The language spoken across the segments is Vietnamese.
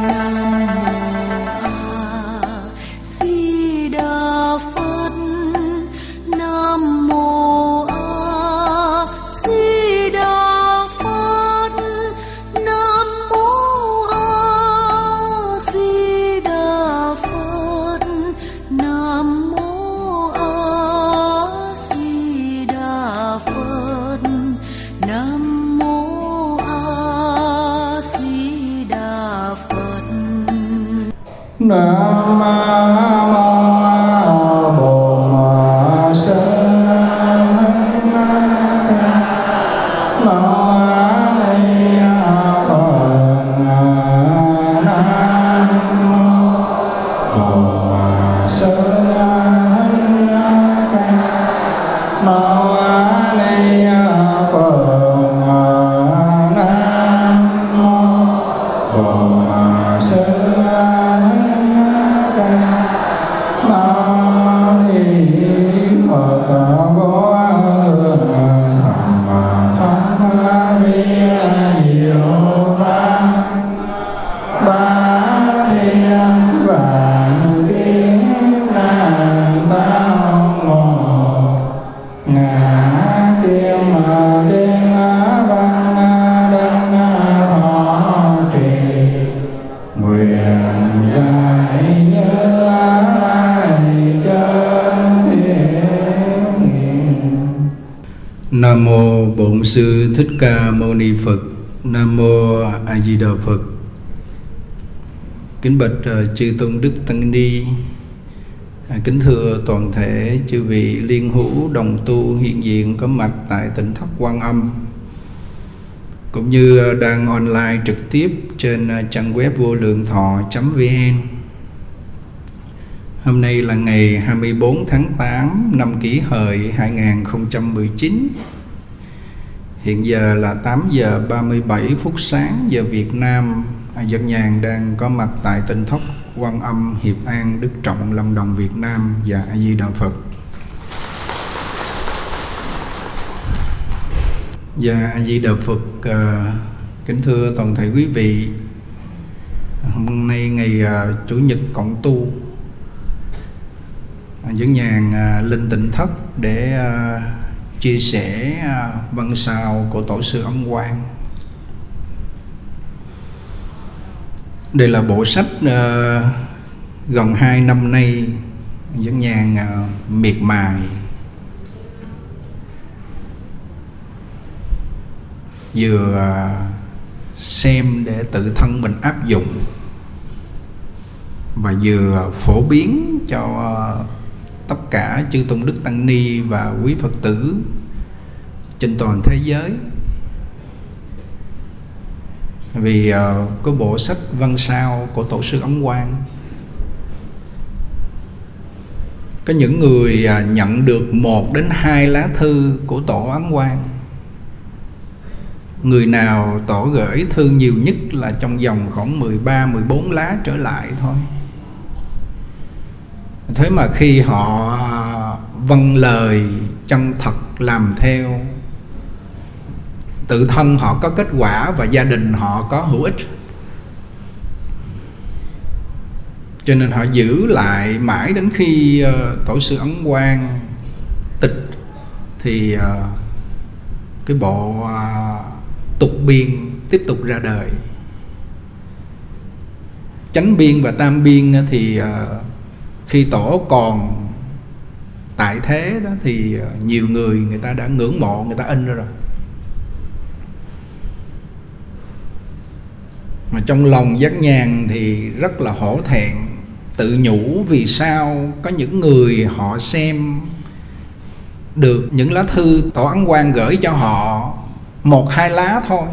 Nam mô Bổn Sư Thích Ca Mâu Ni Phật. Nam mô Bổn Sư Thích Ca Mâu Ni Phật. Nam mô Bổn Sư Nam mô Bổn Sư Thích Ca Mâu Ni Phật. Nam mô A Di Đà Phật. Kính bạch chư tôn đức tăng ni, kính thưa toàn thể chư vị liên hữu đồng tu hiện diện có mặt tại tỉnh Thất Quan Âm, cũng như đang online trực tiếp trên trang web vô lượng thọ.vn. Hôm nay là ngày 24 tháng 8 năm Kỷ Hợi 2019. Hiện giờ là 8 giờ 37 phút sáng giờ Việt Nam. Dân nhàn đang có mặt tại tỉnh Thất Quan Âm, Hiệp An, Đức Trọng, Lâm Đồng, Việt Nam. Và A Di Đà Phật. Và A Di Đà Phật. Kính thưa toàn thể quý vị, hôm nay ngày Chủ nhật Cộng tu, Dân nhàn lên tỉnh Thất để chia sẻ văn sao của Tổ sư Ấn Quang. Đây là bộ sách gần 2 năm nay Dân nhàn miệt mài vừa xem để tự thân mình áp dụng, và vừa phổ biến cho tất cả chư tôn đức tăng ni và quý Phật tử trên toàn thế giới. Vì có bộ sách văn sao của Tổ sư Ấn Quang, có những người nhận được 1 đến 2 lá thư của Tổ Ấn Quang. Người nào Tổ gửi thư nhiều nhất là trong vòng khoảng 13-14 lá trở lại thôi. Thế mà khi họ vâng lời chân thật làm theo, tự thân họ có kết quả và gia đình họ có hữu ích, cho nên họ giữ lại mãi đến khi Tổ sư Ấn Quang tịch thì cái bộ tục biên tiếp tục ra đời. Chánh biên và tam biên thì khi Tổ còn tại thế đó thì nhiều người ta đã ngưỡng mộ, người ta in ra rồi. Mà trong lòng Giác Nhàn thì rất là hổ thẹn, tự nhủ vì sao có những người họ xem được những lá thư Tổ Ấn Quang gửi cho họ 1-2 lá thôi,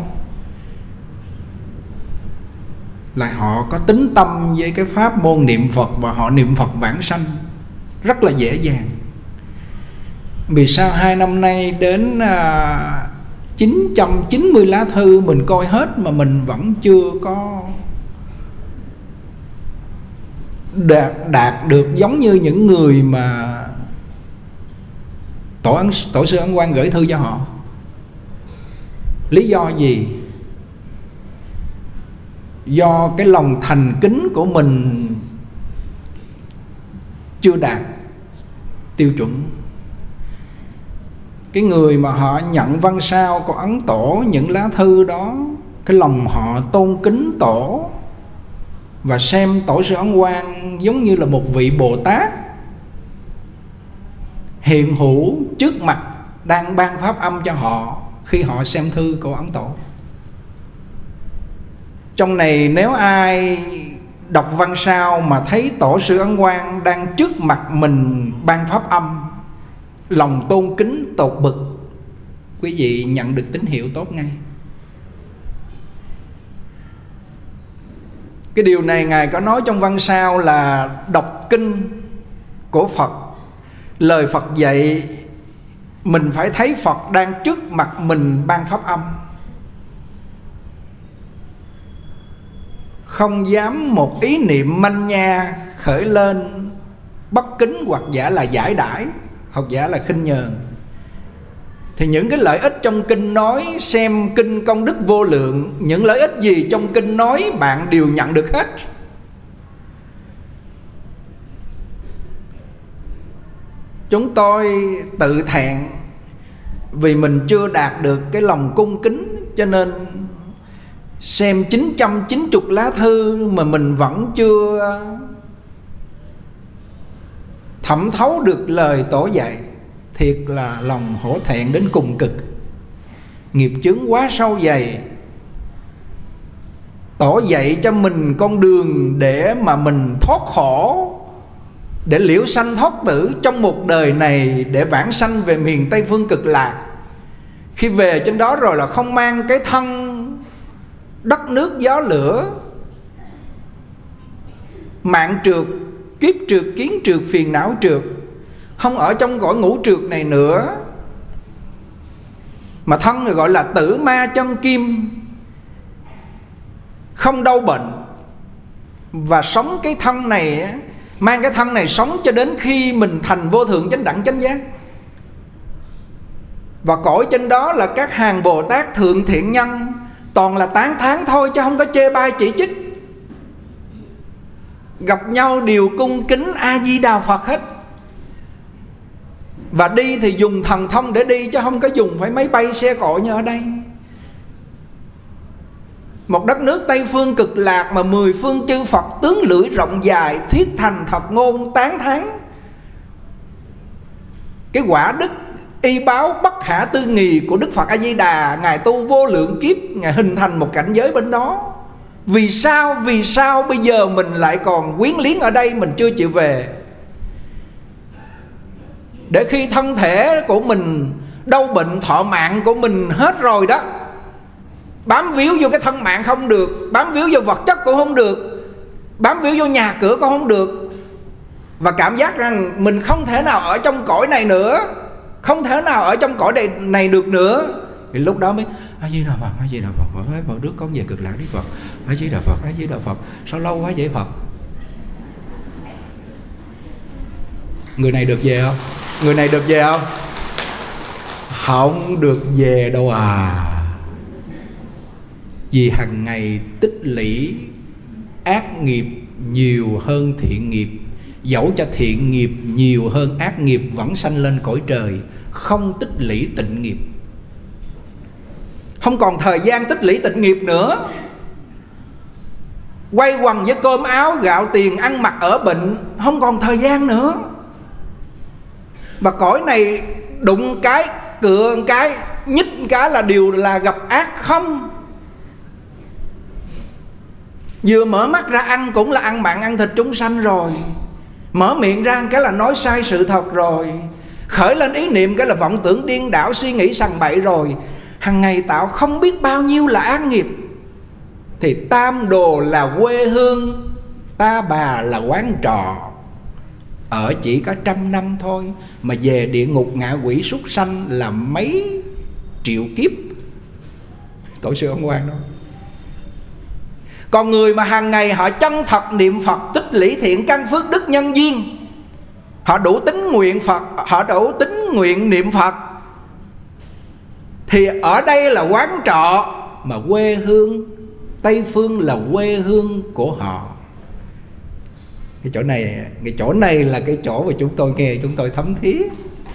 là họ có tín tâm với cái pháp môn niệm Phật và họ niệm Phật vãng sanh rất là dễ dàng. Vì sao 2 năm nay đến 990 lá thư mình coi hết mà mình vẫn chưa có đạt được giống như những người mà Tổ sư Ấn Quang gửi thư cho họ? Lý do gì? do cái lòng thành kính của mình chưa đạt tiêu chuẩn. Cái người mà họ nhận văn sao của Ấn Tổ, những lá thư đó, cái lòng họ tôn kính Tổ và xem Tổ sư Ấn Quang giống như là một vị Bồ Tát hiện hữu trước mặt, đang ban pháp âm cho họ khi họ xem thư của Ấn Tổ. Trong này nếu ai đọc văn sao mà thấy Tổ sư Ấn Quang đang trước mặt mình ban pháp âm, lòng tôn kính tột bực, quý vị nhận được tín hiệu tốt ngay. Cái điều này Ngài có nói trong văn sao là đọc kinh của Phật, lời Phật dạy mình phải thấy Phật đang trước mặt mình ban pháp âm, không dám một ý niệm manh nha khởi lên bất kính hoặc giả là giải đãi, hoặc giả là khinh nhờn. Thì những cái lợi ích trong kinh nói, xem kinh công đức vô lượng, những lợi ích gì trong kinh nói bạn đều nhận được hết. Chúng tôi tự thẹn vì mình chưa đạt được cái lòng cung kính, cho nên xem 990 lá thư mà mình vẫn chưa thẩm thấu được lời Tổ dạy. Thiệt là lòng hổ thẹn đến cùng cực, nghiệp chướng quá sâu dày. Tổ dạy cho mình con đường để mà mình thoát khổ, để liễu sanh thoát tử trong một đời này, để vãng sanh về miền Tây Phương Cực Lạc. Khi về trên đó rồi là không mang cái thân đất nước gió lửa, mạng trượt, kiếp trượt, kiến trượt, phiền não trượt, không ở trong cõi ngũ trượt này nữa, mà thân người gọi là tử ma chân kim, không đau bệnh, và sống cái thân này, mang cái thân này sống cho đến khi mình thành vô thượng chánh đẳng chánh giác. Và cõi trên đó là các hàng Bồ Tát thượng thiện nhân, toàn là tán thán thôi chứ không có chê bai chỉ trích. Gặp nhau đều cung kính A Di Đà Phật hết. Và đi thì dùng thần thông để đi, chứ không có dùng phải máy bay xe cộ như ở đây. Một đất nước Tây Phương Cực Lạc mà 10 phương chư Phật tướng lưỡi rộng dài, thuyết thành thật ngôn tán thán. Cái quả đức y báo bất khả tư nghì của Đức Phật A Di Đà, Ngài tu vô lượng kiếp, Ngài hình thành một cảnh giới bên đó. Vì sao bây giờ mình lại còn quyến liếng ở đây, mình chưa chịu về? Để khi thân thể của mình đau bệnh, thọ mạng của mình hết rồi đó, bám víu vô cái thân mạng không được, bám víu vô vật chất cũng không được, bám víu vô nhà cửa cũng không được, và cảm giác rằng mình không thể nào ở trong cõi này nữa, không thể nào ở trong cõi này được nữa. Thì lúc đó mới A Di Đà Phật, A Di Đà Phật, Phật đứa con về Cực Lạc đi Phật, A Di Đà Phật, A Di Đà Phật. Sao lâu quá vậy Phật? Người này được về không? Người này được về không? Không được về đâu à. Vì hàng ngày tích lũy ác nghiệp nhiều hơn thiện nghiệp, dẫu cho thiện nghiệp nhiều hơn ác nghiệp vẫn sanh lên cõi trời, không tích lũy tịnh nghiệp. Không còn thời gian tích lũy tịnh nghiệp nữa. Quay quần với cơm áo gạo tiền, ăn mặc ở bệnh, không còn thời gian nữa. Và cõi này đụng cái, cựa cái, nhích cái là đều là gặp ác không. Vừa mở mắt ra ăn cũng là ăn mặn ăn thịt chúng sanh rồi, mở miệng ra cái là nói sai sự thật rồi, khởi lên ý niệm cái là vọng tưởng điên đảo, suy nghĩ sằng bậy rồi. Hằng ngày tạo không biết bao nhiêu là ác nghiệp. Thì tam đồ là quê hương, ta bà là quán trọ, ở chỉ có 100 năm thôi, mà về địa ngục ngạ quỷ súc sanh là mấy triệu kiếp. Tổ sư Ấn Quang nói. Còn người mà hàng ngày họ chân thật niệm Phật, tích lũy thiện căn phước đức nhân duyên, họ đủ tín nguyện Phật, họ đủ tín nguyện niệm Phật, thì ở đây là quán trọ, mà quê hương Tây Phương là quê hương của họ. Cái chỗ này là cái chỗ mà chúng tôi nghe chúng tôi thấm thía.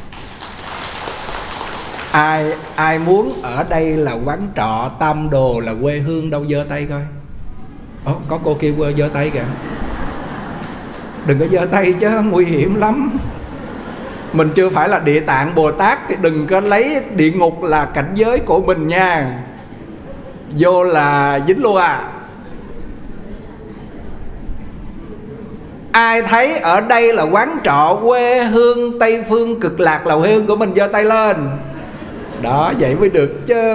Ai muốn ở đây là quán trọ Tam Đồ là quê hương đâu, giơ tay coi. Có cô kia giơ tay kìa. Đừng có giơ tay chứ nguy hiểm lắm. Mình chưa phải là Địa Tạng Bồ Tát thì đừng có lấy địa ngục là cảnh giới của mình nha. Vô là dính luôn à. Ai thấy ở đây là quán trọ quê hương Tây Phương Cực Lạc là quê hương của mình, giơ tay lên. Đó, vậy mới được chứ.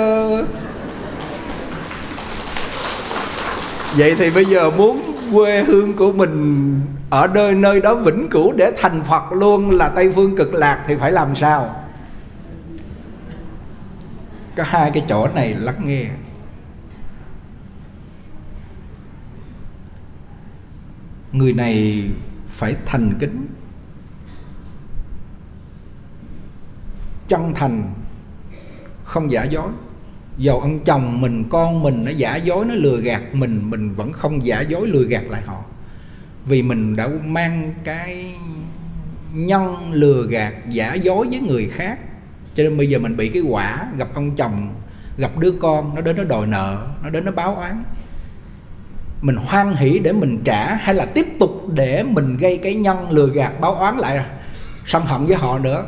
Vậy thì bây giờ muốn quê hương của mình ở nơi đó vĩnh cửu để thành Phật luôn là Tây Phương Cực Lạc thì phải làm sao? Có hai cái chỗ này lắng nghe. Người này phải thành kính, chân thành, không giả dối. Dầu ông chồng mình, con mình nó giả dối, nó lừa gạt mình vẫn không giả dối lừa gạt lại họ. Vì mình đã mang cái nhân lừa gạt giả dối với người khác. Cho nên bây giờ mình bị cái quả, gặp ông chồng, gặp đứa con, nó đến nó đòi nợ, nó đến nó báo oán. Mình hoan hỷ để mình trả, hay là tiếp tục để mình gây cái nhân lừa gạt báo oán lại, sân hận với họ nữa?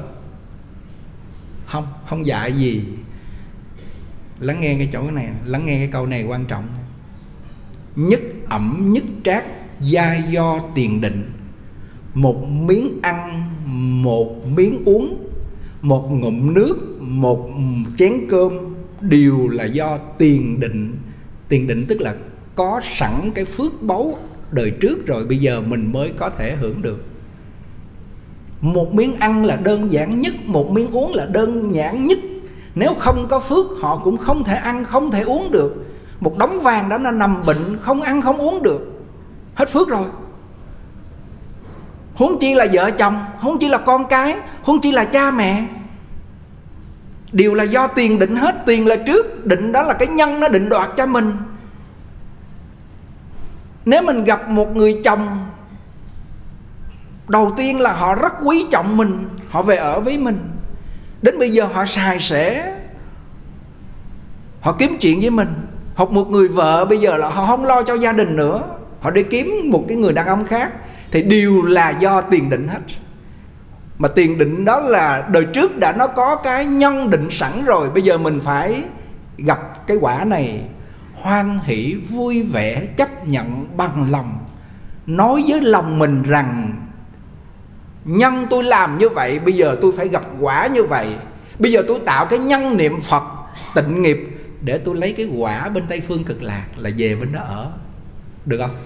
Không dạy gì. Lắng nghe cái chỗ này, lắng nghe cái câu này quan trọng. Nhất ẩm nhất trác gia do tiền định. Một miếng ăn, một miếng uống, một ngụm nước, một chén cơm đều là do tiền định. Tiền định tức là có sẵn cái phước báu đời trước rồi, bây giờ mình mới có thể hưởng được. Một miếng ăn là đơn giản nhất, một miếng uống là đơn giản nhất. Nếu không có phước họ cũng không thể ăn, không thể uống được. Một đống vàng đó nó nằm bệnh, không ăn không uống được, hết phước rồi. Huống chi là vợ chồng, huống chi là con cái, huống chi là cha mẹ. Đều là do tiền định hết. Tiền là trước, định đó là cái nhân nó định đoạt cho mình. Nếu mình gặp một người chồng, đầu tiên là họ rất quý trọng mình, họ về ở với mình, đến bây giờ họ xài xể, họ kiếm chuyện với mình. Hoặc một người vợ bây giờ là họ không lo cho gia đình nữa, họ đi kiếm một cái người đàn ông khác, thì đều là do tiền định hết. Mà tiền định đó là đời trước đã nó có cái nhân định sẵn rồi. Bây giờ mình phải gặp cái quả này, hoan hỷ vui vẻ chấp nhận bằng lòng, nói với lòng mình rằng nhân tôi làm như vậy, bây giờ tôi phải gặp quả như vậy. Bây giờ tôi tạo cái nhân niệm Phật tịnh nghiệp để tôi lấy cái quả bên Tây Phương Cực Lạc là về bên đó ở. Được không?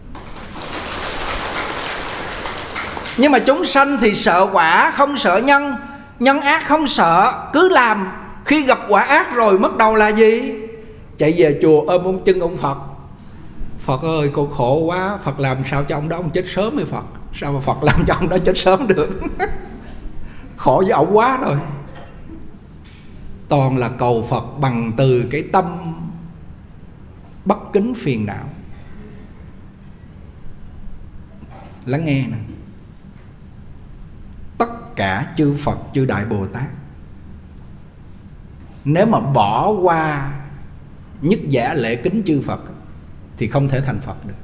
Nhưng mà chúng sanh thì sợ quả không sợ nhân. Nhân ác không sợ, cứ làm. Khi gặp quả ác rồi bắt đầu là gì? Chạy về chùa ôm ông chân ông Phật. Phật ơi con khổ quá, Phật làm sao cho ông đó ông chết sớm đi Phật. Sao mà Phật làm cho ông đó chết sớm được? Khổ với ông quá rồi. Toàn là cầu Phật bằng từ cái tâm bất kính phiền não. Lắng nghe nè. Tất cả chư Phật, chư Đại Bồ Tát, nếu mà bỏ qua nhất giả lễ kính chư Phật thì không thể thành Phật được.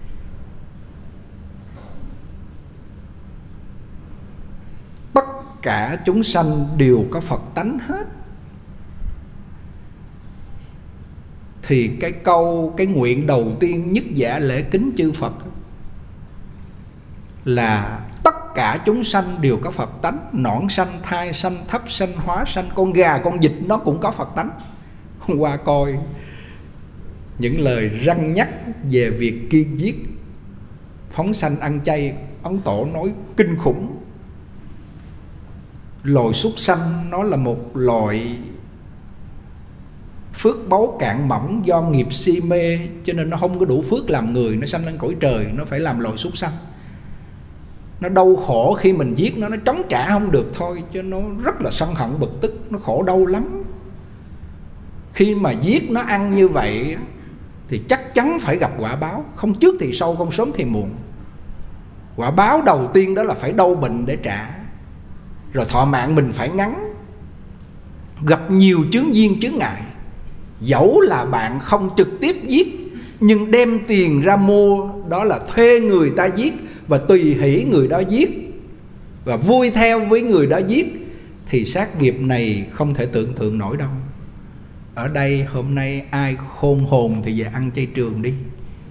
Tất cả chúng sanh đều có Phật tánh hết. Thì cái nguyện đầu tiên nhất giả lễ kính chư Phật là tất cả chúng sanh đều có Phật tánh. Nõn sanh, thai sanh, thấp sanh, hóa sanh, con gà, con vịt nó cũng có Phật tánh. Hôm qua coi những lời răn nhắc về việc kiêng giết, phóng sanh, ăn chay, Ấn Tổ nói kinh khủng. Loài súc sanh nó là một loại phước báu cạn mỏng do nghiệp si mê, cho nên nó không có đủ phước làm người, nó sanh lên cõi trời, nó phải làm loài súc sanh. Nó đau khổ khi mình giết nó chống trả không được thôi, cho nó rất là sân hận bực tức, nó khổ đau lắm. Khi mà giết nó ăn như vậy thì chắc chắn phải gặp quả báo. Không trước thì sau, không sớm thì muộn. Quả báo đầu tiên đó là phải đau bệnh để trả. Rồi thọ mạng mình phải ngắn, gặp nhiều chướng duyên chướng ngại. Dẫu là bạn không trực tiếp giết, nhưng đem tiền ra mua, đó là thuê người ta giết, và tùy hỷ người đó giết, và vui theo với người đó giết, thì sát nghiệp này không thể tưởng tượng nổi đâu. Ở đây hôm nay ai khôn hồn thì về ăn chay trường đi.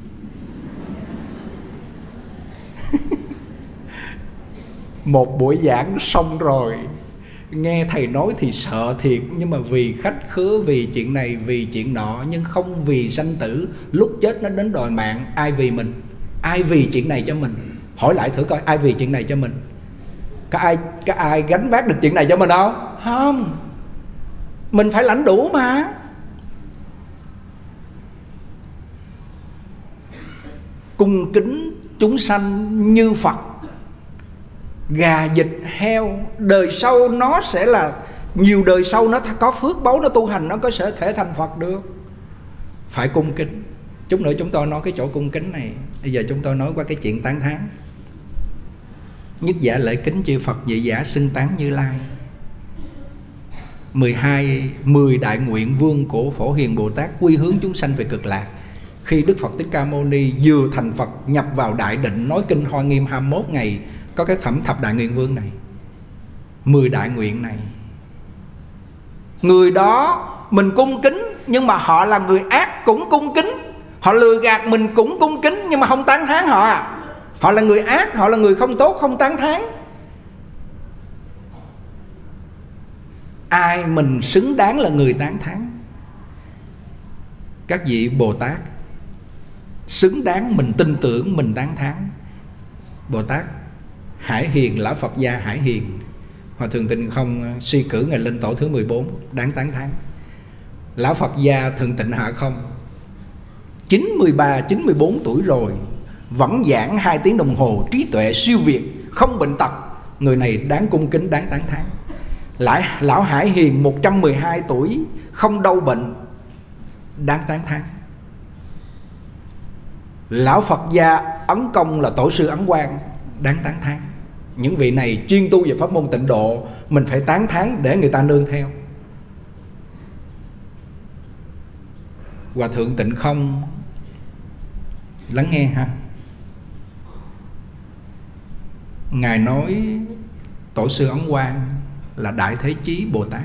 Một buổi giảng xong rồi, nghe thầy nói thì sợ thiệt, nhưng mà vì khách khứa, vì chuyện này, vì chuyện nọ, nhưng không vì sanh tử. Lúc chết nó đến đòi mạng, ai vì mình? Ai vì chuyện này cho mình? Hỏi lại thử coi, ai vì chuyện này cho mình? Có ai gánh vác được chuyện này cho mình không? Không. Mình phải lãnh đủ mà. Cung kính chúng sanh như Phật. Gà vịt heo, đời sau nó sẽ là, nhiều đời sau nó có phước báu, nó tu hành, nó có thể thành Phật được. Phải cung kính. Chút nữa chúng tôi nói cái chỗ cung kính này. Bây giờ chúng tôi nói qua cái chuyện tán thán. Nhất giả lễ kính chư Phật, nhị giả xưng tán Như Lai. 10 đại nguyện vương của Phổ Hiền Bồ Tát quy hướng chúng sanh về cực lạc. Khi Đức Phật Thích Ca Mâu Ni vừa thành Phật, nhập vào đại định, nói kinh Hoa Nghiêm 21 ngày, có cái phẩm thập đại nguyện vương này. 10 đại nguyện này, người đó mình cung kính, nhưng mà họ là người ác cũng cung kính. Họ lừa gạt mình cũng cung kính, nhưng mà không tán thán họ à. Họ là người ác, họ là người không tốt, không tán thán. Ai mình xứng đáng là người tán thán? Các vị Bồ Tát xứng đáng mình tin tưởng, mình tán thán. Bồ Tát Hải Hiền, Lão Phật Gia Hải Hiền, Hòa Thượng Tịnh Không suy cử ngày lên tổ thứ 14, đáng tán thán. Lão Phật Gia Thượng Tịnh Hạ Không 93, 94 tuổi rồi, vẫn giảng 2 tiếng đồng hồ, trí tuệ siêu việt, không bệnh tật. Người này đáng cung kính, đáng tán thán. Lão Hải Hiền 112 tuổi, không đau bệnh, đáng tán thán. Lão Phật Gia Ấn Công là tổ sư Ấn Quang, đáng tán thán. Những vị này chuyên tu về pháp môn tịnh độ, mình phải tán thán để người ta nương theo. Hòa Thượng Tịnh Không, lắng nghe ha. Ngài nói tổ sư Ấn Quang là Đại Thế Chí Bồ Tát.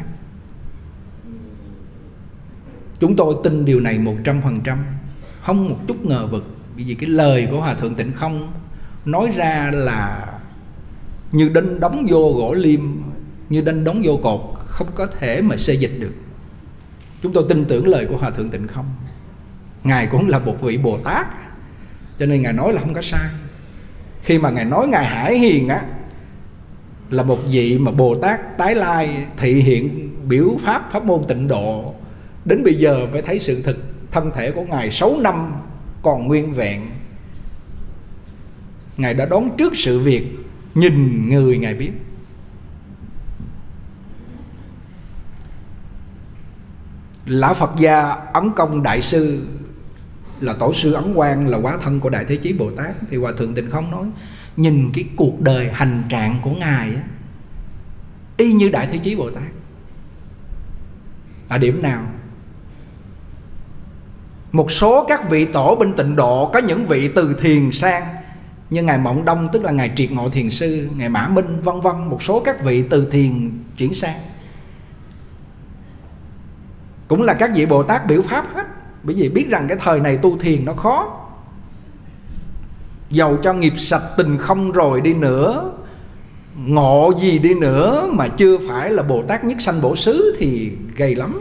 Chúng tôi tin điều này 100%, không một chút ngờ vực. Bởi vì cái lời của Hòa Thượng Tịnh Không nói ra là như đinh đóng vô gỗ liêm, như đinh đóng vô cột, không có thể mà xê dịch được. Chúng tôi tin tưởng lời của Hòa Thượng Tịnh Không. Ngài cũng là một vị Bồ Tát, cho nên Ngài nói là không có sai. Khi mà Ngài nói Ngài Hải Hiền á, là một vị mà Bồ Tát tái lai thị hiện biểu pháp môn tịnh độ, đến bây giờ mới thấy sự thực. Thân thể của Ngài 6 năm còn nguyên vẹn. Ngài đã đón trước sự việc, nhìn người Ngài biết. Lão Phật Gia Ấn Công Đại Sư là tổ sư Ấn Quang, là hóa thân của Đại Thế Chí Bồ Tát. Thì Hòa Thượng Tịnh Không nói, nhìn cái cuộc đời hành trạng của Ngài á, y như Đại Thế Chí Bồ Tát. Ở điểm nào? Một số các vị tổ bên tịnh độ, có những vị từ thiền sang, như Ngài Mộng Đông, tức là Ngài Triệt Ngộ Thiền Sư, Ngài Mã Minh, vân vân. Một số các vị từ thiền chuyển sang, cũng là các vị Bồ Tát biểu pháp hết. Bởi vì biết rằng cái thời này tu thiền nó khó. Dầu cho nghiệp sạch tình không rồi đi nữa, ngộ gì đi nữa, mà chưa phải là Bồ Tát nhất sanh bổ xứ thì gầy lắm.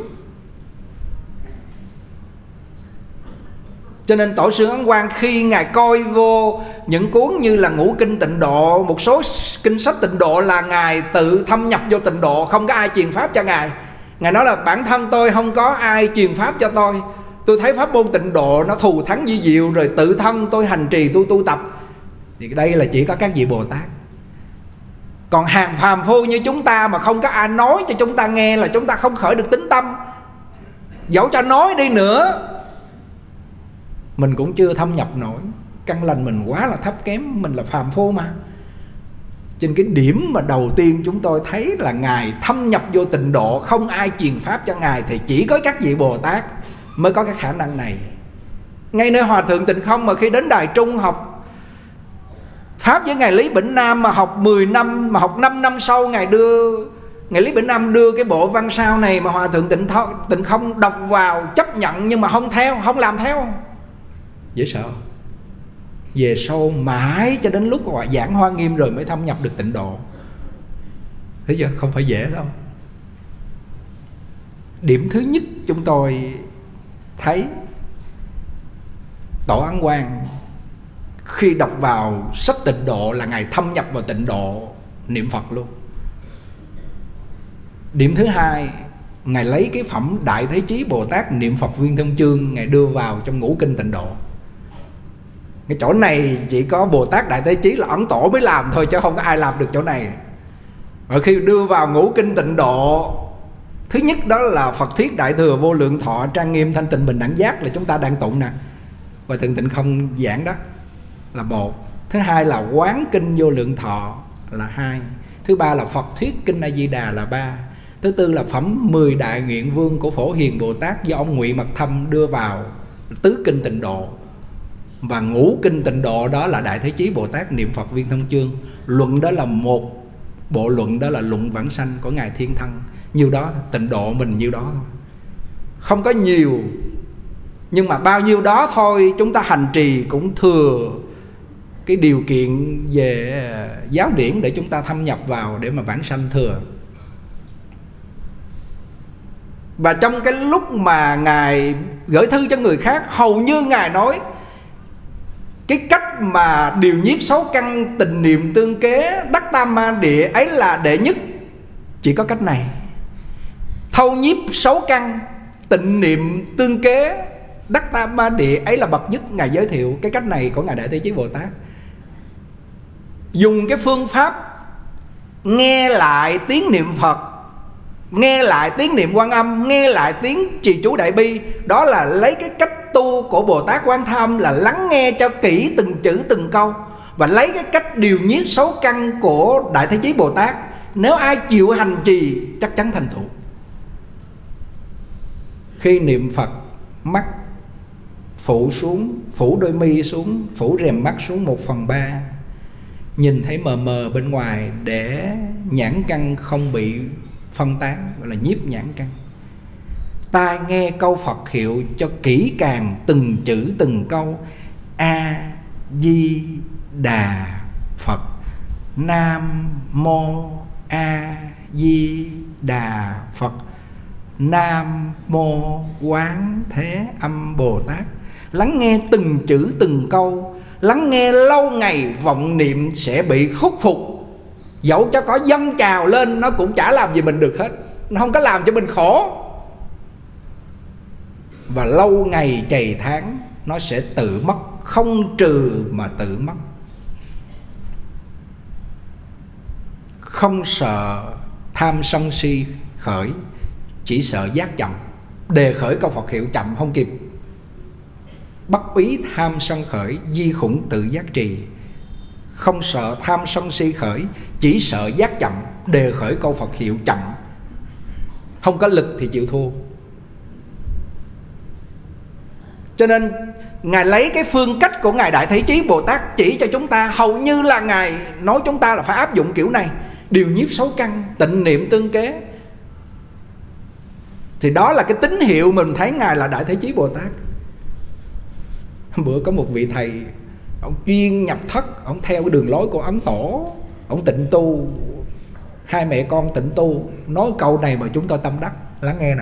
Cho nên tổ sư Ấn Quang khi Ngài coi vô những cuốn như là Ngũ Kinh Tịnh Độ, một số kinh sách tịnh độ là Ngài tự thâm nhập vô tịnh độ, không có ai truyền pháp cho Ngài. Ngài nói là bản thân tôi không có ai truyền pháp cho tôi thấy pháp môn tịnh độ nó thù thắng vi diệu, rồi tự thân tôi hành trì, tôi tu tập. Thì đây là chỉ có các vị Bồ Tát. Còn hàng phàm phu như chúng ta mà không có ai nói cho chúng ta nghe là chúng ta không khởi được tín tâm. Dẫu cho nói đi nữa mình cũng chưa thâm nhập nổi. Căn lành mình quá là thấp kém, mình là phàm phu mà. Trên cái điểm mà đầu tiên chúng tôi thấy là Ngài thâm nhập vô tịnh độ, không ai truyền pháp cho Ngài, thì chỉ có các vị Bồ Tát mới có cái khả năng này. Ngay nơi Hòa Thượng Tịnh Không mà khi đến Đài Trung học pháp với Ngài Lý Bỉnh Nam mà học 10 năm, mà học 5 năm sau Ngài Lý Bỉnh Nam đưa cái bộ văn sao này mà Hòa Thượng Tịnh Không đọc vào, chấp nhận nhưng mà không làm theo. Dễ sợ. Về sau mãi cho đến lúc họ giảng Hoa Nghiêm rồi mới thâm nhập được tịnh độ. Thấy chưa? Không phải dễ đâu. Điểm thứ nhất chúng tôi thấy Tổ Ấn Quang khi đọc vào sách tịnh độ là Ngài thâm nhập vào tịnh độ niệm Phật luôn. Điểm thứ hai, Ngài lấy cái phẩm Đại Thế Chí Bồ Tát niệm Phật Viên Thông Chương, Ngài đưa vào trong ngũ kinh tịnh độ. Cái chỗ này chỉ có Bồ Tát Đại Thế Chí là Ấn Tổ mới làm thôi, chứ không có ai làm được chỗ này. Và khi đưa vào ngũ kinh tịnh độ, thứ nhất đó là Phật Thuyết Đại Thừa Vô Lượng Thọ Trang Nghiêm Thanh Tịnh Bình Đẳng Giác là chúng ta đang tụng nè, và Thượng Tịnh Không giảng đó là một. Thứ hai là Quán Kinh Vô Lượng Thọ là hai. Thứ ba là Phật Thuyết Kinh A Di Đà là ba. Thứ tư là phẩm 10 Đại Nguyện Vương của Phổ Hiền Bồ Tát do ông Ngụy Mật Thâm đưa vào tứ kinh tịnh độ. Và ngũ kinh tịnh độ đó là Đại Thế Chí Bồ Tát niệm Phật Viên Thông Chương. Luận đó là một bộ luận, đó là luận vãng sanh của Ngài Thiên Thân. Nhiêu đó, tịnh độ mình nhiêu đó thôi, không có nhiều. Nhưng mà bao nhiêu đó thôi chúng ta hành trì cũng thừa cái điều kiện về giáo điển để chúng ta thâm nhập vào để mà vãng sanh thừa. Và trong cái lúc mà Ngài gửi thư cho người khác, hầu như Ngài nói cái cách mà điều nhiếp 6 căn tịnh niệm tương kế đắc tam ma địa ấy là đệ nhất. Chỉ có cách này, thâu nhiếp 6 căn tịnh niệm tương kế đắc tam ma địa ấy là bậc nhất. Ngài giới thiệu cái cách này của Ngài Đại Thế Chí Bồ Tát. Dùng cái phương pháp nghe lại tiếng niệm Phật, nghe lại tiếng niệm Quan Âm, nghe lại tiếng trì chú Đại Bi. Đó là lấy cái cách tu của Bồ Tát Quán Thâm là lắng nghe cho kỹ từng chữ từng câu, và lấy cái cách điều nhiếp 6 căn của Đại Thế Chí Bồ Tát. Nếu ai chịu hành trì chắc chắn thành tựu. Khi niệm Phật, mắt phủ xuống, phủ đôi mi xuống, phủ rèm mắt xuống 1/3, nhìn thấy mờ mờ bên ngoài để nhãn căn không bị phân tán, gọi là nhiếp nhãn căn. Tai nghe câu Phật hiệu cho kỹ càng từng chữ từng câu. A Di Đà Phật, Nam Mô A Di Đà Phật, Nam Mô Quán Thế Âm Bồ Tát. Lắng nghe từng chữ từng câu, lắng nghe lâu ngày vọng niệm sẽ bị khuất phục. Dẫu cho có dâng trào lên nó cũng chả làm gì mình được hết, nó không có làm cho mình khổ. Và lâu ngày chày tháng nó sẽ tự mất, không trừ mà tự mất. Không sợ tham sân si khởi, chỉ sợ giác chậm. Đề khởi câu Phật hiệu chậm không kịp. Bất ý tham sân khởi, di khủng tự giác trì. Không sợ tham sân si khởi, chỉ sợ giác chậm. Đề khởi câu Phật hiệu chậm, không có lực thì chịu thua. Cho nên Ngài lấy cái phương cách của Ngài Đại Thế Chí Bồ Tát chỉ cho chúng ta. Hầu như là Ngài nói chúng ta là phải áp dụng kiểu này, điều nhiếp 6 căn, tịnh niệm tương kế. Thì đó là cái tín hiệu mình thấy Ngài là Đại Thế Chí Bồ Tát. Bữa có một vị thầy, ông chuyên nhập thất, ông theo cái đường lối của Ấn Tổ, ông tịnh tu, hai mẹ con tịnh tu. Nói câu này mà chúng tôi tâm đắc, lắng nghe nè.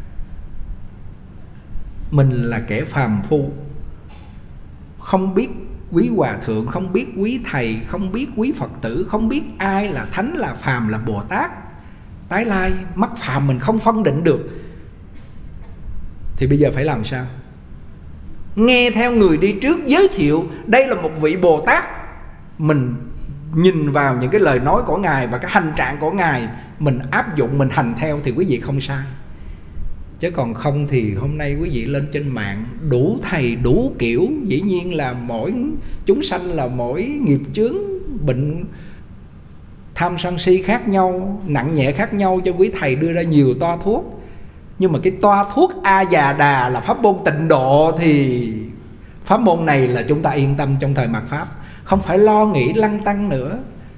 Mình là kẻ phàm phu, không biết quý hòa thượng, không biết quý thầy, không biết quý Phật tử, không biết ai là thánh, là phàm, là Bồ Tát tái lai, mắc phàm mình không phân định được. Thì bây giờ phải làm sao? Nghe theo người đi trước giới thiệu đây là một vị Bồ Tát, mình nhìn vào những cái lời nói của Ngài và cái hành trạng của Ngài, mình áp dụng, mình hành theo thì quý vị không sai. Chứ còn không thì hôm nay quý vị lên trên mạng đủ thầy đủ kiểu. Dĩ nhiên là mỗi chúng sanh là mỗi nghiệp chướng, bệnh tham sân si khác nhau, nặng nhẹ khác nhau, cho quý thầy đưa ra nhiều toa thuốc. Nhưng mà cái toa thuốc A Già Đà là pháp môn tịnh độ, thì pháp môn này là chúng ta yên tâm trong thời mạt Pháp, không phải lo nghĩ lăng tăng nữa.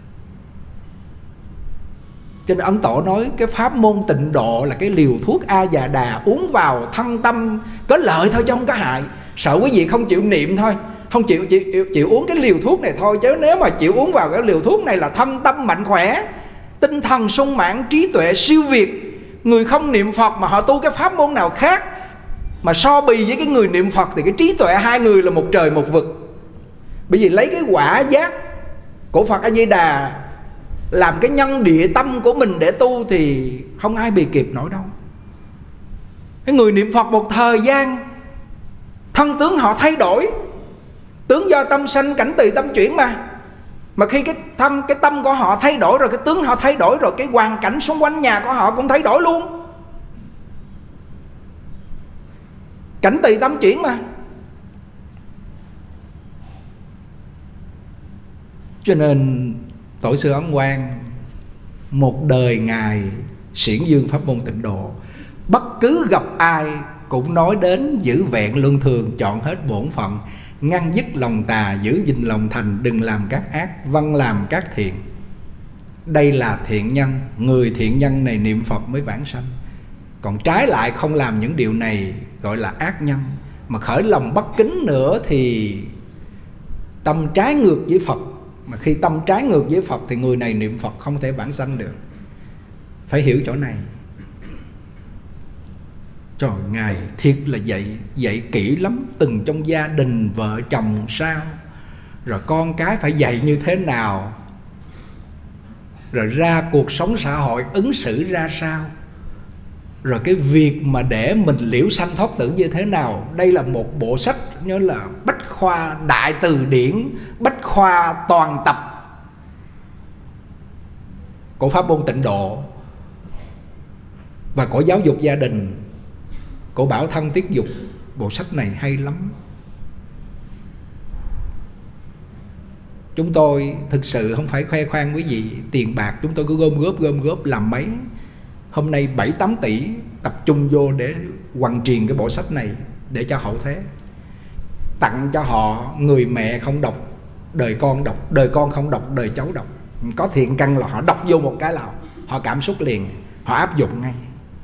Cho nên Ấn Tổ nói cái pháp môn tịnh độ là cái liều thuốc A Già Đà, uống vào thân tâm có lợi thôi chứ không có hại. Sợ quý vị không chịu niệm thôi, không chịu uống cái liều thuốc này thôi. Chứ nếu mà chịu uống vào cái liều thuốc này là thân tâm mạnh khỏe, tinh thần sung mãn, trí tuệ siêu việt. Người không niệm Phật mà họ tu cái pháp môn nào khác mà so bì với cái người niệm Phật thì cái trí tuệ hai người là một trời một vực. Bởi vì lấy cái quả giác của Phật A Di Đà làm cái nhân địa tâm của mình để tu thì không ai bì kịp nổi đâu. Cái người niệm Phật một thời gian thân tướng họ thay đổi, tướng do tâm sanh cảnh tùy tâm chuyển mà. Mà khi cái tâm của họ thay đổi rồi, cái tướng họ thay đổi rồi, cái hoàn cảnh xung quanh nhà của họ cũng thay đổi luôn. Cảnh tùy tâm chuyển mà. Cho nên Tổ sư Ấn Quang một đời Ngài xiển dương pháp môn tịnh độ, bất cứ gặp ai cũng nói đến giữ vẹn luân thường, chọn hết bổn phận, ngăn dứt lòng tà, giữ gìn lòng thành, đừng làm các ác, văn làm các thiện. Đây là thiện nhân. Người thiện nhân này niệm Phật mới vãng sanh. Còn trái lại không làm những điều này gọi là ác nhân. Mà khởi lòng bất kính nữa thì tâm trái ngược với Phật. Mà khi tâm trái ngược với Phật thì người này niệm Phật không thể vãng sanh được. Phải hiểu chỗ này. Trời, Ngài thiệt là dạy kỹ lắm. Từng trong gia đình vợ chồng sao, rồi con cái phải dạy như thế nào, rồi ra cuộc sống xã hội ứng xử ra sao, rồi cái việc mà để mình liễu sanh thoát tử như thế nào. Đây là một bộ sách nhớ là bách khoa đại từ điển, bách khoa toàn tập của pháp môn tịnh độ và của giáo dục gia đình, của Bảo Thân Tiết Dục. Bộ sách này hay lắm. Chúng tôi thực sự không phải khoe khoang quý vị tiền bạc, chúng tôi cứ gom góp làm mấy. Hôm nay 7-8 tỷ tập trung vô để hoằng truyền cái bộ sách này để cho hậu thế. Tặng cho họ, người mẹ không đọc, đời con đọc, đời con không đọc, đời cháu đọc. Có thiện căn là họ đọc vô một cái là họ cảm xúc liền, họ áp dụng ngay.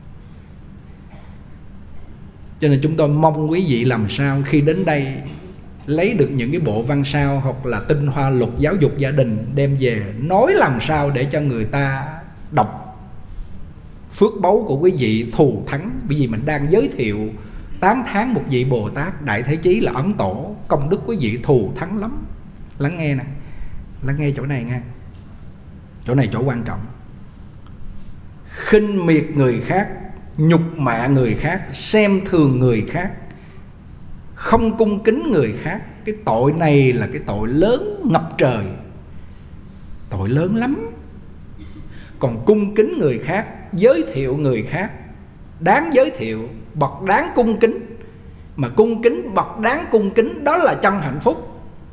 Cho nên chúng tôi mong quý vị làm sao khi đến đây lấy được những cái bộ văn sao hoặc là tinh hoa luật giáo dục gia đình đem về nói làm sao để cho người ta đọc. Phước báu của quý vị thù thắng. Bởi vì mình đang giới thiệu tán thán một vị Bồ Tát Đại Thế Chí là Ấn Tổ. Công đức quý vị thù thắng lắm. Lắng nghe nè, lắng nghe chỗ này nha. Chỗ này chỗ quan trọng. Khinh miệt người khác, nhục mạ người khác, xem thường người khác, không cung kính người khác, cái tội này là cái tội lớn ngập trời, tội lớn lắm. Còn cung kính người khác, giới thiệu người khác, đáng giới thiệu, bậc đáng cung kính. Mà cung kính, bậc đáng cung kính, đó là chân hạnh phúc.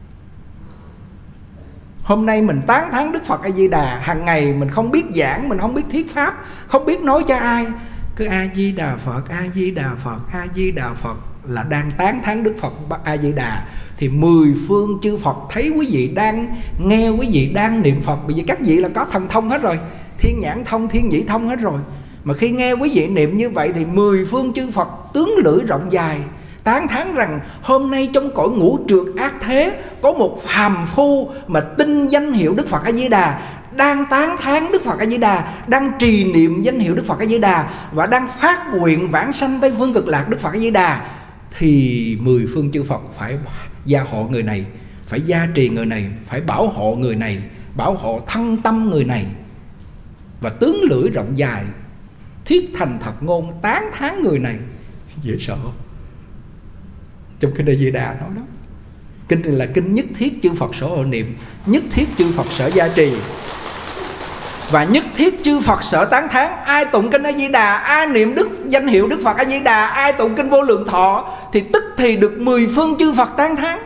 Hôm nay mình tán thán Đức Phật A Di Đà, hàng ngày mình không biết giảng, mình không biết thuyết pháp, không biết nói cho ai, cứ A Di Đà Phật, A Di Đà Phật, A Di Đà Phật là đang tán thán Đức Phật A Di Đà. Thì mười phương chư Phật thấy quý vị đang nghe, quý vị đang niệm Phật. Bởi vì các vị là có thần thông hết rồi, thiên nhãn thông, thiên nhĩ thông hết rồi. Mà khi nghe quý vị niệm như vậy thì mười phương chư Phật tướng lưỡi rộng dài tán thán rằng hôm nay trong cõi ngũ trượt ác thế có một phàm phu mà tin danh hiệu Đức Phật A Di Đà, đang tán thán Đức Phật A Di Đà, đang trì niệm danh hiệu Đức Phật A Di Đà và đang phát nguyện vãng sanh Tây Phương Cực Lạc Đức Phật A Di Đà, thì mười phương chư Phật phải gia hộ người này, phải gia trì người này, phải bảo hộ người này, bảo hộ thân tâm người này, và tướng lưỡi rộng dài thuyết thành thật ngôn tán thán người này. Dễ sợ không? Trong kinh A Di Đà nói đó, kinh này là kinh nhất thiết chư Phật sở hộ niệm, nhất thiết chư Phật sở gia trì. Và nhất thiết chư Phật sở tán thán. Ai tụng kinh A Di Đà, ai niệm danh hiệu Đức Phật A Di Đà, ai tụng kinh Vô Lượng Thọ thì tức thì được 10 phương chư Phật tán thán.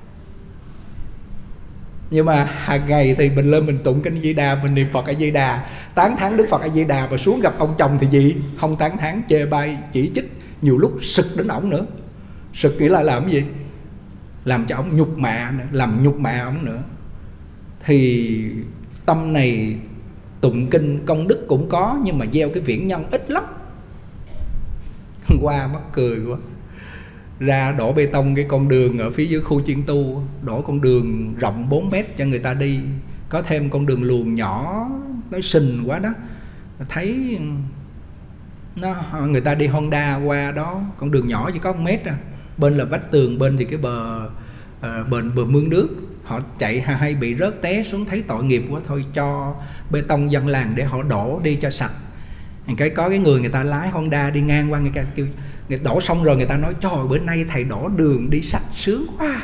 Nhưng mà hàng ngày thì mình lên mình tụng kinh A Di Đà, mình niệm Phật A Di Đà, tán thán Đức Phật A Di Đà, mà xuống gặp ông chồng thì gì? Không tán thán, chê bai, chỉ trích, nhiều lúc sực đến ổng nữa. Sực nghĩa là làm cái gì? Làm cho ổng nhục mạ nữa, làm nhục mạ ổng nữa. Thì tâm này tụng kinh công đức cũng có, nhưng mà gieo cái viễn nhân ít lắm. Qua mắc cười quá, ra đổ bê tông cái con đường ở phía dưới khu chiên tu, đổ con đường rộng 4 mét cho người ta đi, có thêm con đường luồng nhỏ, nó xình quá đó. Thấy người ta đi Honda qua đó, con đường nhỏ chỉ có 1 mét à. Bên là vách tường, bên thì cái bờ mương nước. Họ chạy hay bị rớt té xuống, thấy tội nghiệp quá, thôi cho bê tông dân làng để họ đổ đi cho sạch. Có cái người ta lái Honda đi ngang qua, người ta kêu, người đổ xong rồi người ta nói trời, bữa nay thầy đổ đường đi sạch sướng quá.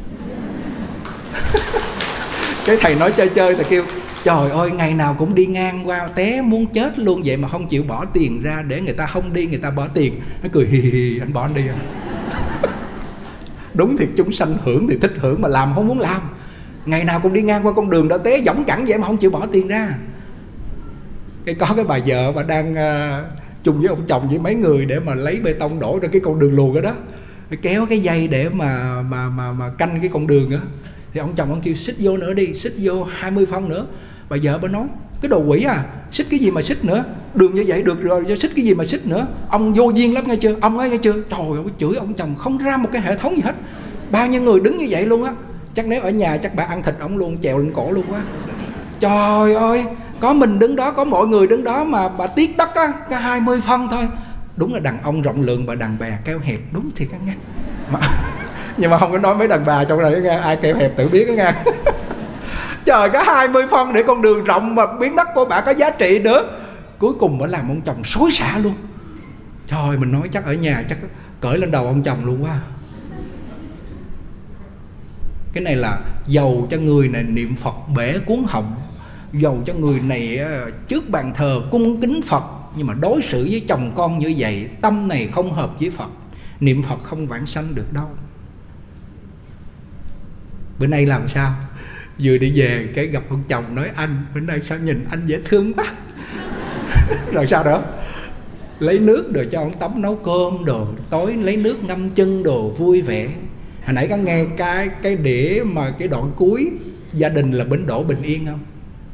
Cái thầy nói chơi thầy kêu trời ơi, ngày nào cũng đi ngang qua té muốn chết luôn, vậy mà không chịu bỏ tiền ra để người ta không đi, người ta bỏ tiền. Nó cười hì hì, anh bỏ anh đi à. Đúng thiệt, chúng sanh hưởng thì thích hưởng mà làm không muốn làm. Ngày nào cũng đi ngang qua con đường đó té võng cẳng vậy mà không chịu bỏ tiền ra. Có cái bà vợ bà đang chung với ông chồng với mấy người để mà lấy bê tông đổ ra cái con đường luồng đó, kéo cái dây để mà canh cái con đường đó. Thì ông chồng ông kêu xích vô nữa đi, xích vô 20 phân nữa. Bà vợ bà nói cái đồ quỷ à, xích cái gì mà xích nữa, đường như vậy được rồi, xích cái gì mà xích nữa, ông vô duyên lắm nghe chưa, ông nói nghe chưa. Trời ơi, chửi ông chồng không ra một cái hệ thống gì hết. Bao nhiêu người đứng như vậy luôn á. Chắc nếu ở nhà chắc bà ăn thịt ông luôn, chèo lên cổ luôn quá. Trời ơi, có mình đứng đó, có mọi người đứng đó mà bà tiếc đất á, có 20 phân thôi. Đúng là đàn ông rộng lượng và đàn bà keo hẹp, đúng thiệt á nghe. Nhưng mà không có nói mấy đàn bà trong này nghe, ai keo hẹp tự biết á nghe. Trời, có 20 phân để con đường rộng mà biến đất của bà có giá trị nữa. Cuối cùng bà làm ông chồng xối xả luôn. Trời, mình nói chắc ở nhà chắc cởi lên đầu ông chồng luôn quá. Cái này là dầu cho người này niệm Phật bể cuốn họng, dầu cho người này trước bàn thờ cung kính Phật, nhưng mà đối xử với chồng con như vậy, tâm này không hợp với Phật, niệm Phật không vãng sanh được đâu. Bữa nay làm sao? Vừa đi về cái gặp ông chồng nói anh, bữa nay sao nhìn anh dễ thương quá. Rồi sao nữa? Lấy nước rồi cho ông tắm nấu cơm đồ, tối lấy nước ngâm chân đồ, vui vẻ. Hồi nãy có nghe cái đĩa mà cái đoạn cuối gia đình là bến đỗ bình yên không?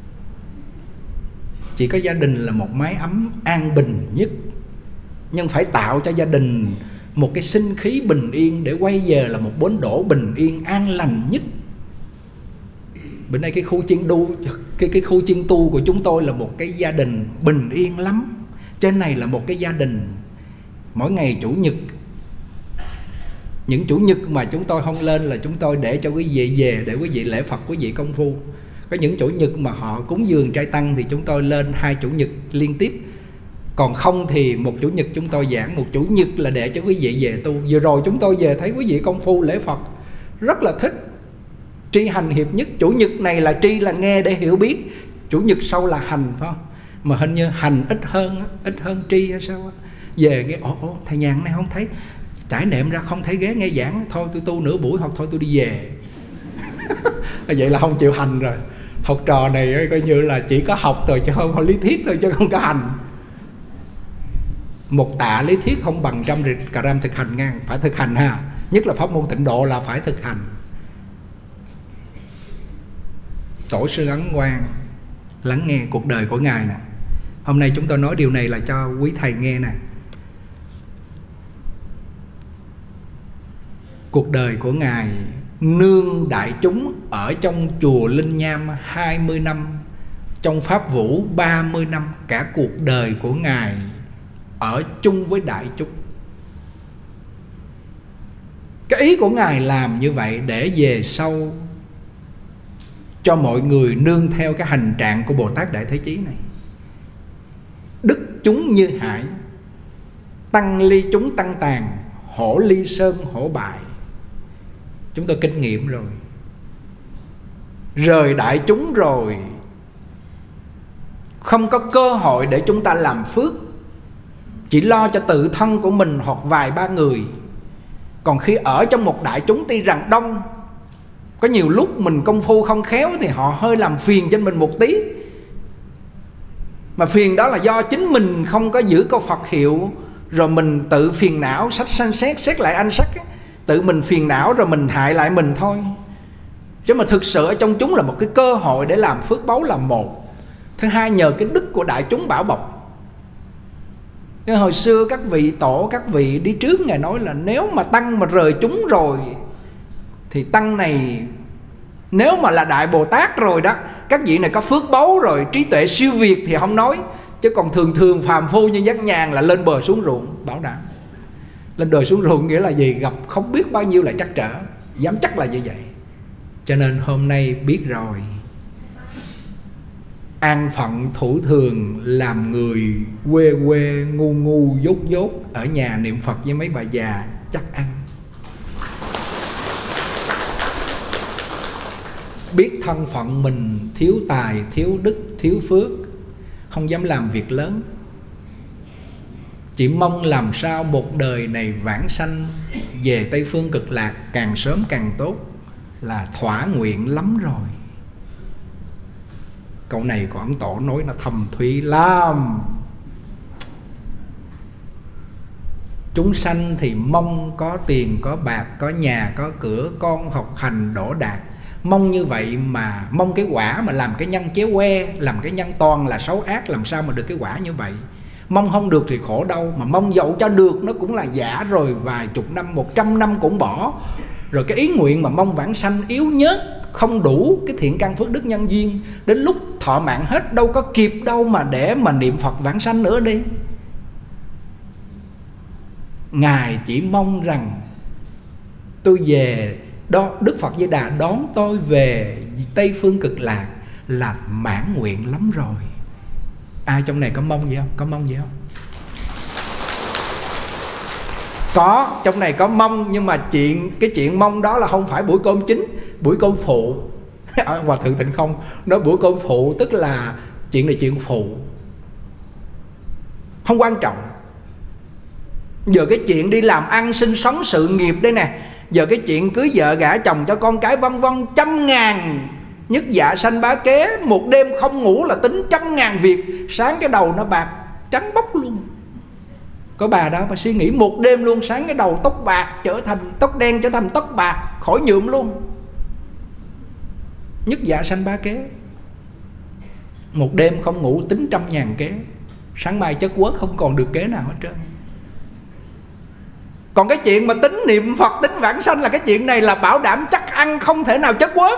Chỉ có gia đình là một mái ấm an bình nhất, nhưng phải tạo cho gia đình một cái sinh khí bình yên để quay về là một bến đỗ bình yên an lành nhất. Bữa nay cái khu chiên tu của chúng tôi là một cái gia đình bình yên lắm. Trên này là một cái gia đình mỗi ngày chủ nhật, những chủ nhật mà chúng tôi không lên là chúng tôi để cho quý vị về để quý vị lễ Phật, quý vị công phu. Có những chủ nhật mà họ cúng dường trai tăng thì chúng tôi lên 2 chủ nhật liên tiếp. Còn không thì một chủ nhật chúng tôi giảng, một chủ nhật là để cho quý vị về tu. Vừa rồi chúng tôi về thấy quý vị công phu lễ Phật rất là thích, tri hành hiệp nhất. Chủ nhật này là tri là nghe để hiểu biết, chủ nhật sau là hành, phải không? Mà hình như hành ít hơn tri hay sao á. Về cái thầy Nhàn này không thấy trải nệm ra, không thấy ghé nghe giảng, thôi tôi tu nửa buổi hoặc thôi tôi đi về. Vậy là không chịu hành rồi. Học trò này coi như là chỉ có học rồi chứ không lý thuyết thôi, chứ không có hành. Một tạ lý thuyết không bằng 100 cà ram thực hành ngang. Phải thực hành ha. Nhất là pháp môn tịnh độ là phải thực hành. Tổ sư Ấn Quang lắng nghe cuộc đời của Ngài nè. Hôm nay chúng tôi nói điều này là cho quý thầy nghe nè. Cuộc đời của Ngài nương đại chúng ở trong chùa Linh Nham 20 năm, trong Pháp Vũ 30 năm. Cả cuộc đời của Ngài ở chung với đại chúng. Cái ý của Ngài làm như vậy để về sau cho mọi người nương theo cái hành trạng của Bồ Tát Đại Thế Chí này. Đức chúng như hải, tăng ly chúng tăng tàn, hổ ly sơn hổ bại. Chúng tôi kinh nghiệm rồi. Rời đại chúng rồi, không có cơ hội để chúng ta làm phước, chỉ lo cho tự thân của mình hoặc vài ba người. Còn khi ở trong một đại chúng tuy rằng đông, có nhiều lúc mình công phu không khéo thì họ hơi làm phiền cho mình một tí. Mà phiền đó là do chính mình không có giữ câu Phật hiệu, rồi mình tự phiền não, sách sanh xét lại anh sách, tự mình phiền não rồi mình hại lại mình thôi. Chứ mà thực sự ở trong chúng là một cái cơ hội để làm phước báu là một. Thứ hai, nhờ cái đức của đại chúng bảo bọc. Cái hồi xưa các vị tổ, các vị đi trước Ngài nói là nếu mà tăng mà rời chúng rồi thì tăng này, nếu mà là Đại Bồ Tát rồi đó, các vị này có phước báu rồi, trí tuệ siêu việt thì không nói. Chứ còn thường phàm phu như Giác Nhàn là lên bờ xuống ruộng, bảo đảm. Lên đời xuống ruộng nghĩa là gì? Gặp không biết bao nhiêu là trắc trở, dám chắc là như vậy. Cho nên hôm nay biết rồi, an phận thủ thường, làm người quê quê ngu dốt ở nhà niệm Phật với mấy bà già chắc ăn. Biết thân phận mình thiếu tài, thiếu đức, thiếu phước, không dám làm việc lớn. Chỉ mong làm sao một đời này vãng sanh về Tây Phương Cực Lạc càng sớm càng tốt, là thỏa nguyện lắm rồi. Câu này của ông Tổ nói nó thầm thúy lắm. Chúng sanh thì mong có tiền, có bạc, có nhà, có cửa, con học hành đỗ đạt. Mong như vậy mà mong cái quả mà làm cái nhân chéo que, làm cái nhân toàn là xấu ác, làm sao mà được cái quả như vậy. Mong không được thì khổ đau, mà mong dẫu cho được nó cũng là giả rồi, vài chục năm, 100 năm cũng bỏ. Rồi cái ý nguyện mà mong vãng sanh yếu nhớt, không đủ cái thiện căn phước đức nhân duyên, đến lúc thọ mạng hết đâu có kịp đâu mà để mà niệm Phật vãng sanh nữa đi. Ngài chỉ mong rằng tôi về đó, Đức Phật Di Đà đón tôi về Tây Phương Cực Lạc là mãn nguyện lắm rồi. Ai trong này có mong gì không? Có mong gì không? Có, trong này có mong, nhưng mà cái chuyện mong đó là không phải buổi cơm chính, buổi cơm phụ. Hòa Thượng Tịnh Không nói buổi cơm phụ, tức là chuyện này chuyện phụ, không quan trọng. Giờ cái chuyện đi làm ăn sinh sống sự nghiệp đây nè, giờ cái chuyện cưới vợ gả chồng cho con cái vân vân, trăm ngàn nhất dạ sanh bá kế, một đêm không ngủ là tính trăm ngàn việc. Sáng cái đầu nó bạc trắng bóc luôn. Có bà đó bà suy nghĩ một đêm luôn, sáng cái đầu tóc bạc trở thành tóc đen, trở thành tóc bạc, khỏi nhuộm luôn. Nhất dạ sanh bá kế, một đêm không ngủ tính trăm ngàn kế, sáng mai chất quất không còn được kế nào hết trơn. Còn cái chuyện mà tính niệm Phật, tính vãng sanh là cái chuyện này là bảo đảm chắc ăn, không thể nào chất quất.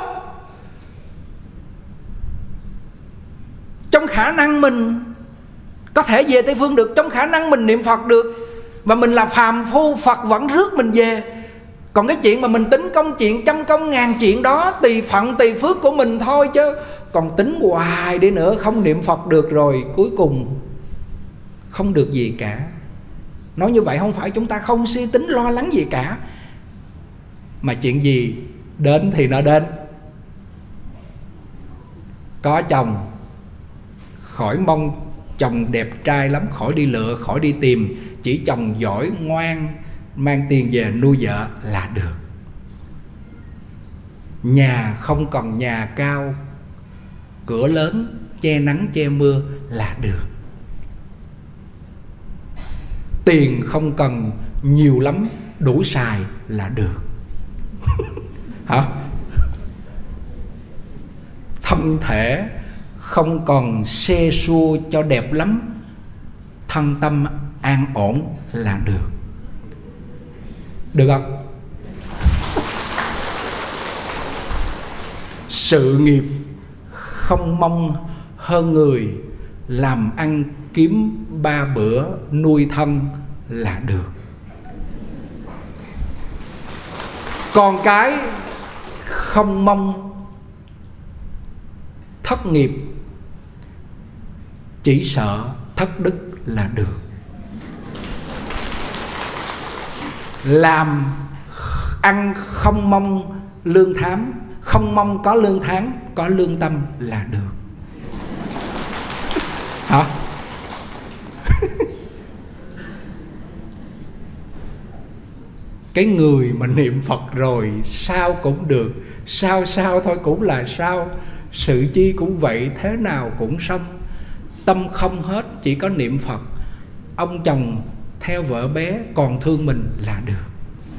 Trong khả năng mình có thể về Tây Phương được, trong khả năng mình niệm Phật được, và mình là phàm phu, Phật vẫn rước mình về. Còn cái chuyện mà mình tính công chuyện, trăm công ngàn chuyện đó tùy phận tùy phước của mình thôi. Chứ còn tính hoài đi nữa không niệm Phật được rồi cuối cùng không được gì cả. Nói như vậy không phải chúng ta không suy tính lo lắng gì cả, mà chuyện gì đến thì nó đến. Có chồng khỏi mong chồng đẹp trai lắm, khỏi đi lựa, khỏi đi tìm, chỉ chồng giỏi ngoan mang tiền về nuôi vợ là được. Nhà không cần nhà cao cửa lớn che nắng che mưa là được. Tiền không cần nhiều lắm, đủ xài là được. Hả? Thân thể không còn xe xua cho đẹp lắm, thân tâm an ổn là được. Được không? Sự nghiệp không mong hơn người, làm ăn kiếm 3 bữa nuôi thân là được. Còn cái không mong thất nghiệp, chỉ sợ thất đức là được. Làm ăn không mong lương thám, không mong có lương tháng, có lương tâm là được. Hả? Cái người mà niệm Phật rồi sao cũng được, sao thôi cũng là sao, sự chi cũng vậy, thế nào cũng xong, tâm không hết, chỉ có niệm Phật. Ông chồng theo vợ bé còn thương mình là được.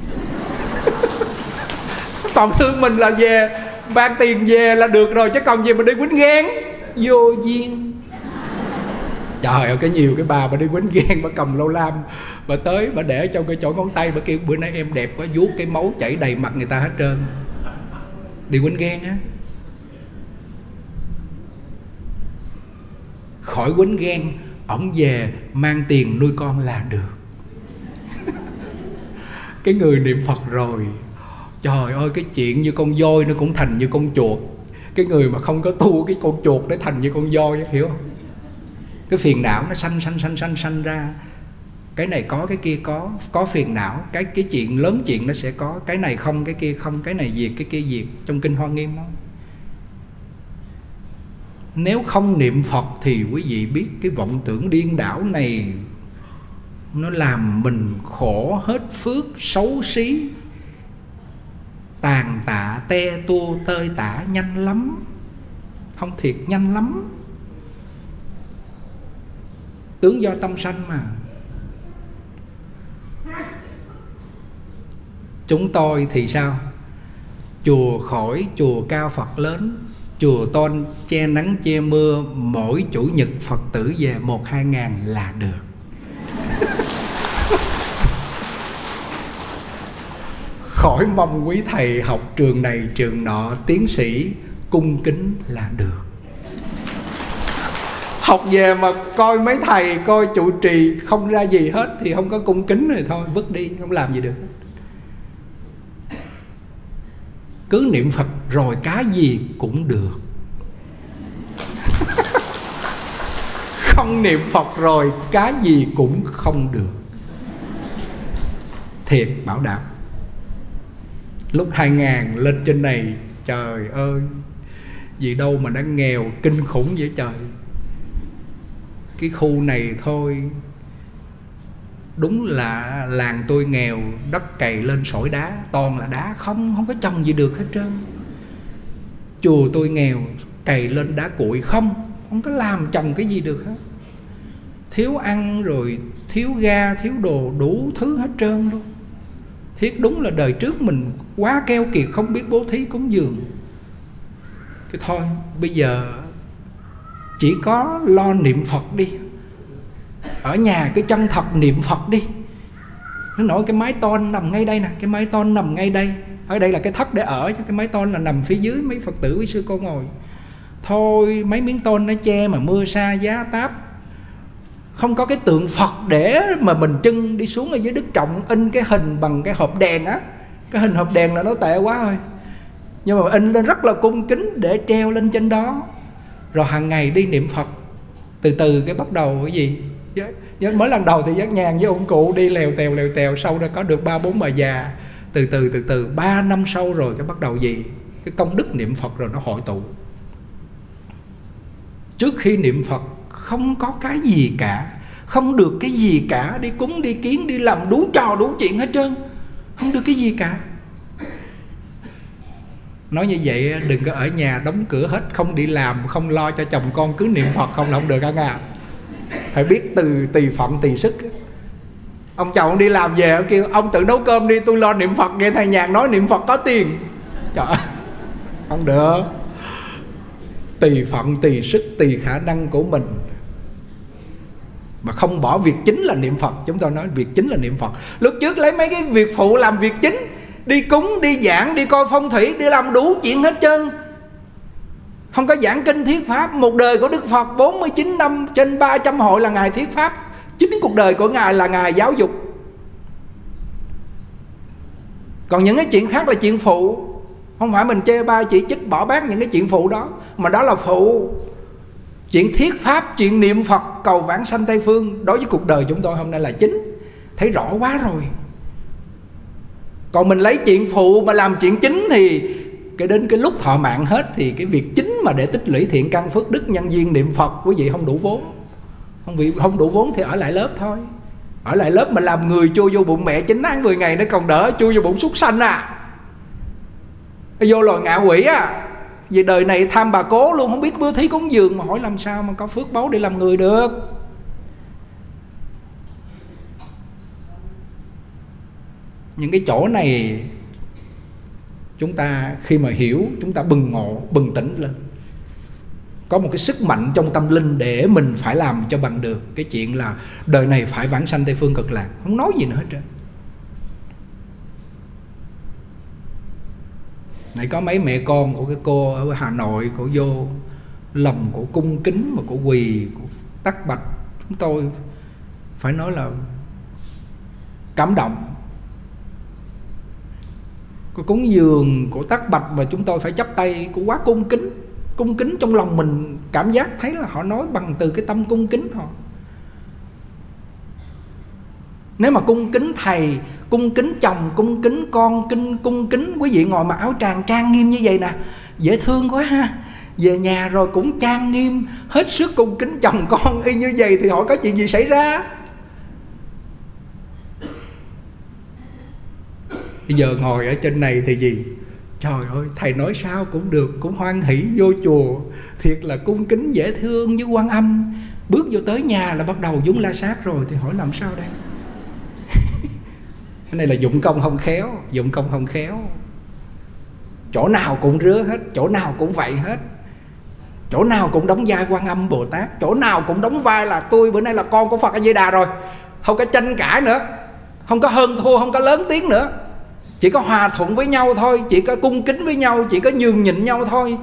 Còn thương mình là về mang tiền về là được rồi, chứ còn gì mà đi quýnh ghen vô duyên. Trời ơi, cái nhiều cái bà đi quýnh ghen, bà cầm lâu lam, bà tới bà để trong cái chỗ ngón tay, bà kêu bữa nay em đẹp quá, vuốt cái máu chảy đầy mặt người ta hết trơn. Đi quýnh ghen á. Khỏi quýnh ghen, ổng về mang tiền nuôi con là được. Cái người niệm Phật rồi, trời ơi, cái chuyện như con voi nó cũng thành như con chuột. Cái người mà không có tu cái con chuột để thành như con voi, hiểu không? Cái phiền não nó sanh ra. Cái này có, cái kia có phiền não. Cái chuyện lớn chuyện nó sẽ có. Cái này không, cái kia không. Cái này diệt, cái kia diệt. Trong Kinh Hoa Nghiêm đó. Nếu không niệm Phật thì quý vị biết cái vọng tưởng điên đảo này nó làm mình khổ hết phước, xấu xí, tàn tạ, te tua, tơi tả nhanh lắm. Không thiệt, nhanh lắm. Tướng do tâm sanh mà. Chúng tôi thì sao? Chùa khỏi, chùa cao Phật lớn, chùa tôn che nắng che mưa, mỗi chủ nhật Phật tử về 1-2 ngàn là được. Khỏi mong quý thầy học trường này trường nọ, tiến sĩ cung kính là được. Học về mà coi mấy thầy, coi trụ trì không ra gì hết thì không có cung kính rồi thôi, vứt đi, không làm gì được hết. Cứ niệm Phật rồi cái gì cũng được. Không niệm Phật rồi cái gì cũng không được. Thiệt, bảo đảm. Lúc 2000 lên trên này, trời ơi, gì đâu mà đã nghèo kinh khủng vậy trời. Cái khu này thôi, đúng là làng tôi nghèo, đất cày lên sỏi đá, toàn là đá không có trồng gì được hết trơn. Chùa tôi nghèo, cày lên đá cuội không có làm trồng cái gì được hết. Thiếu ăn rồi thiếu ga, thiếu đồ, đủ thứ hết trơn luôn. Thiết đúng là đời trước mình quá keo kiệt, không biết bố thí cúng dường. Cái thôi, bây giờ chỉ có lo niệm Phật đi. Ở nhà cái chân thật niệm Phật đi. Nó nói cái mái tôn nằm ngay đây nè, cái mái tôn nằm ngay đây. Ở đây là cái thất để ở, chứ cái mái tôn là nằm phía dưới mấy Phật tử quý sư cô ngồi. Thôi mấy miếng tôn nó che mà mưa sa giá táp, không có cái tượng Phật để mà mình chân đi xuống ở dưới Đức Trọng in cái hình bằng cái hộp đèn á. Cái hình hộp đèn là nó tệ quá rồi, nhưng mà in lên rất là cung kính để treo lên trên đó. Rồi hàng ngày đi niệm Phật. Từ từ cái bắt đầu cái gì, mới lần đầu thì giác nhàn với ông cụ đi lèo tèo, sau đó có được 3-4 bà già. Từ từ 3 năm sau rồi cái bắt đầu gì, cái công đức niệm Phật rồi nó hội tụ. Trước khi niệm Phật không có cái gì cả, không được cái gì cả. Đi cúng đi kiến đi làm đủ trò đủ chuyện hết trơn, không được cái gì cả. Nói như vậy đừng có ở nhà đóng cửa hết, không đi làm, không lo cho chồng con, cứ niệm Phật không là không được cả nhà. Phải biết tùy phận tùy sức. Ông chồng ông đi làm về ông kêu ông tự nấu cơm đi, tôi lo niệm Phật. Nghe thầy Nhàn nói niệm Phật có tiền, trời ơi, không được. Tùy phận tùy sức tùy khả năng của mình, mà không bỏ việc chính là niệm Phật. Chúng tôi nói việc chính là niệm Phật. Lúc trước lấy mấy cái việc phụ làm việc chính, đi cúng, đi giảng, đi coi phong thủy, đi làm đủ chuyện hết trơn. Không có giảng kinh thuyết pháp. Một đời của Đức Phật 49 năm, trên 300 hội là Ngài thuyết pháp. Chính cuộc đời của Ngài là Ngài giáo dục. Còn những cái chuyện khác là chuyện phụ. Không phải mình chê bai chỉ trích bỏ bác những cái chuyện phụ đó, mà đó là phụ. Chuyện thuyết pháp, chuyện niệm Phật, cầu vãng sanh Tây Phương, đối với cuộc đời chúng tôi hôm nay là chính. Thấy rõ quá rồi. Còn mình lấy chuyện phụ mà làm chuyện chính thì đến cái lúc thọ mạng hết thì cái việc chính mà để tích lũy thiện căn phước đức nhân duyên niệm Phật quý vị không đủ vốn. không đủ vốn thì ở lại lớp thôi. Ở lại lớp mà làm người chui vô bụng mẹ 9 tháng 10 ngày nó còn đỡ chui vô bụng súc sanh à. Vô loài ngạ quỷ à. Vì đời này tham bà cố luôn, không biết bố thí cúng dường, mà hỏi làm sao mà có phước báu để làm người được. Những cái chỗ này chúng ta khi mà hiểu, chúng ta bừng ngộ, bừng tỉnh lên, có một cái sức mạnh trong tâm linh để mình phải làm cho bằng được cái chuyện là đời này phải vãng sanh Tây Phương Cực Lạc. Không nói gì nữa hết trơn. Nãy có mấy mẹ con của cái cô ở Hà Nội, cô vô lòng của cung kính mà của quỳ, của tắc bạch, chúng tôi phải nói là cảm động. Cô cúng dường của tắc bạch mà chúng tôi phải chắp tay, cô quá cung kính. Cung kính trong lòng mình cảm giác thấy là họ nói bằng từ cái tâm cung kính họ. Nếu mà cung kính thầy, cung kính chồng, cung kính con, cung kính quý vị ngồi mặc áo tràng trang nghiêm như vậy nè, dễ thương quá ha. Về nhà rồi cũng trang nghiêm, hết sức cung kính chồng con y như vậy thì họ có chuyện gì xảy ra? Bây giờ ngồi ở trên này thì gì? Trời ơi, thầy nói sao cũng được, cũng hoan hỷ vô chùa, thiệt là cung kính dễ thương với Quan Âm. Bước vô tới nhà là bắt đầu vúng la sát rồi, thì hỏi làm sao đây? Cái này là dụng công không khéo, dụng công không khéo. Chỗ nào cũng rứa hết, chỗ nào cũng vậy hết. Chỗ nào cũng đóng vai Quan Âm Bồ Tát, chỗ nào cũng đóng vai là tôi bữa nay là con của Phật A Di Đà rồi. Không có tranh cãi nữa, không có hơn thua, không có lớn tiếng nữa. Chỉ có hòa thuận với nhau thôi, chỉ có cung kính với nhau, chỉ có nhường nhịn nhau thôi,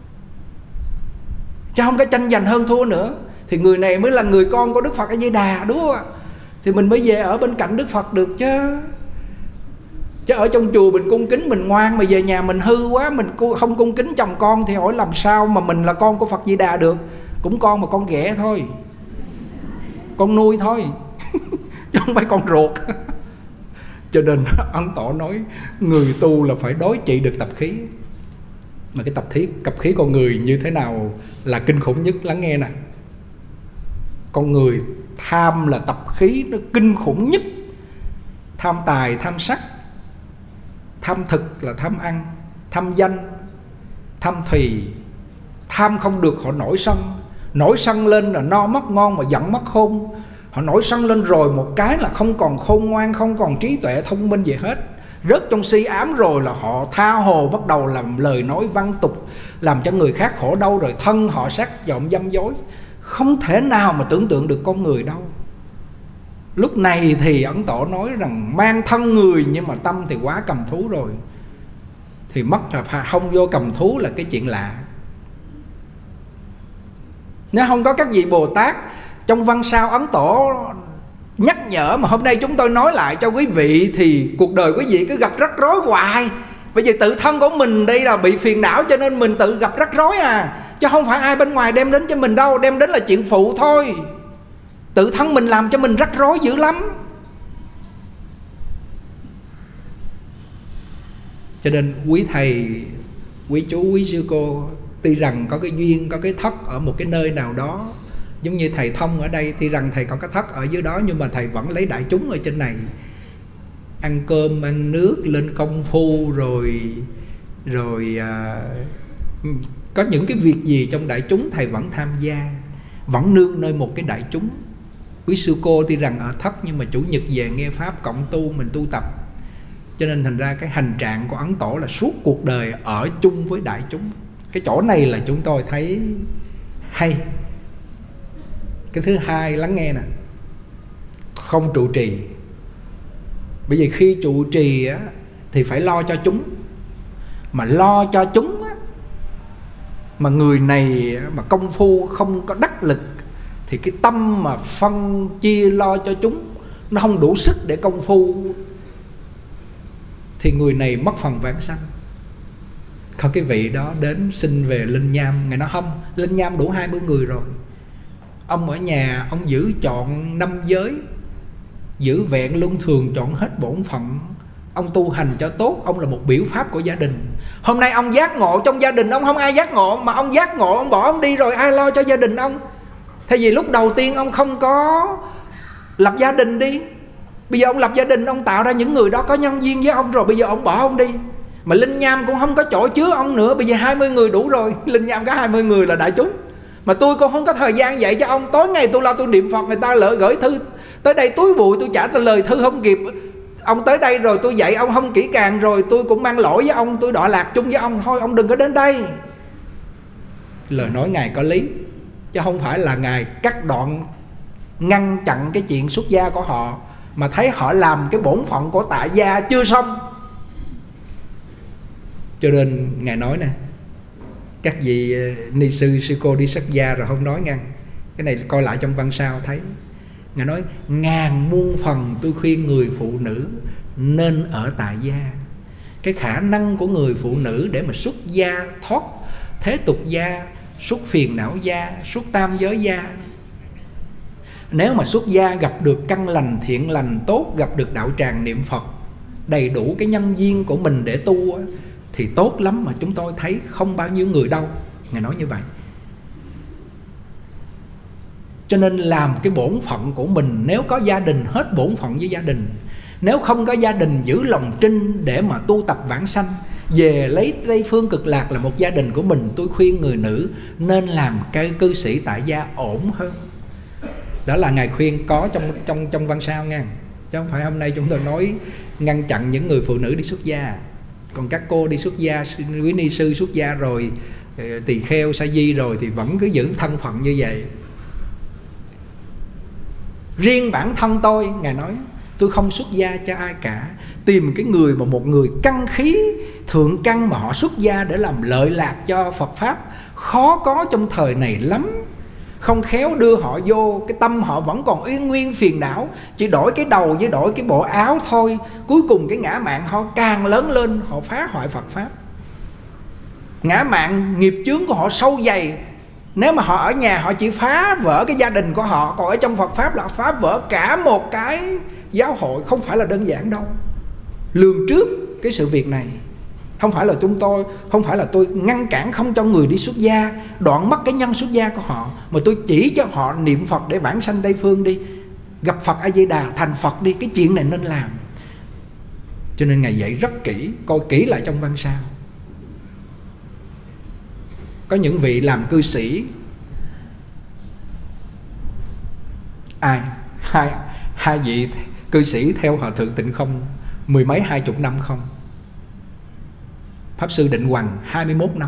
chứ không có tranh giành hơn thua nữa. Thì người này mới là người con của Đức Phật A Di Đà, đúng không ạ? Thì mình mới về ở bên cạnh Đức Phật được chứ. Chứ ở trong chùa mình cung kính, mình ngoan, mà về nhà mình hư quá, mình không cung kính chồng con, thì hỏi làm sao mà mình là con của Phật Di Đà được. Cũng con mà con ghẻ thôi, con nuôi thôi chứ không phải con ruột. Cho nên Ấn Tổ nói người tu là phải đối trị được tập khí. Mà cái tập khí con người như thế nào là kinh khủng nhất, lắng nghe nè. Con người tham là tập khí nó kinh khủng nhất. Tham tài, tham sắc, tham thực là tham ăn, tham danh, tham thùy. Tham không được họ nổi sân. Nổi sân lên là no mất ngon mà giận mất khôn. Họ nổi sân lên rồi một cái là không còn khôn ngoan, không còn trí tuệ thông minh gì hết. Rớt trong si ám rồi là họ tha hồ bắt đầu làm lời nói văn tục, làm cho người khác khổ đau, rồi thân họ sát vọng dâm dối. Không thể nào mà tưởng tượng được con người đâu. Lúc này thì Ấn Tổ nói rằng mang thân người nhưng mà tâm thì quá cầm thú rồi. Thì mất là không vô cầm thú là cái chuyện lạ. Nếu không có các vị Bồ Tát, trong văn sao Ấn Tổ nhắc nhở mà hôm nay chúng tôi nói lại cho quý vị, thì cuộc đời quý vị cứ gặp rắc rối hoài. Bởi vì tự thân của mình đây là bị phiền não, cho nên mình tự gặp rắc rối à. Chứ không phải ai bên ngoài đem đến cho mình đâu, đem đến là chuyện phụ thôi. Tự thân mình làm cho mình rắc rối dữ lắm. Cho nên quý thầy, quý chú, quý sư cô, tuy rằng có cái duyên, có cái thất ở một cái nơi nào đó, giống như thầy Thông ở đây, tuy rằng thầy có cái thất ở dưới đó, nhưng mà thầy vẫn lấy đại chúng ở trên này. Ăn cơm, ăn nước, lên công phu, rồi có những cái việc gì trong đại chúng thầy vẫn tham gia, vẫn nương nơi một cái đại chúng. Quý sư cô tuy rằng ở thất nhưng mà chủ nhật về nghe pháp cộng tu, mình tu tập. Cho nên thành ra cái hành trạng của Ấn Tổ là suốt cuộc đời ở chung với đại chúng. Cái chỗ này là chúng tôi thấy hay. Cái thứ hai, lắng nghe nè, không trụ trì. Bởi vì khi trụ trì á, thì phải lo cho chúng. Mà lo cho chúng á, mà người này mà công phu không có đắc lực, thì cái tâm mà phân chia lo cho chúng nó không đủ sức để công phu, thì người này mất phần vãng sanh. Có cái vị đó đến xin về Linh Nham, Ngài nói không, Linh Nham đủ 20 người rồi. Ông ở nhà, ông giữ trọn 5 giới, giữ vẹn luân thường, trọn hết bổn phận. Ông tu hành cho tốt, ông là một biểu pháp của gia đình. Hôm nay ông giác ngộ, trong gia đình ông không ai giác ngộ, mà ông giác ngộ, ông bỏ ông đi rồi ai lo cho gia đình ông? Thay vì lúc đầu tiên ông không có lập gia đình đi, bây giờ ông lập gia đình, ông tạo ra những người đó có nhân duyên với ông rồi, bây giờ ông bỏ ông đi. Mà linh nham cũng không có chỗ chứa ông nữa, bây giờ 20 người đủ rồi. Linh nham có 20 người là đại chúng. Mà tôi cũng không có thời gian dạy cho ông. Tối ngày tôi lo tôi niệm Phật, người ta lỡ gửi thư tới đây túi bụi, tôi trả lời thư không kịp. Ông tới đây rồi tôi dạy ông không kỹ càng, rồi tôi cũng mang lỗi với ông, tôi đọa lạc chung với ông. Thôi ông đừng có đến đây. Lời nói Ngài có lý, chứ không phải là Ngài cắt đoạn ngăn chặn cái chuyện xuất gia của họ, mà thấy họ làm cái bổn phận của tại gia chưa xong. Cho nên Ngài nói nè, các vị ni sư, sư cô đi xuất gia rồi không nói ngăn. Cái này coi lại trong văn sao thấy. Ngài nói ngàn muôn phần tôi khuyên người phụ nữ nên ở tại gia. Cái khả năng của người phụ nữ để mà xuất gia, thoát thế tục gia, xuất phiền não gia, xuất tam giới gia. Nếu mà xuất gia gặp được căn lành, thiện lành tốt, gặp được đạo tràng niệm Phật, đầy đủ cái nhân duyên của mình để tu thì tốt lắm, mà chúng tôi thấy không bao nhiêu người đâu. Ngài nói như vậy. Cho nên làm cái bổn phận của mình. Nếu có gia đình, hết bổn phận với gia đình. Nếu không có gia đình, giữ lòng trinh để mà tu tập vãng sanh, về lấy Tây Phương Cực Lạc là một gia đình của mình. Tôi khuyên người nữ nên làm cái cư sĩ tại gia ổn hơn. Đó là Ngài khuyên có trong văn sao nha, chứ không phải hôm nay chúng tôi nói ngăn chặn những người phụ nữ đi xuất gia. Còn các cô đi xuất gia, quý ni sư xuất gia rồi, tỳ kheo sa di rồi thì vẫn cứ giữ thân phận như vậy. Riêng bản thân tôi, Ngài nói tôi không xuất gia cho ai cả. Tìm cái người mà một người căn khí thượng căn mà họ xuất gia để làm lợi lạc cho Phật Pháp khó có trong thời này lắm. Không khéo đưa họ vô, cái tâm họ vẫn còn uyên nguyên phiền não, chỉ đổi cái đầu với đổi cái bộ áo thôi. Cuối cùng cái ngã mạn họ càng lớn lên, họ phá hoại Phật Pháp. Ngã mạn nghiệp chướng của họ sâu dày. Nếu mà họ ở nhà họ chỉ phá vỡ cái gia đình của họ, còn ở trong Phật Pháp là phá vỡ cả một cái giáo hội. Không phải là đơn giản đâu. Lường trước cái sự việc này. Không phải là không phải là tôi ngăn cản không cho người đi xuất gia, đoạn mất cái nhân xuất gia của họ, mà tôi chỉ cho họ niệm Phật để vãng sanh Tây Phương đi, gặp Phật A Di Đà, thành Phật đi. Cái chuyện này nên làm. Cho nên Ngài dạy rất kỹ, coi kỹ lại trong văn sao. Có những vị làm cư sĩ, hai vị cư sĩ theo Hòa Thượng Tịnh Không 10 mấy 20 năm không. Pháp Sư Định Hoằng 21 năm.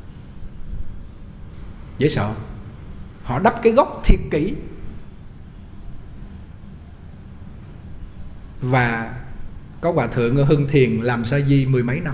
Dễ sợ. Họ đắp cái gốc thiệt kỹ. Và có Hòa Thượng ở Hưng Thiền làm sa di 10 mấy năm.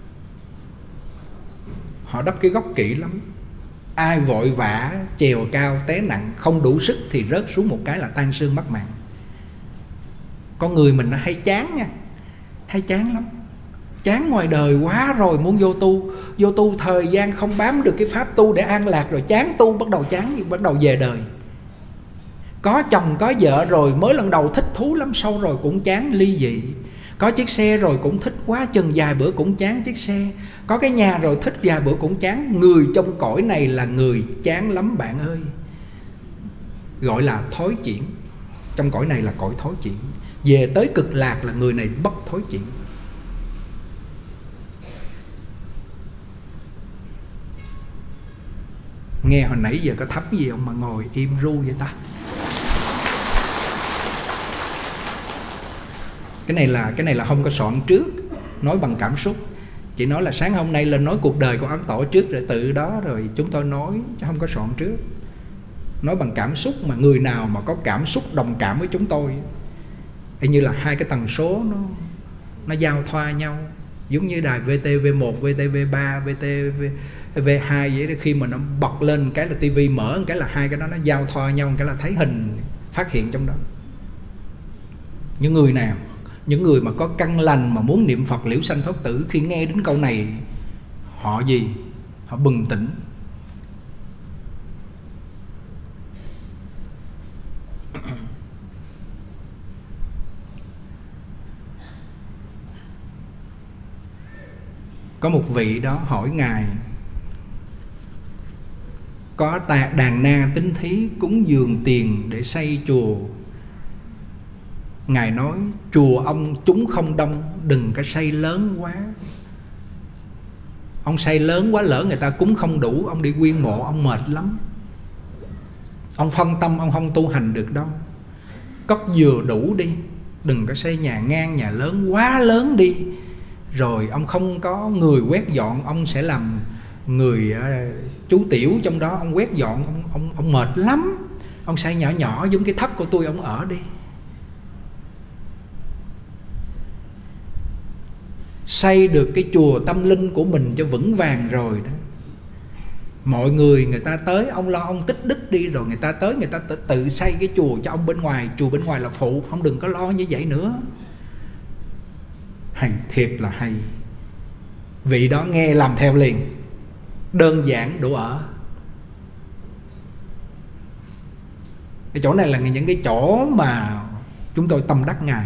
Họ đắp cái gốc kỹ lắm. Ai vội vã chèo cao té nặng, không đủ sức thì rớt xuống một cái là tan xương mất mạng. Con người mình nó hay chán nha, hay chán lắm. Chán ngoài đời quá rồi, muốn vô tu thời gian không bám được cái pháp tu để an lạc, rồi chán tu, bắt đầu chán, bắt đầu về đời. Có chồng có vợ rồi mới lần đầu thích thú lắm, sau rồi cũng chán ly dị. Có chiếc xe rồi cũng thích quá chừng, vài bữa cũng chán chiếc xe. Có cái nhà rồi thích, vài bữa cũng chán. Người trong cõi này là người chán lắm bạn ơi. Gọi là thối chuyển. Trong cõi này là cõi thối chuyển. Về tới Cực Lạc là người này bất thối chuyển. Nghe hồi nãy giờ có thấm gì không mà ngồi im ru vậy ta? Cái này là không có soạn trước, nói bằng cảm xúc. Chỉ nói là sáng hôm nay lên nói cuộc đời của Ấn Tổ trước, rồi tự đó rồi chúng tôi nói, chứ không có soạn trước. Nói bằng cảm xúc, mà người nào mà có cảm xúc đồng cảm với chúng tôi, y như là hai cái tần số nó giao thoa nhau. Giống như đài VTV1, VTV3, VTV2 vậy đó. Khi mà nó bật lên cái là tivi mở, cái là hai cái đó nó giao thoa nhau, cái là thấy hình phát hiện trong đó. Những người nào, những người mà có căn lành mà muốn niệm Phật liễu sanh thoát tử, khi nghe đến câu này họ gì? Họ bừng tỉnh. Có một vị đó hỏi Ngài, có đàn na tín thí cúng dường tiền để xây chùa. Ngài nói chùa ông chúng không đông, đừng có xây lớn quá. Ông xây lớn quá lỡ người ta cúng không đủ, ông đi quyên mộ ông mệt lắm. Ông phân tâm ông không tu hành được đâu. Cất vừa đủ đi, đừng có xây nhà ngang nhà lớn quá lớn đi. Rồi ông không có người quét dọn, ông sẽ làm người chú tiểu trong đó, ông quét dọn, ông mệt lắm. Ông xây nhỏ nhỏ giống cái thất của tôi, ông ở đi. Xây được cái chùa tâm linh của mình cho vững vàng rồi đó, mọi người ta tới, ông lo ông tích đức đi, rồi người ta tới người ta tự xây cái chùa cho ông bên ngoài. Chùa bên ngoài là phụ, ông đừng có lo như vậy nữa. Hay, thiệt là hay. Vị đó nghe làm theo liền. Đơn giản đủ ở. Cái chỗ này là những cái chỗ mà chúng tôi tâm đắc Ngài.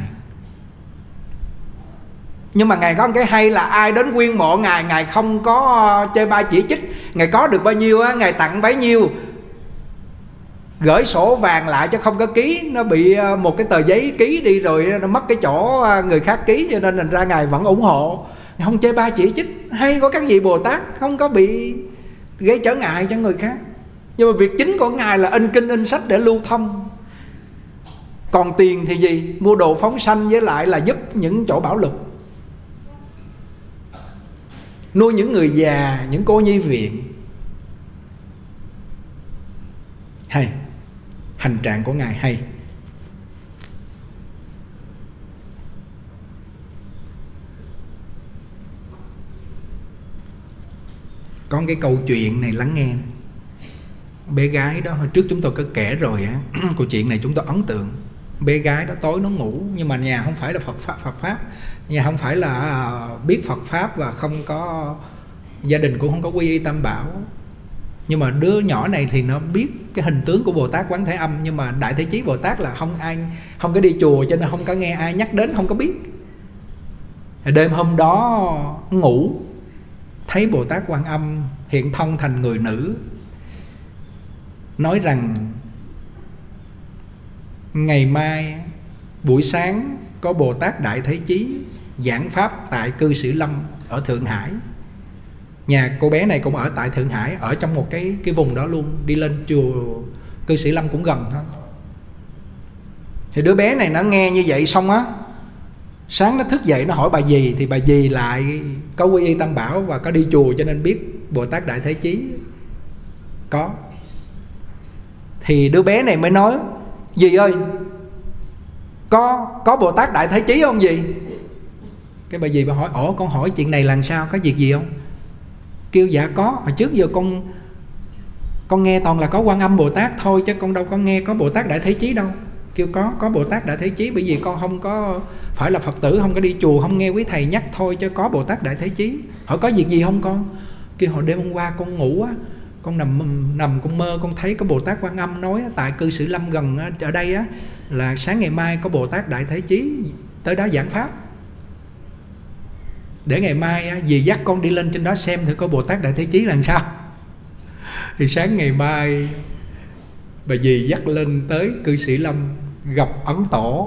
Nhưng mà Ngài có một cái hay là ai đến quyên mộ Ngài, Ngài không có chê bai chỉ trích. Ngài có được bao nhiêu á, Ngài tặng bấy nhiêu. Gửi sổ vàng lại cho không có ký, nó bị một cái tờ giấy ký đi rồi nó mất cái chỗ người khác ký, cho nên thành ra Ngài vẫn ủng hộ. Ngài không chê bai chỉ trích. Hay có các vị Bồ Tát không có bị gây trở ngại cho người khác. Nhưng mà việc chính của Ngài là in kinh in sách để lưu thông. Còn tiền thì gì? Mua đồ phóng sanh với lại là giúp những chỗ bảo lục, nuôi những người già, những cô nhi viện. Hay. Hành trạng của Ngài hay. Có cái câu chuyện này lắng nghe. Bé gái đó, hồi trước chúng tôi có kể rồi á. Câu chuyện này chúng tôi ấn tượng. Bé gái đó tối nó ngủ, nhưng mà nhà không phải là Phật Pháp. Nhà không phải là biết Phật Pháp, và không có gia đình cũng không có quy y Tam Bảo. Nhưng mà đứa nhỏ này thì nó biết cái hình tướng của Bồ Tát Quán Thế Âm. Nhưng mà Đại Thế Chí Bồ Tát là không có đi chùa, cho nên không có nghe ai nhắc đến, không có biết. Đêm hôm đó ngủ, thấy Bồ Tát Quan Âm hiện thân thành người nữ, nói rằng ngày mai buổi sáng có Bồ Tát Đại Thế Chí giảng pháp tại cư Sĩ Lâm ở Thượng Hải. Nhà cô bé này cũng ở tại Thượng Hải, ở trong một cái vùng đó luôn. Đi lên chùa cư Sĩ Lâm cũng gần thôi. Thì đứa bé này nó nghe như vậy xong á, sáng nó thức dậy nó hỏi bà dì, thì bà dì lại có quy y Tam Bảo và có đi chùa, cho nên biết Bồ Tát Đại Thế Chí có. Thì đứa bé này mới nói: dì ơi, có Bồ Tát Đại Thế Chí không dì? Cái bà dì bà hỏi: ủa con hỏi chuyện này là sao, có việc gì không? Kêu dạ có, hồi trước giờ con nghe toàn là có Quan Âm Bồ Tát thôi, chứ con đâu có nghe có Bồ Tát Đại Thế Chí đâu. Kêu có Bồ Tát Đại Thế Chí, bởi vì con không có phải là Phật tử, không có đi chùa, không nghe quý thầy nhắc thôi, chứ có Bồ Tát Đại Thế Chí. Hỏi có việc gì không con? Kêu hồi đêm hôm qua con ngủ á, con nằm con mơ, con thấy có Bồ Tát Quan Âm nói tại cư Sĩ Lâm gần ở đây á, là sáng ngày mai có Bồ Tát Đại Thế Chí tới đó giảng pháp, để ngày mai á, dì dắt con đi lên trên đó xem thử có Bồ Tát Đại Thế Chí là sao. Thì sáng ngày mai bà dì dắt lên tới cư Sĩ Lâm, gặp Ấn Tổ.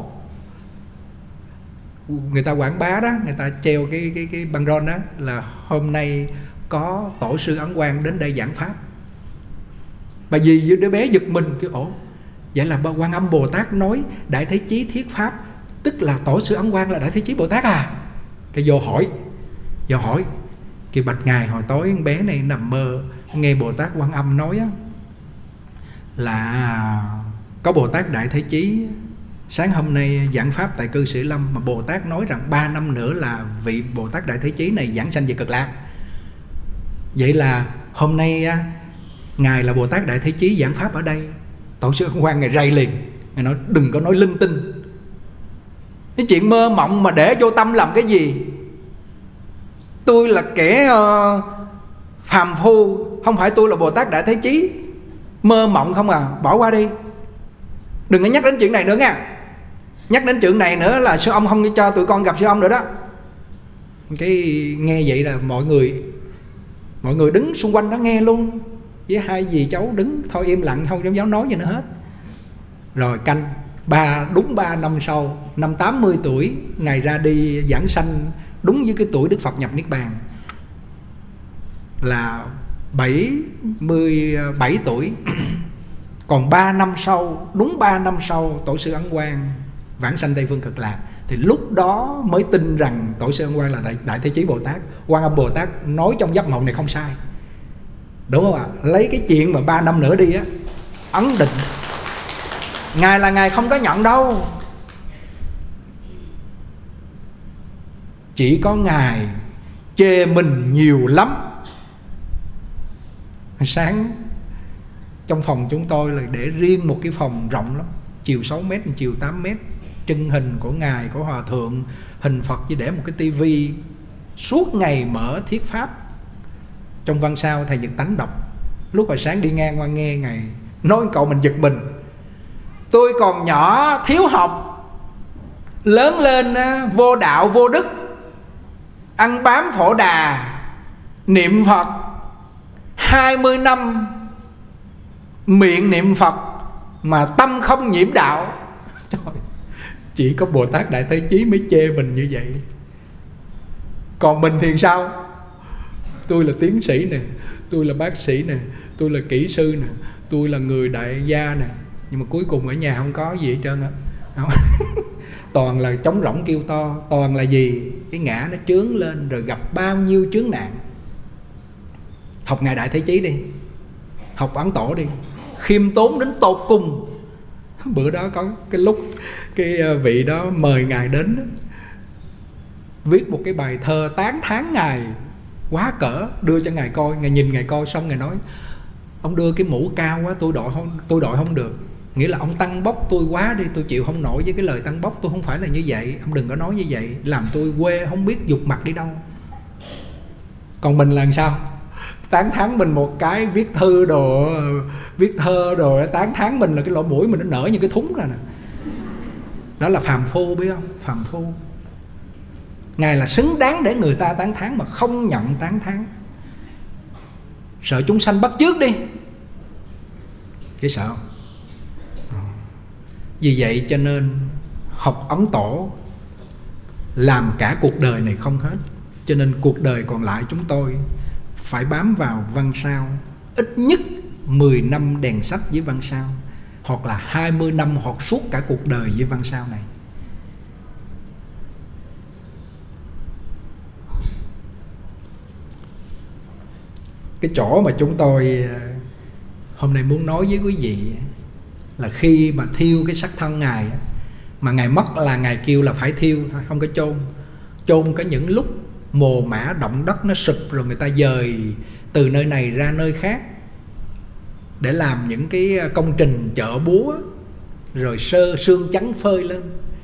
Người ta quảng bá đó, người ta treo cái băng rôn đó là hôm nay có Tổ sư Ấn Quang đến đây giảng pháp. Bà dì với đứa bé giật mình, kêu ủa vậy là Quan Âm Bồ Tát nói Đại Thế Chí thuyết pháp, tức là Tổ sư Ấn Quang là Đại Thế Chí Bồ Tát à? Cái vô hỏi kêu bạch ngài, hồi tối con bé này nằm mơ nghe Bồ Tát Quan Âm nói á, là có Bồ Tát Đại Thế Chí sáng hôm nay giảng pháp tại cư Sĩ Lâm, mà Bồ Tát nói rằng 3 năm nữa là vị Bồ Tát Đại Thế Chí này giảng sanh về Cực Lạc. Vậy là hôm nay ngài là Bồ Tát Đại Thế Chí giảng pháp ở đây. Tổ sư Ấn Quang ngài rầy liền, ngài nói đừng có nói linh tinh, cái chuyện mơ mộng mà để vô tâm làm cái gì. Tôi là kẻ phàm phu, không phải tôi là Bồ Tát Đại Thế Chí. Mơ mộng không à, bỏ qua đi, đừng có nhắc đến chuyện này nữa nha. Nhắc đến chuyện này nữa là sư ông không cho tụi con gặp sư ông nữa đó. Cái nghe vậy là mọi người đứng xung quanh đó nghe luôn. với hai dì cháu đứng thôi im lặng, không dám nói gì nữa hết. Rồi canh đúng 3 năm sau, năm 80 tuổi, Ngài ra đi giảng sanh đúng với cái tuổi Đức Phật nhập Niết Bàn, là 77 tuổi. Còn 3 năm sau, đúng 3 năm sau, Tổ sư Ấn Quang vãng sanh Tây Phương Cực Lạc. Thì lúc đó mới tin rằng Tổ sư Ấn Quang là Đại Thế Chí Bồ Tát. Quan Âm Bồ Tát nói trong giấc mộng này không sai, đúng không ạ? Lấy cái chuyện mà 3 năm nữa đi á, ấn định. Ngài là Ngài không có nhận đâu, chỉ có Ngài chê mình nhiều lắm. Sáng trong phòng chúng tôi là để riêng một cái phòng rộng lắm, chiều 6 mét, chiều 8 mét, trưng hình của Ngài, của Hòa Thượng, hình Phật, chỉ để một cái tivi, suốt ngày mở thuyết pháp. Trong văn sao thầy Nhật Tánh đọc, lúc hồi sáng đi ngang qua nghe Ngài nói cậu mình giật mình. Tôi còn nhỏ thiếu học, lớn lên vô đạo vô đức, ăn bám Phổ Đà, niệm Phật 20 năm, miệng niệm Phật mà tâm không nhiễm đạo. Chỉ có Bồ Tát Đại Thế Chí mới chê mình như vậy. Còn mình thì sao? Tôi là tiến sĩ nè, tôi là bác sĩ nè, tôi là kỹ sư nè, tôi là người đại gia nè, nhưng mà cuối cùng ở nhà không có gì hết trơn á. Toàn là trống rỗng kêu to. Toàn là gì? Cái ngã nó trướng lên, rồi gặp bao nhiêu chướng nạn. Học Ngài Đại Thế Chí đi, học Ấn Tổ đi, khiêm tốn đến tột cùng. Bữa đó có cái lúc cái vị đó mời Ngài đến, viết một cái bài thơ tán thán Ngài quá cỡ, đưa cho Ngài coi. Ngài nhìn Ngài coi xong Ngài nói: ông đưa cái mũ cao quá, tôi đội không được. Nghĩa là ông tăng bốc tôi quá đi, tôi chịu không nổi với cái lời tăng bốc. Tôi không phải là như vậy, ông đừng có nói như vậy, làm tôi quê không biết dục mặt đi đâu. Còn mình là làm sao? Tán thán mình một cái, viết thư đồ, viết thơ đồ, tán thán mình là cái lỗ mũi mình nó nở như cái thúng ra nè. Đó là phàm phu, biết không? Phàm phu. Ngài là xứng đáng để người ta tán thán mà không nhận tán thán. Sợ chúng sanh bắt chước đi, chứ sợ không? Vì vậy cho nên học Ấn Tổ làm cả cuộc đời này không hết. Cho nên cuộc đời còn lại chúng tôi phải bám vào văn sao, ít nhất 10 năm đèn sách với văn sao, hoặc là 20 năm, hoặc suốt cả cuộc đời với văn sao này. Cái chỗ mà chúng tôi hôm nay muốn nói với quý vị là khi mà thiêu cái xác thân Ngài, mà Ngài mất là Ngài kêu là phải thiêu thôi, không có chôn. Chôn có những lúc mồ mả động đất nó sụp, rồi người ta dời từ nơi này ra nơi khác để làm những cái công trình chợ búa, rồi xương trắng phơi lên.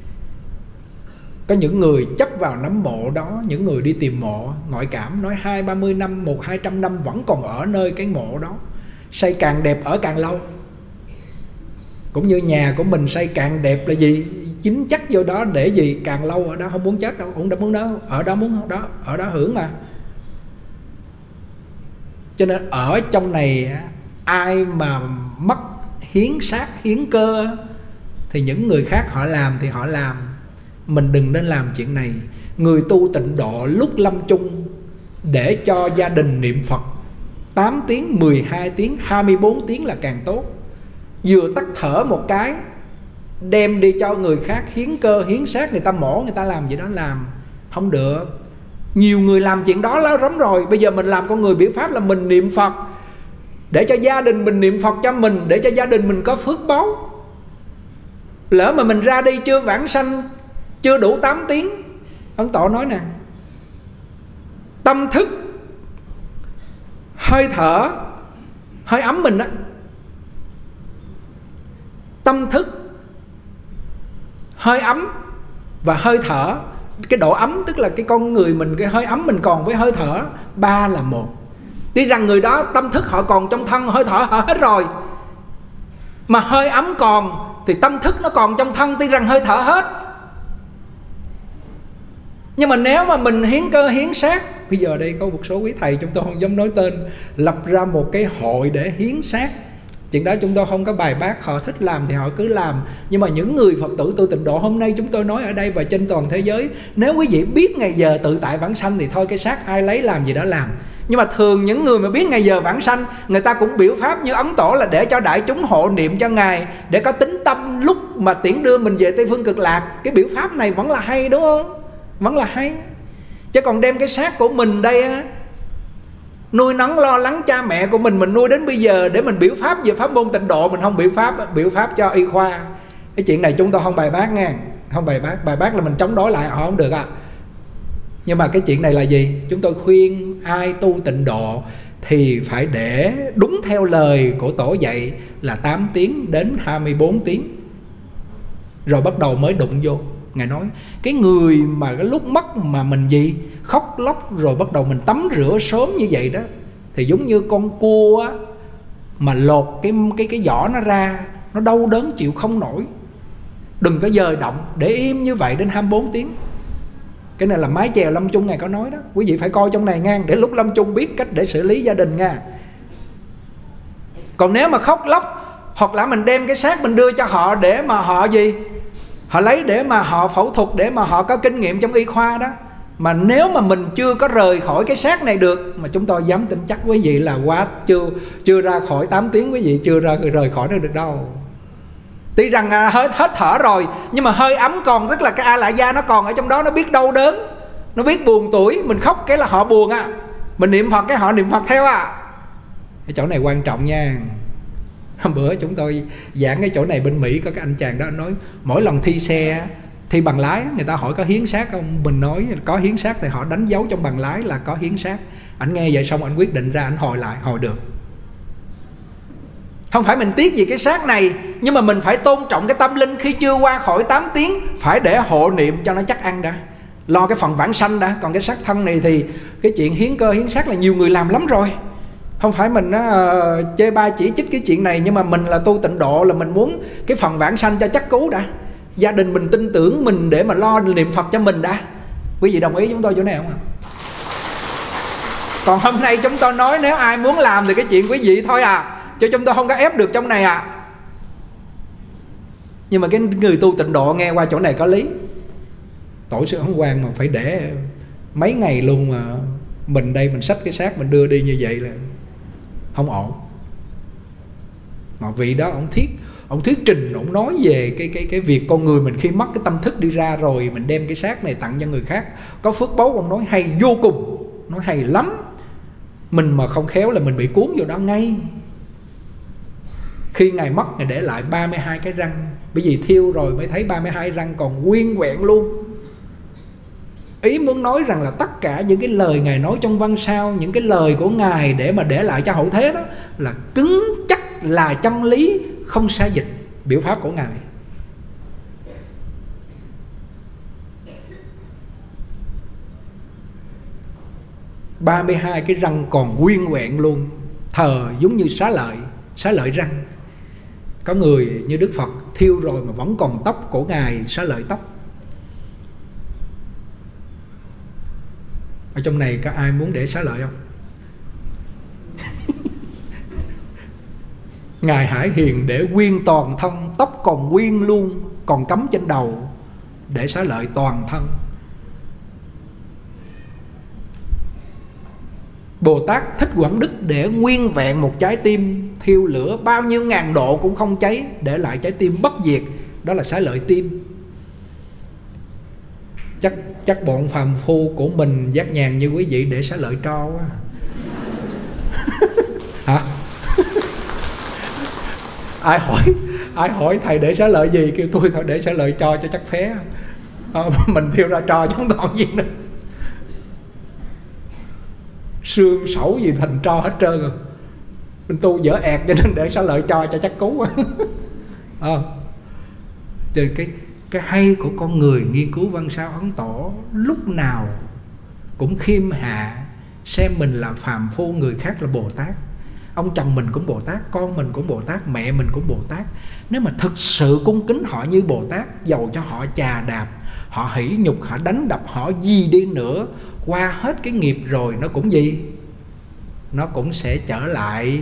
Có những người chấp vào nấm mộ đó, những người đi tìm mộ ngoại cảm nói 20-30 năm, 100-200 năm vẫn còn ở nơi cái mộ đó. Xây càng đẹp ở càng lâu. Cũng như nhà của mình xây càng đẹp là gì? Chính chắc vô đó để gì? Càng lâu ở đó, không muốn chết đâu. Ông đã muốn đó, ở đó muốn đó, ở đó hưởng mà. Cho nên ở trong này ai mà mất hiến xác, hiến cơ thì những người khác họ làm thì họ làm. Mình đừng nên làm chuyện này. Người tu tịnh độ lúc lâm chung để cho gia đình niệm Phật 8 tiếng, 12 tiếng, 24 tiếng là càng tốt. Vừa tắt thở một cái đem đi cho người khác hiến cơ, hiến xác, người ta mổ, người ta làm gì đó làm không được. Nhiều người làm chuyện đó lắm rồi. Bây giờ mình làm con người biểu pháp là mình niệm Phật để cho gia đình mình niệm Phật cho mình, để cho gia đình mình có phước báu. Lỡ mà mình ra đi chưa vãng sanh, chưa đủ 8 tiếng, Ấn Tổ nói nè, tâm thức, hơi thở, hơi ấm mình á, tâm thức, hơi ấm và hơi thở. Cái độ ấm tức là cái con người mình, cái hơi ấm mình còn với hơi thở, ba là một. Tuy rằng người đó tâm thức họ còn trong thân, hơi thở họ hết rồi, mà hơi ấm còn thì tâm thức nó còn trong thân, tuy rằng hơi thở hết. Nhưng mà nếu mà mình hiến cơ hiến xác Bây giờ đây có một số quý thầy, chúng tôi không dám nói tên, lập ra một cái hội để hiến xác. Chuyện đó chúng tôi không có bài bác, họ thích làm thì họ cứ làm. Nhưng mà những người Phật tử tu Tịnh Độ hôm nay chúng tôi nói ở đây và trên toàn thế giới, nếu quý vị biết ngày giờ tự tại vãng sanh thì thôi cái xác ai lấy làm gì đó làm. Nhưng mà thường những người mà biết ngày giờ vãng sanh, người ta cũng biểu pháp như Ấn Tổ là để cho đại chúng hộ niệm cho Ngài, để có tính tâm lúc mà tiễn đưa mình về Tây Phương Cực Lạc. Cái biểu pháp này vẫn là hay đúng không? Vẫn là hay. Chứ còn đem cái xác của mình đây á, nuôi nấng lo lắng cha mẹ của mình nuôi đến bây giờ để mình biểu pháp về pháp môn Tịnh Độ, mình không biểu pháp cho y khoa. Cái chuyện này chúng tôi không bài bác nha, không bài bác là mình chống đối lại họ không được à. Nhưng mà cái chuyện này là gì? Chúng tôi khuyên ai tu Tịnh Độ thì phải để đúng theo lời của Tổ dạy là 8 tiếng đến 24 tiếng rồi bắt đầu mới đụng vô. Ngài nói cái người mà cái lúc mất mà mình gì khóc lóc rồi bắt đầu mình tắm rửa sớm như vậy đó, thì giống như con cua á, mà lột cái vỏ nó ra, nó đau đớn chịu không nổi. Đừng có dời động, để im như vậy đến 24 tiếng. Cái này là mái chèo Lâm Chung Ngài có nói đó. Quý vị phải coi trong này nha, để lúc Lâm Chung biết cách để xử lý gia đình nha. Còn nếu mà khóc lóc, hoặc là mình đem cái xác mình đưa cho họ để mà họ gì, họ lấy để mà họ phẫu thuật, để mà họ có kinh nghiệm trong y khoa đó. Mà nếu mà mình chưa có rời khỏi cái xác này được, mà chúng tôi dám tin chắc quý vị là quá chưa ra khỏi 8 tiếng, quý vị chưa rời khỏi nó được đâu. Tuy rằng hết thở rồi, nhưng mà hơi ấm còn, tức là cái A Lại Gia nó còn ở trong đó, nó biết đau đớn, nó biết buồn tuổi. Mình khóc cái là họ buồn á, mình niệm Phật cái họ niệm Phật theo à. Cái chỗ này quan trọng nha. Hôm bữa chúng tôi giảng cái chỗ này bên Mỹ, có cái anh chàng đó nói mỗi lần thi xe, thi bằng lái, người ta hỏi có hiến xác không, mình nói có hiến xác thì họ đánh dấu trong bằng lái là có hiến xác. Anh nghe vậy xong anh quyết định ra, anh hồi lại, hồi được. Không phải mình tiếc gì cái xác này, nhưng mà mình phải tôn trọng cái tâm linh khi chưa qua khỏi 8 tiếng, phải để hộ niệm cho nó chắc ăn đã, lo cái phần vãng sanh đã. Còn cái xác thân này thì cái chuyện hiến cơ hiến xác là nhiều người làm lắm rồi. Không phải mình chê bai chỉ trích cái chuyện này, nhưng mà mình là tu Tịnh Độ là mình muốn cái phần vãng sanh cho chắc cú đã. Gia đình mình tin tưởng mình để mà lo niệm Phật cho mình đã. Quý vị đồng ý chúng tôi chỗ này không ạ? Còn hôm nay chúng tôi nói nếu ai muốn làm thì cái chuyện quý vị thôi à, chứ chúng tôi không có ép được trong này à. Nhưng mà cái người tu Tịnh Độ nghe qua chỗ này có lý. Tổ sư Ấn Quang mà phải để mấy ngày luôn mà mình đây mình xách cái xác mình đưa đi như vậy là không ổn. Mà vị đó ông thuyết trình, ông nói về cái việc con người mình khi mất cái tâm thức đi ra rồi mình đem cái xác này tặng cho người khác có phước báu. Ông nói hay vô cùng, nói hay lắm. Mình mà không khéo là mình bị cuốn vô đó ngay. Khi Ngài mất, Ngài để lại 32 cái răng, bởi vì thiêu rồi mới thấy 32 răng còn nguyên vẹn luôn. Ý muốn nói rằng là tất cả những cái lời Ngài nói trong văn sao, những cái lời của Ngài để mà để lại cho hậu thế đó là cứng chắc, là chân lý, không sai dịch, biểu pháp của Ngài. – 32 cái răng còn nguyên vẹn luôn, thờ giống như xá lợi răng. Có người như Đức Phật thiêu rồi mà vẫn còn tóc của Ngài, xá lợi tóc. Ở trong này có ai muốn để xá lợi không? Ngài Hải Hiền để nguyên toàn thân, tóc còn nguyên luôn, còn cắm trên đầu, để xá lợi toàn thân. Bồ Tát Thích Quảng Đức để nguyên vẹn một trái tim, thiêu lửa bao nhiêu ngàn độ cũng không cháy, để lại trái tim bất diệt, đó là xá lợi tim. Chắc bọn phàm phu của mình giác nhàn như quý vị để xá lợi tro quá. Hả? Ai hỏi thầy để xá lợi gì, kêu tôi thôi để xá lợi tro cho chắc phé. Mình thiêu ra tro chứ không còn gì nữa. Xương sẩu gì thành tro hết trơn rồi. Mình tu dở ẹt cho nên để xá lợi tro cho chắc cú. Cho nên cái hay của con người nghiên cứu văn sao Ấn Tổ lúc nào cũng khiêm hạ, xem mình là phàm phu, người khác là Bồ Tát. Ông chồng mình cũng Bồ Tát, con mình cũng Bồ Tát, mẹ mình cũng Bồ Tát. Nếu mà thực sự cung kính họ như Bồ Tát, dầu cho họ chà đạp, họ hỉ nhục, họ đánh đập, họ gì đi nữa, qua hết cái nghiệp rồi nó cũng gì? Nó cũng sẽ trở lại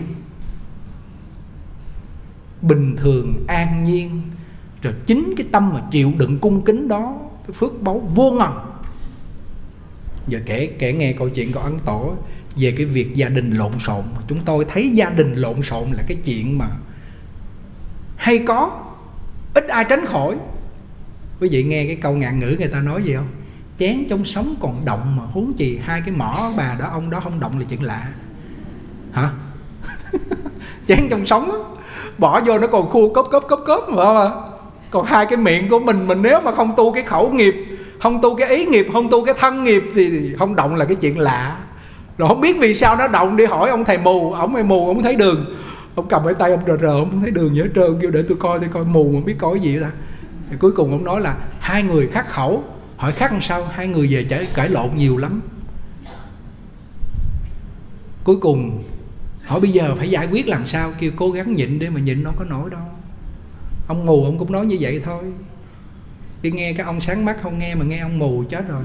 bình thường, an nhiên. Rồi chính cái tâm mà chịu đựng cung kính đó, cái phước báu vô ngần. Giờ kể nghe câu chuyện của Ấn Tổ về cái việc gia đình lộn xộn. Chúng tôi thấy gia đình lộn xộn là cái chuyện mà hay có, ít ai tránh khỏi. Quý vị nghe cái câu ngạn ngữ người ta nói gì không? Chén trong sống còn động mà huống chi hai cái mỏ bà đó ông đó không động là chuyện lạ. Hả? Chén trong sống á, bỏ vô nó còn khua cốp mà. Còn hai cái miệng của mình nếu mà không tu cái khẩu nghiệp, không tu cái ý nghiệp, không tu cái thân nghiệp thì không động là cái chuyện lạ. Rồi không biết vì sao nó động, đi hỏi ông thầy mù, ông mù, ông thấy đường, ông cầm cái tay ông rờ ông không thấy đường gì hết trơn, kêu để tôi coi mù mà không biết coi cái gì ta. Thì cuối cùng ông nói là hai người khắc khẩu. Hỏi khắc làm sao? Hai người về cãi lộn nhiều lắm. Cuối cùng hỏi bây giờ phải giải quyết làm sao? Kêu cố gắng nhịn đi, mà nhịn đâu có nổi đâu. Ông mù ông cũng nói như vậy thôi. Đi nghe cái ông sáng mắt không nghe, mà nghe ông mù chết rồi.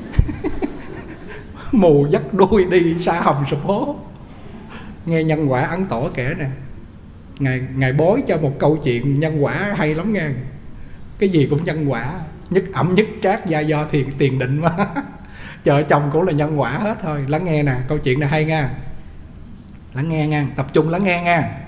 Mù dắt đuôi đi xa hầm sụp hố. Nghe Nhân Quả Ấn Tổ kể nè, Ngài bói cho một câu chuyện nhân quả hay lắm nghe. Cái gì cũng nhân quả, nhất ẩm nhất trác gia do tiền định mà. Vợ chồng cũng là nhân quả hết thôi. Lắng nghe nè, câu chuyện này hay nha. Lắng nghe nha, tập trung lắng nghe nha.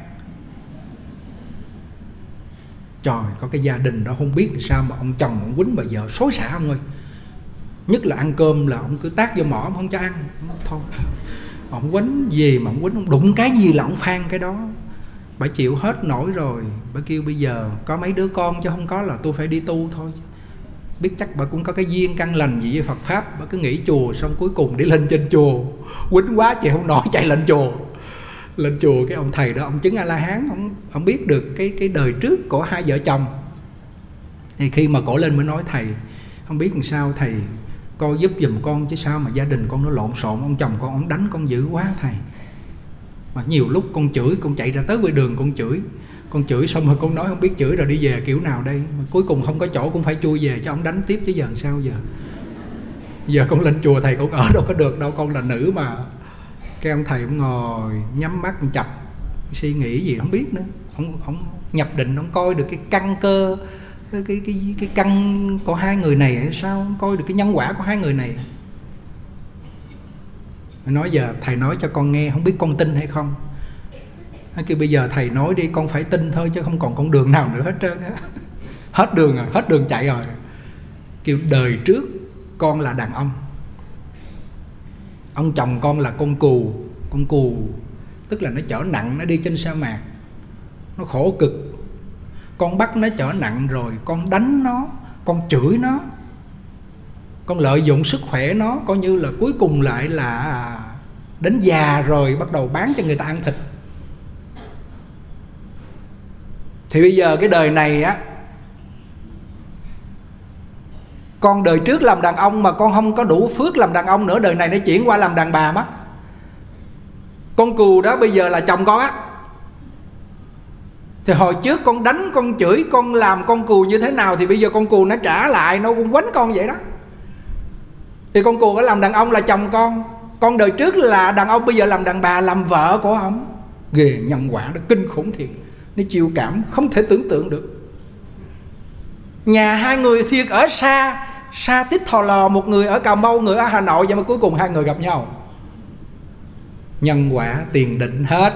Trời, có cái gia đình đó không biết sao mà ông chồng ông quýnh bà vợ xối xả ông ơi. Nhất là ăn cơm là ông cứ tát vô mỏ, ông không cho ăn. Thôi, ông quýnh gì mà ông quýnh, ông đụng cái gì là ông phan cái đó. Bà chịu hết nổi rồi. Bà kêu bây giờ có mấy đứa con chứ không có là tôi phải đi tu thôi. Biết chắc bà cũng có cái duyên căn lành gì với Phật Pháp. Bà cứ nghỉ chùa, xong cuối cùng đi lên trên chùa, quýnh quá chịu không nổi chạy lên chùa. Lên chùa cái ông thầy đó, ông chứng A-la-hán, ông biết được cái đời trước của hai vợ chồng. Thì khi mà cổ lên mới nói thầy, không biết làm sao thầy, con giúp giùm con chứ sao mà gia đình con nó lộn xộn, ông chồng con ông đánh con dữ quá thầy. Mà nhiều lúc con chửi, con chạy ra tới ngoài đường con chửi xong rồi con nói không biết chửi rồi đi về kiểu nào đây. Mà cuối cùng không có chỗ cũng phải chui về cho ông đánh tiếp chứ giờ làm sao giờ. Giờ con lên chùa thầy con ở đâu có được đâu, con là nữ mà. Cái ông thầy ông ngồi nhắm mắt chập suy nghĩ gì không biết nữa. Ông nhập định, ông coi được cái căn cơ, cái căn của hai người này hay sao, ông coi được cái nhân quả của hai người này. Nói giờ thầy nói cho con nghe, không biết con tin hay không. Nó kêu bây giờ thầy nói đi, con phải tin thôi chứ không còn con đường nào nữa hết trơn á. Hết đường rồi, hết đường chạy rồi. Kêu đời trước con là đàn ông chồng con là con cù, tức là nó chở nặng, nó đi trên sa mạc, nó khổ cực. Con bắt nó chở nặng rồi, con đánh nó, con chửi nó, con lợi dụng sức khỏe nó, coi như là cuối cùng lại là đến già rồi bắt đầu bán cho người ta ăn thịt. Thì bây giờ cái đời này á, con đời trước làm đàn ông mà con không có đủ phước làm đàn ông nữa, đời này nó chuyển qua làm đàn bà mất. Con cừu đó bây giờ là chồng con á. Thì hồi trước con đánh, con chửi, con làm con cừu như thế nào thì bây giờ con cừu nó trả lại, nó cũng quánh con vậy đó. Thì con cừu nó làm đàn ông là chồng con. Con đời trước là đàn ông bây giờ làm đàn bà, làm vợ của ông. Ghê, nhân quả nó kinh khủng thiệt. Nó chiêu cảm không thể tưởng tượng được. Nhà hai người thiệt ở xa, xa tít thò lò, một người ở Cà Mau, người ở Hà Nội, vậy mà cuối cùng hai người gặp nhau. Nhân quả tiền định hết.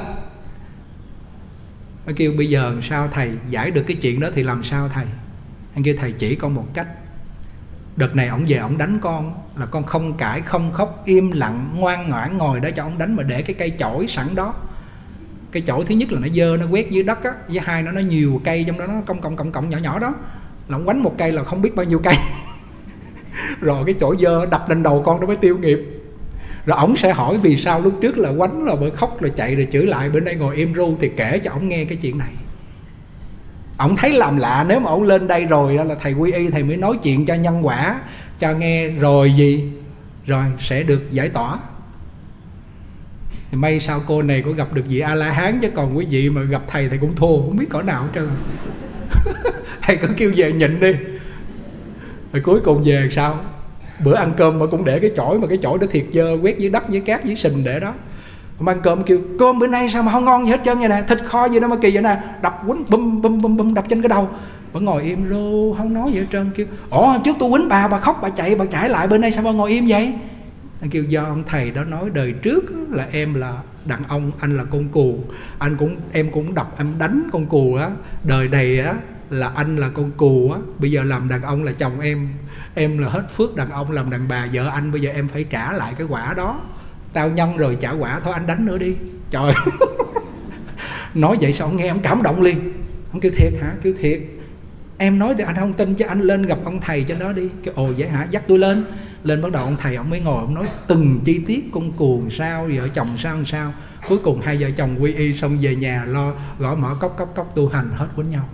Nó kêu bây giờ sao thầy giải được cái chuyện đó thì làm sao thầy? Anh kêu thầy chỉ con một cách. Đợt này ổng về ổng đánh con là con không cãi, không khóc, im lặng, ngoan ngoãn ngồi đó cho ổng đánh, mà để cái cây chổi sẵn đó. Cái chổi thứ nhất là nó dơ, nó quét dưới đất á, với hai nó nhiều cây trong đó, nó cộng nhỏ nhỏ đó. Là ổng quánh một cây là không biết bao nhiêu cây. Rồi cái chổi dơ đập lên đầu con nó mới tiêu nghiệp. Rồi ổng sẽ hỏi vì sao lúc trước là quánh là bởi khóc rồi chạy rồi chửi lại, bữa nay ngồi im ru thì kể cho ổng nghe cái chuyện này. Ổng thấy làm lạ, nếu mà ổng lên đây rồi đó là thầy quy y, thầy mới nói chuyện cho nhân quả cho nghe rồi gì, rồi sẽ được giải tỏa. Thì may sao cô này có gặp được vị A-la-hán, chứ còn quý vị mà gặp thầy thì cũng thua, không biết cỡ nào hết trơn. Thầy có kêu về nhịn đi. Rồi cuối cùng về sao? Bữa ăn cơm mà cũng để cái chổi, mà cái chổi đó thiệt dơ, quét dưới đất, dưới cát, dưới sình để đó. Mà ăn cơm kêu cơm bữa nay sao mà không ngon gì hết trơn vậy nè, thịt kho gì đó mà kỳ vậy nè, đập quýnh bum bum bum bum đập trên cái đầu. Bà ngồi im rô, không nói gì hết trơn. Kêu hôm trước tôi quýnh bà khóc, bà chạy lại, bữa nay sao bà ngồi im vậy? Anh kêu do ông thầy đó nói đời trước là em là đàn ông, anh là con cừu, em cũng đập em đánh con cừu á, đời này á là anh là con cừu á, bây giờ làm đàn ông là chồng em là hết phước đàn ông, làm đàn bà vợ anh, bây giờ em phải trả lại cái quả đó, tao nhân rồi trả quả thôi, anh đánh nữa đi. Trời. Nói vậy sao ông nghe ông cảm động liền. Ông kêu thiệt hả? Kêu thiệt. Em nói thì anh không tin, chứ anh lên gặp ông thầy trên đó đi. Kêu ồ vậy hả? Dắt tôi lên. Lên bắt đầu ông thầy ông mới ngồi ông nói từng chi tiết con cuồng sao, vợ chồng sao. Cuối cùng hai vợ chồng quy y xong về nhà lo gõ mở cốc tu hành hết quýnh nhau.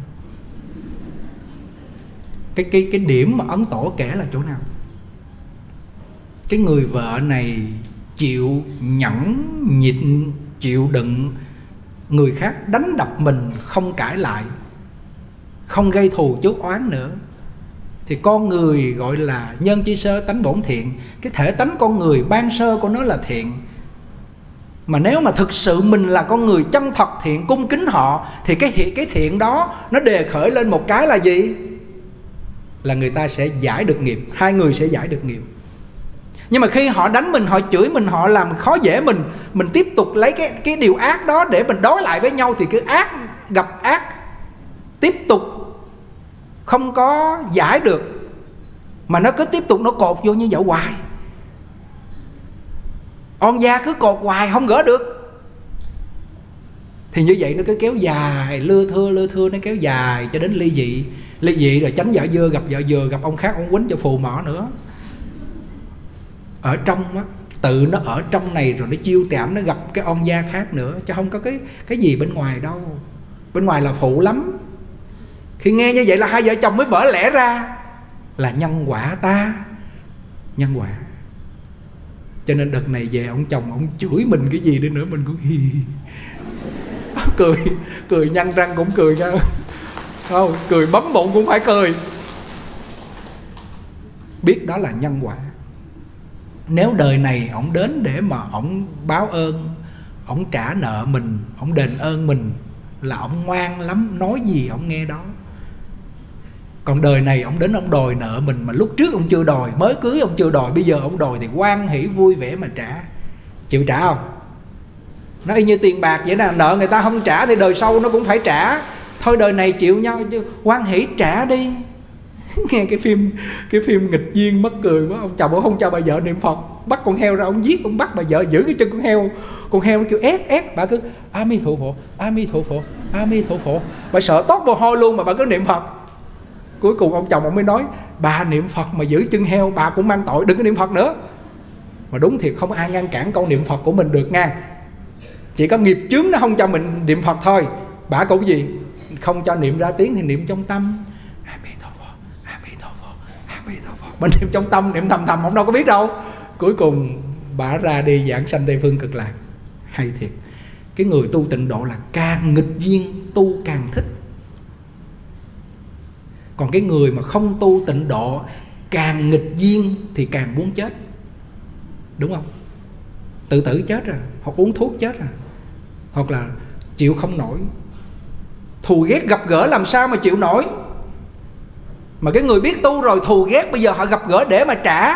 Cái điểm mà Ấn Tổ kể là chỗ nào? Cái người vợ này chịu nhẫn nhịn, chịu đựng người khác đánh đập mình, không cãi lại, không gây thù chuốc oán nữa, thì con người gọi là nhân chi sơ tánh bổn thiện. Cái thể tánh con người ban sơ của nó là thiện. Mà nếu mà thực sự mình là con người chân thật thiện, cung kính họ, thì cái thiện đó nó đề khởi lên một cái là gì? Là người ta sẽ giải được nghiệp, hai người sẽ giải được nghiệp. Nhưng mà khi họ đánh mình, họ chửi mình, họ làm khó dễ mình tiếp tục lấy cái điều ác đó để mình đối lại với nhau, thì cái ác gặp ác tiếp tục không có giải được, mà nó cứ tiếp tục nó cột vô như vậy hoài. On da cứ cột hoài không gỡ được. Thì như vậy nó cứ kéo dài, lưa thưa nó kéo dài cho đến ly dị. Ly dị rồi tránh vợ dưa, gặp vợ dừa, gặp ông khác ông quýnh cho phù mỏ nữa. Ở trong á, tự nó ở trong này rồi nó chiêu cảm, nó gặp cái on da khác nữa, chứ không có cái gì bên ngoài đâu. Bên ngoài là phụ lắm. Khi nghe như vậy là hai vợ chồng mới vỡ lẽ ra là nhân quả ta, nhân quả. Cho nên đợt này về ông chồng ông chửi mình cái gì đi nữa mình cũng hi cười nhăn răng cũng cười nha, không cười bấm bụng cũng phải cười, biết đó là nhân quả. Nếu đời này ổng đến để mà ổng báo ơn, ổng trả nợ mình, ổng đền ơn mình, là ổng ngoan lắm, nói gì ổng nghe đó. Còn đời này ổng đến ổng đòi nợ mình, mà lúc trước ổng chưa đòi, mới cưới ổng chưa đòi, bây giờ ổng đòi thì hoan hỷ vui vẻ mà trả. Chịu trả không? Nó y như tiền bạc vậy nè, nợ người ta không trả thì đời sau nó cũng phải trả. Thôi đời này chịu nhau, hoan hỷ trả đi. Nghe cái phim nghịch duyên mắc cười quá. Ông chồng ông không cho bà vợ niệm Phật, bắt con heo ra ông giết, ông bắt bà vợ giữ cái chân con heo. Con heo nó kêu ét, bà cứ a mi thụ phổ, a mi thụ phổ, a mi thụ phổ. Bà sợ tốt mồ hôi luôn mà bà cứ niệm Phật. Cuối cùng ông chồng ông mới nói bà niệm Phật mà giữ chân heo bà cũng mang tội, đừng có niệm Phật nữa. Mà đúng thiệt không ai ngăn cản câu niệm Phật của mình được ngang. Chỉ có nghiệp chướng nó không cho mình niệm Phật thôi. Bà cũng gì không cho niệm ra tiếng thì niệm trong tâm. Bà niệm trong tâm, niệm thầm ông đâu có biết đâu. Cuối cùng bà ra đi giảng sanh Tây Phương Cực Lạc. Hay thiệt. Cái người tu tịnh độ là càng nghịch duyên tu càng thích. Còn cái người mà không tu tịnh độ, càng nghịch duyên thì càng muốn chết. Đúng không? Tự tử chết rồi, hoặc uống thuốc chết rồi, hoặc là chịu không nổi. Thù ghét gặp gỡ làm sao mà chịu nổi. Mà cái người biết tu rồi thù ghét bây giờ họ gặp gỡ để mà trả.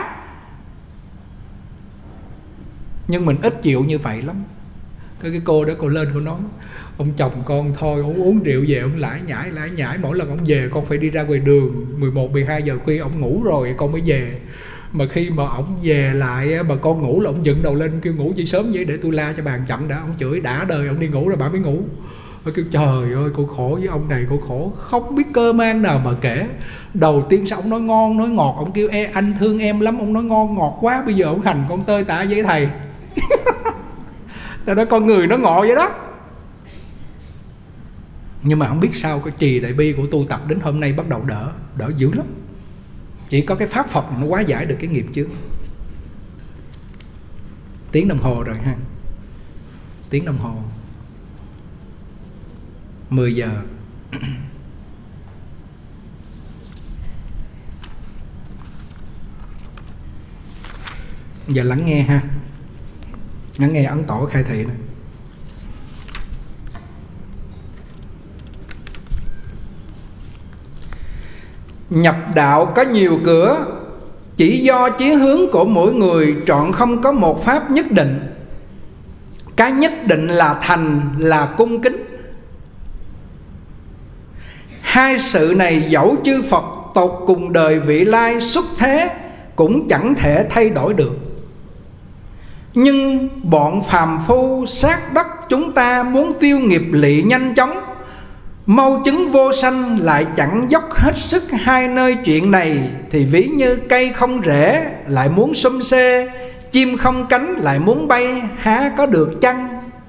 Nhưng mình ít chịu như vậy lắm. Cái cô đó cô lên cô nói ông chồng con thôi, ông uống rượu về ông lải nhải. Mỗi lần ông về con phải đi ra ngoài đường 11-12 giờ khuya ông ngủ rồi con mới về. Mà khi mà ông về lại mà con ngủ là ông dựng đầu lên kêu ngủ gì sớm vậy để tôi la cho bàn chậm đã. Ông chửi đã đời ông đi ngủ rồi bà mới ngủ. Tôi kêu trời ơi cô khổ với ông này, cô khổ không biết cơ man nào mà kể. Đầu tiên sao ông nói ngon nói ngọt, ông kêu anh thương em lắm, ông nói ngon ngọt quá. Bây giờ ông hành con tơi tả với thầy. Tại đó con người nó ngộ vậy đó. Nhưng mà không biết sao cái trì đại bi của tu tập đến hôm nay bắt đầu đỡ dữ lắm. Chỉ có cái pháp Phật nó hóa giải được cái nghiệp chướng. Tiếng đồng hồ rồi ha. Tiếng đồng hồ 10 giờ. Giờ lắng nghe ha, lắng nghe Ấn Tổ khai thị này. Nhập đạo có nhiều cửa, chỉ do chí hướng của mỗi người chọn không có một pháp nhất định. Cái nhất định là thành, là cung kính. Hai sự này dẫu chư Phật tột cùng đời vị lai xuất thế cũng chẳng thể thay đổi được. Nhưng bọn phàm phu sát đất chúng ta muốn tiêu nghiệp lỵ nhanh chóng, mau chứng vô sanh lại chẳng dốc hết sức hai nơi chuyện này, thì ví như cây không rễ lại muốn xum xê, chim không cánh lại muốn bay, há có được chăng?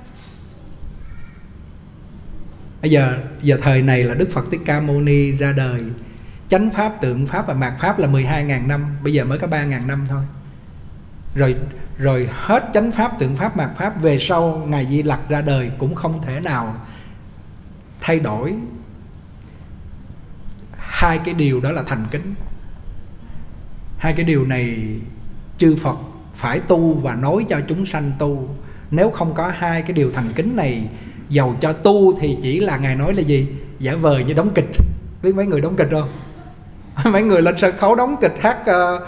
Bây giờ thời này là Đức Phật Thích Ca Mâu Ni ra đời. Chánh Pháp, Tượng Pháp và Mạt Pháp là 12.000 năm, bây giờ mới có 3.000 năm thôi. Rồi hết Chánh Pháp, Tượng Pháp, Mạt Pháp, về sau Ngài Di Lặc ra đời cũng không thể nào thay đổi hai cái điều đó là thành kính. Hai cái điều này chư Phật phải tu và nói cho chúng sanh tu. Nếu không có hai cái điều thành kính này, dầu cho tu thì chỉ là Ngài nói là gì? Giả vờ như đóng kịch. Biết mấy người đóng kịch không? Mấy người lên sân khấu đóng kịch, hát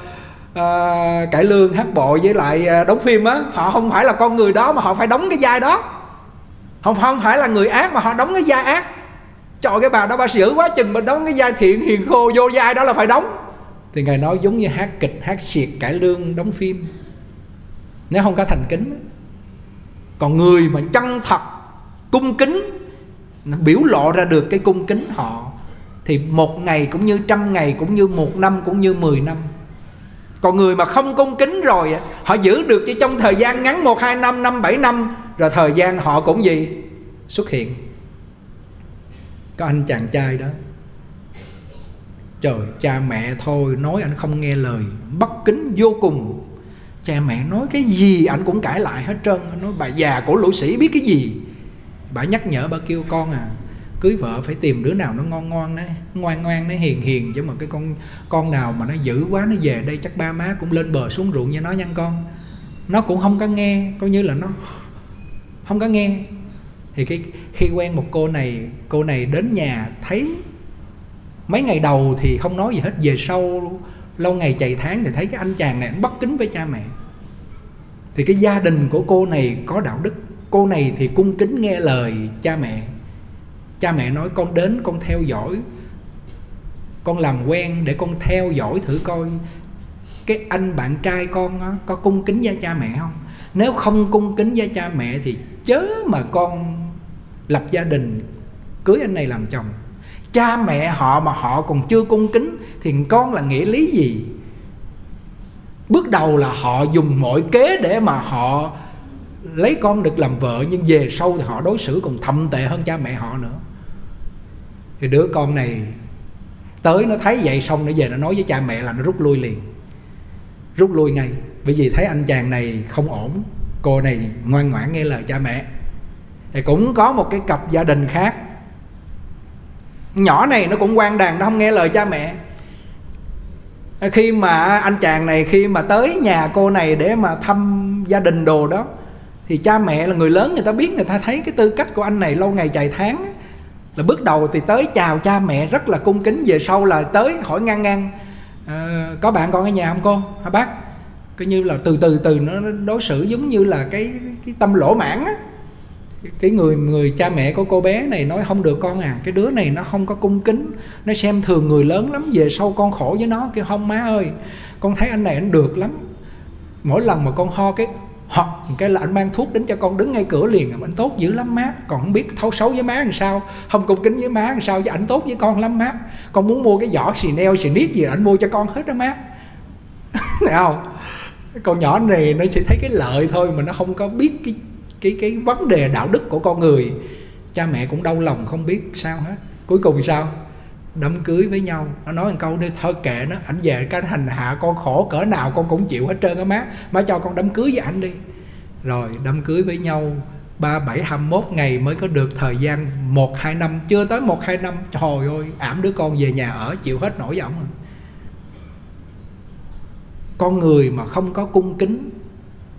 cải lương, hát bộ với lại đóng phim á, họ không phải là con người đó mà họ phải đóng cái vai đó. Không phải là người ác mà họ đóng cái vai ác. Trời, cái bà đó bà dữ quá chừng, bà đóng cái vai thiện hiền khô vô vai đó là phải đóng. Thì Ngài nói giống như hát kịch, hát xiệt, cải lương, đóng phim, nếu không có thành kính. Còn người mà chân thật cung kính, biểu lộ ra được cái cung kính họ, thì một ngày cũng như 100 ngày, cũng như 1 năm, cũng như 10 năm. Còn người mà không cung kính rồi, họ giữ được chỉ trong thời gian ngắn 1, 2 năm, 5, 7 năm, rồi thời gian họ cũng gì? Xuất hiện. Có anh chàng trai đó, trời, cha mẹ thôi nói anh không nghe lời, bất kính vô cùng. Cha mẹ nói cái gì anh cũng cãi lại hết trơn. Nói bà già cổ lũ sĩ biết cái gì. Bà nhắc nhở, bà kêu con à, cưới vợ phải tìm đứa nào nó ngon ngon đấy, ngoan ngoan, nó hiền hiền, chứ mà cái con nào mà nó dữ quá, nó về đây chắc ba má cũng lên bờ xuống ruộng như nó nha con. Nó cũng không có nghe, coi như là nó không có nghe. Thì khi quen một cô này đến nhà, thấy mấy ngày đầu thì không nói gì hết, về sau lâu ngày chày tháng thì thấy cái anh chàng này anh bất kính với cha mẹ. Thì cái gia đình của cô này có đạo đức, cô này thì cung kính nghe lời cha mẹ. Cha mẹ nói con đến con theo dõi, con làm quen để con theo dõi thử coi cái anh bạn trai con đó, có cung kính với cha mẹ không. Nếu không cung kính với cha mẹ thì chớ mà con lập gia đình cưới anh này làm chồng. Cha mẹ họ mà họ còn chưa cung kính thì con là nghĩa lý gì? Bước đầu là họ dùng mọi kế để mà họ lấy con được làm vợ, nhưng về sau thì họ đối xử còn thậm tệ hơn cha mẹ họ nữa. Thì đứa con này tới nó thấy vậy xong nó về nó nói với cha mẹ là nó rút lui liền. Rút lui ngay, bởi vì thấy anh chàng này không ổn. Cô này ngoan ngoãn nghe lời cha mẹ. Thì cũng có một cái cặp gia đình khác, nhỏ này nó cũng quan đàn, nó không nghe lời cha mẹ. Khi mà anh chàng này khi mà tới nhà cô này để mà thăm gia đình đồ đó, thì cha mẹ là người lớn, người ta biết, người ta thấy cái tư cách của anh này lâu ngày chày tháng, là bước đầu thì tới chào cha mẹ rất là cung kính, về sau là tới hỏi ngang có bạn con ở nhà không cô, hả bác? Coi như là từ từ nó đối xử giống như là cái tâm lỗ mãn á. Cái người cha mẹ của cô bé này nói không được con à, cái đứa này nó không có cung kính, nó xem thường người lớn lắm, về sau con khổ với nó. Kêu không má ơi, con thấy anh này anh được lắm, mỗi lần mà con ho cái là anh mang thuốc đến cho con đứng ngay cửa liền, anh tốt dữ lắm má. Còn không biết thấu xấu với má làm sao, không cung kính với má làm sao, chứ anh tốt với con lắm má. Con muốn mua cái giỏ Chanel, Chanel gì anh mua cho con hết đó má. Thấy không? Con nhỏ này nó chỉ thấy cái lợi thôi, mà nó không có biết cái vấn đề đạo đức của con người. Cha mẹ cũng đau lòng không biết sao hết. Cuối cùng sao? Đám cưới với nhau. Nó nói một câu đi, thôi kệ nó, ảnh về cái hành hạ con khổ cỡ nào con cũng chịu hết trơn á má. Má cho con đám cưới với ảnh đi. Rồi đám cưới với nhau 37, 21 ngày mới có được thời gian 1-2 năm. Chưa tới 1-2 năm, trời ơi, ẵm đứa con về nhà ở, chịu hết nổi với ổng. Con người mà không có cung kính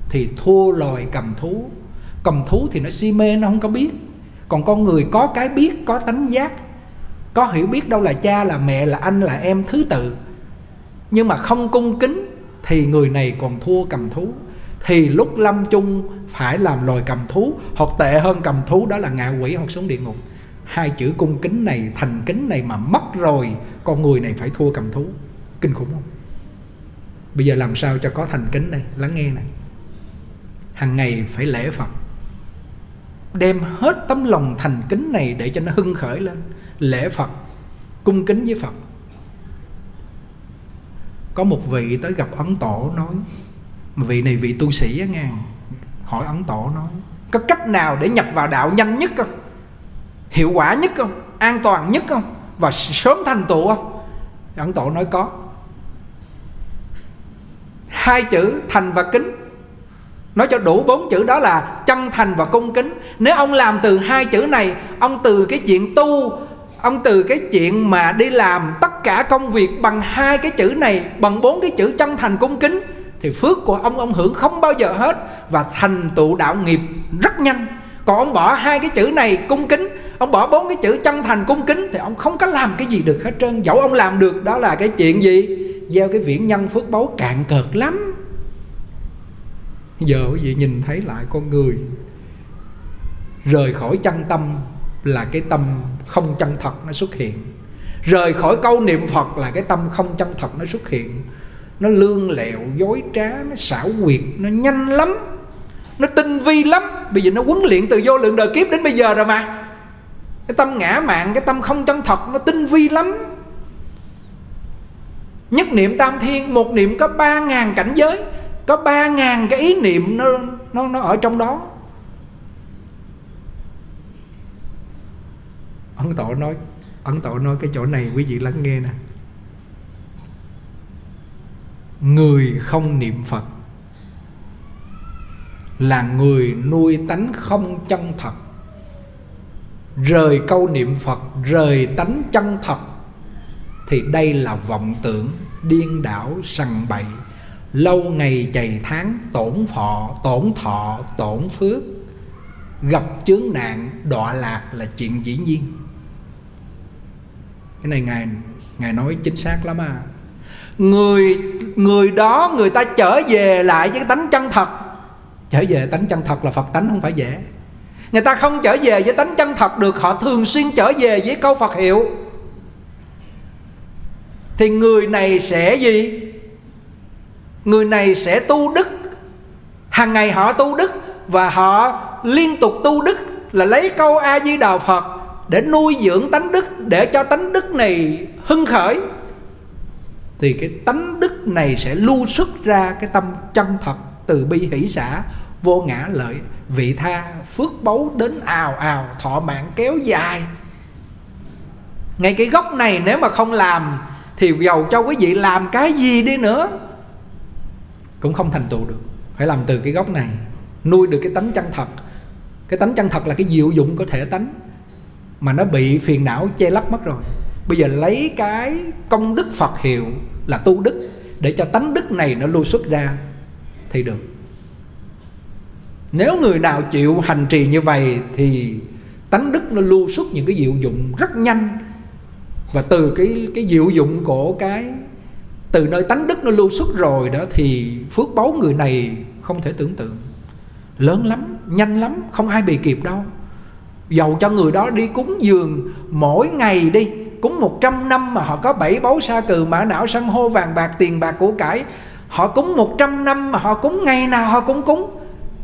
thì thua loài cầm thú. Cầm thú thì nó si mê, nó không có biết. Còn con người có cái biết, có tánh giác, có hiểu biết đâu là cha, là mẹ, là anh, là em, thứ tự. Nhưng mà không cung kính thì người này còn thua cầm thú. Thì lúc lâm chung phải làm loài cầm thú, hoặc tệ hơn cầm thú, đó là ngạ quỷ hoặc xuống địa ngục. Hai chữ cung kính này, thành kính này mà mất rồi, con người này phải thua cầm thú. Kinh khủng không? Bây giờ làm sao cho có thành kính này? Lắng nghe này. Hàng ngày phải lễ Phật, đem hết tấm lòng thành kính này để cho nó hưng khởi lên. Lễ Phật, cung kính với Phật. Có một vị tới gặp Ấn Tổ nói, vị này vị tu sĩ á nghe, hỏi Ấn Tổ nói, có cách nào để nhập vào đạo nhanh nhất không? Hiệu quả nhất không? An toàn nhất không? Và sớm thành tựu không? Ấn Tổ nói có. Hai chữ thành và kính. Nói cho đủ 4 chữ đó là chân thành và cung kính. Nếu ông làm từ 2 chữ này, ông từ cái chuyện tu, ông từ cái chuyện mà đi làm tất cả công việc bằng 2 cái chữ này, bằng 4 cái chữ chân thành cung kính, thì phước của ông hưởng không bao giờ hết, và thành tựu đạo nghiệp rất nhanh. Còn ông bỏ 2 cái chữ này cung kính, ông bỏ 4 cái chữ chân thành cung kính, thì ông không có làm cái gì được hết trơn. Dẫu ông làm được đó là cái chuyện gì? Gieo cái viễn nhân phước báu cạn cợt lắm. Giờ quý vị nhìn thấy lại con người rời khỏi chân tâm là cái tâm không chân thật nó xuất hiện. Rời khỏi câu niệm Phật là cái tâm không chân thật nó xuất hiện. Nó lương lẹo, dối trá, nó xảo quyệt, nó nhanh lắm, nó tinh vi lắm. Bây giờ nó huấn luyện từ vô lượng đời kiếp đến bây giờ rồi mà. Cái tâm ngã mạn, cái tâm không chân thật nó tinh vi lắm. Nhất niệm tam thiên, một niệm có 3.000 cảnh giới, có 3.000 cái ý niệm nó ở trong đó. Ấn Tổ nói cái chỗ này quý vị lắng nghe nè. Người không niệm Phật là người nuôi tánh không chân thật. Rời câu niệm Phật, rời tánh chân thật, thì đây là vọng tưởng, điên đảo, sằng bậy, lâu ngày chày tháng, tổn thọ, tổn phước, gặp chướng nạn, đọa lạc là chuyện dĩ nhiên. Cái này Ngài nói chính xác lắm à. Người đó người ta trở về lại với cái tánh chân thật. Trở về tánh chân thật là Phật tánh, không phải dễ. Người ta không trở về với tánh chân thật được, họ thường xuyên trở về với câu Phật hiệu, thì người này sẽ gì? Người này sẽ tu đức. Hàng ngày họ tu đức, và họ liên tục tu đức là lấy câu A Di Đà Phật để nuôi dưỡng tánh đức, để cho tánh đức này hưng khởi. Thì cái tánh đức này sẽ lưu xuất ra cái tâm chân thật, từ bi hỷ xả, vô ngã lợi, vị tha, phước báu đến ào ào, thọ mạng kéo dài. Ngay cái gốc này nếu mà không làm, thì dầu cho quý vị làm cái gì đi nữa cũng không thành tựu được. Phải làm từ cái gốc này, nuôi được cái tánh chân thật. Cái tánh chân thật là cái diệu dụng của thể tánh, mà nó bị phiền não che lấp mất rồi. Bây giờ lấy cái công đức Phật hiệu là tu đức, để cho tánh đức này nó lưu xuất ra thì được. Nếu người nào chịu hành trì như vậy thì tánh đức nó lưu xuất những cái diệu dụng rất nhanh. Và từ cái diệu dụng của từ nơi tánh đức nó lưu xuất rồi đó, thì phước báu người này không thể tưởng tượng. Lớn lắm, nhanh lắm, không ai bị kịp đâu. Dầu cho người đó đi cúng dường mỗi ngày đi, cúng 100 năm mà họ có 7 báu sa cừ mã não san hô vàng bạc tiền bạc của cải, họ cúng 100 năm mà họ cúng ngày nào họ cũng cúng,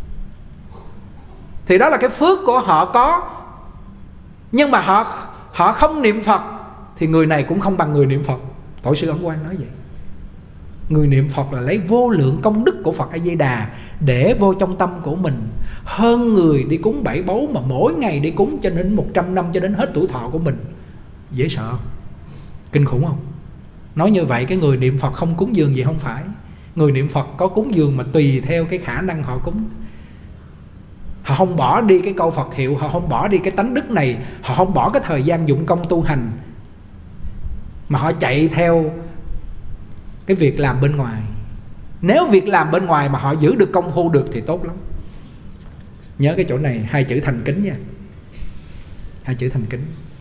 thì đó là cái phước của họ có. Nhưng mà họ không niệm Phật thì người này cũng không bằng người niệm Phật. Tổ sư Ấn Quang nói vậy. Người niệm Phật là lấy vô lượng công đức của Phật A Di Đà để vô trong tâm của mình, hơn người đi cúng 7 báu mà mỗi ngày đi cúng cho đến 100 năm, cho đến hết tuổi thọ của mình. Dễ sợ không? Kinh khủng không? Nói như vậy cái người niệm Phật không cúng dường gì không phải. Người niệm Phật có cúng dường mà tùy theo cái khả năng họ cúng. Họ không bỏ đi cái câu Phật hiệu, họ không bỏ đi cái tánh đức này, họ không bỏ cái thời gian dụng công tu hành, mà họ chạy theo cái việc làm bên ngoài. Nếu việc làm bên ngoài mà họ giữ được công phu được thì tốt lắm. Nhớ cái chỗ này, hai chữ thành kính nha. Hai chữ thành kính.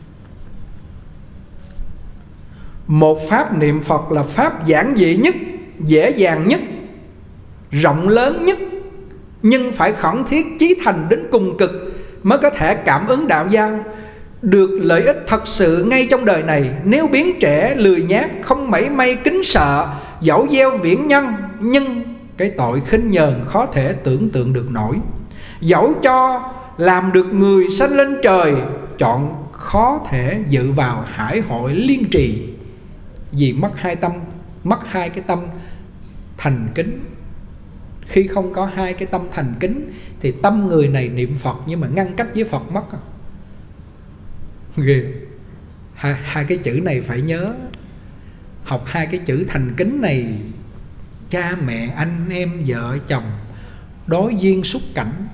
Một pháp niệm Phật là pháp giản dị nhất, dễ dàng nhất, rộng lớn nhất, nhưng phải khẩn thiết chí thành đến cùng cực mới có thể cảm ứng đạo giao, được lợi ích thật sự ngay trong đời này. Nếu biến trễ, lười nhác, không mảy may kính sợ, dẫu gieo viễn nhân, nhưng cái tội khinh nhờn khó thể tưởng tượng được nổi. Dẫu cho làm được người sanh lên trời, chọn khó thể dự vào hải hội liên trì. Vì mất hai tâm, mất hai cái tâm thành kính. Khi không có hai cái tâm thành kính thì tâm người này niệm Phật nhưng mà ngăn cách với Phật mất. Ghê. Hai cái chữ này phải nhớ. Học hai cái chữ thành kính này, cha mẹ, anh em, vợ chồng, đối duyên xúc cảnh.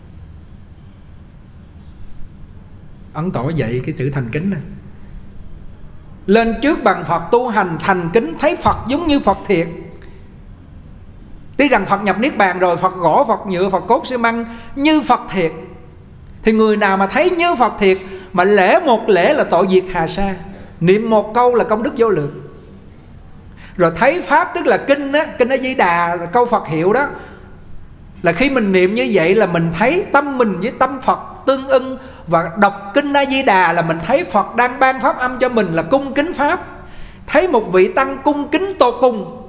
Ấn Tổ dạy cái chữ thành kính này. Lên trước bằng Phật tu hành thành kính, thấy Phật giống như Phật thiệt. Tuy rằng Phật nhập Niết Bàn rồi, Phật gỗ, Phật nhựa, Phật cốt xi măng, như Phật thiệt. Thì người nào mà thấy như Phật thiệt, mà lễ một lễ là tội diệt hà sa, niệm một câu là công đức vô lượng. Rồi thấy Pháp tức là kinh á, kinh A Di Đà là câu Phật hiệu đó, là khi mình niệm như vậy là mình thấy tâm mình với tâm Phật tương ưng. Và đọc kinh A Di Đà là mình thấy Phật đang ban pháp âm cho mình là cung kính Pháp. Thấy một vị tăng cung kính tột cùng.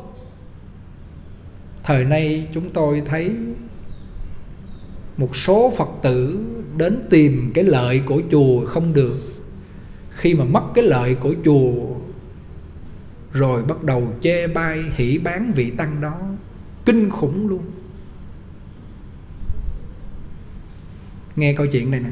Thời nay chúng tôi thấy một số Phật tử đến tìm cái lợi của chùa không được. Khi mà mất cái lợi của chùa rồi bắt đầu chê bai hỉ bán vị tăng đó. Kinh khủng luôn. Nghe câu chuyện này nè.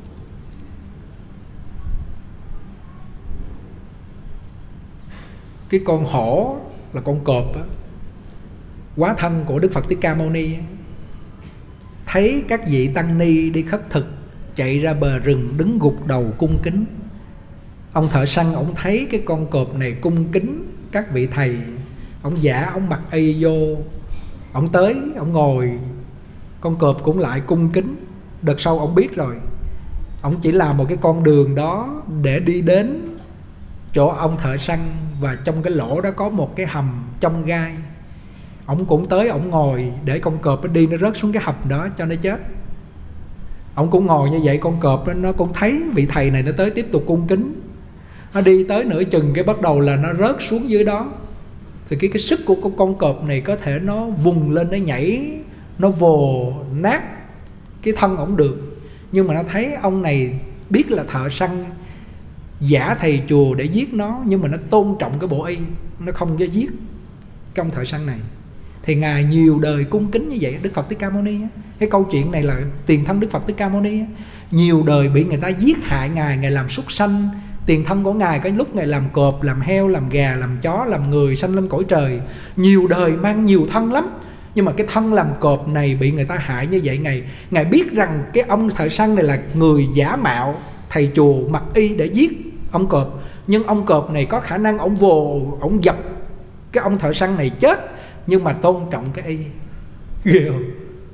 Cái con hổ là con cọp á, quá thân của Đức Phật Thích Ca Mâu Ni, thấy các vị tăng ni đi khất thực, chạy ra bờ rừng đứng gục đầu cung kính. Ông thợ săn ông thấy cái con cọp này cung kính các vị thầy, ông giả ông mặc y vô, ông tới ông ngồi, con cọp cũng lại cung kính. Đợt sau ông biết rồi, ông chỉ làm một cái con đường đó để đi đến chỗ ông thợ săn, và trong cái lỗ đó có một cái hầm trong gai. Ông cũng tới ông ngồi để con cọp nó đi, nó rớt xuống cái hầm đó cho nó chết. Ông cũng ngồi như vậy, con cọp nó cũng thấy vị thầy này nó tới tiếp tục cung kính. Nó đi tới nửa chừng cái bắt đầu là nó rớt xuống dưới đó. Thì cái sức của con cọp này có thể nó vùng lên, nó nhảy, nó vồ nát cái thân ổng được. Nhưng mà nó thấy ông này biết là thợ săn, giả thầy chùa để giết nó, nhưng mà nó tôn trọng cái bộ y, nó không có giết cái ông thợ săn này. Thì Ngài nhiều đời cung kính như vậy. Đức Phật Thích Ca Mâu Ni á, cái câu chuyện này là tiền thân Đức Phật Thích Ca Mâu Ni á, nhiều đời bị người ta giết hại Ngài, Ngài làm súc sanh. Tiền thân của Ngài cái lúc Ngài làm cọp, làm heo, làm gà, làm chó, làm người, sanh lên cõi trời. Nhiều đời mang nhiều thân lắm. Nhưng mà cái thân làm cọp này bị người ta hại như vậy. Ngài biết rằng cái ông thợ săn này là người giả mạo thầy chùa mặc y để giết ông cọp. Nhưng ông cọp này có khả năng ông vồ, ông dập cái ông thợ săn này chết, nhưng mà tôn trọng cái y. Ghê không?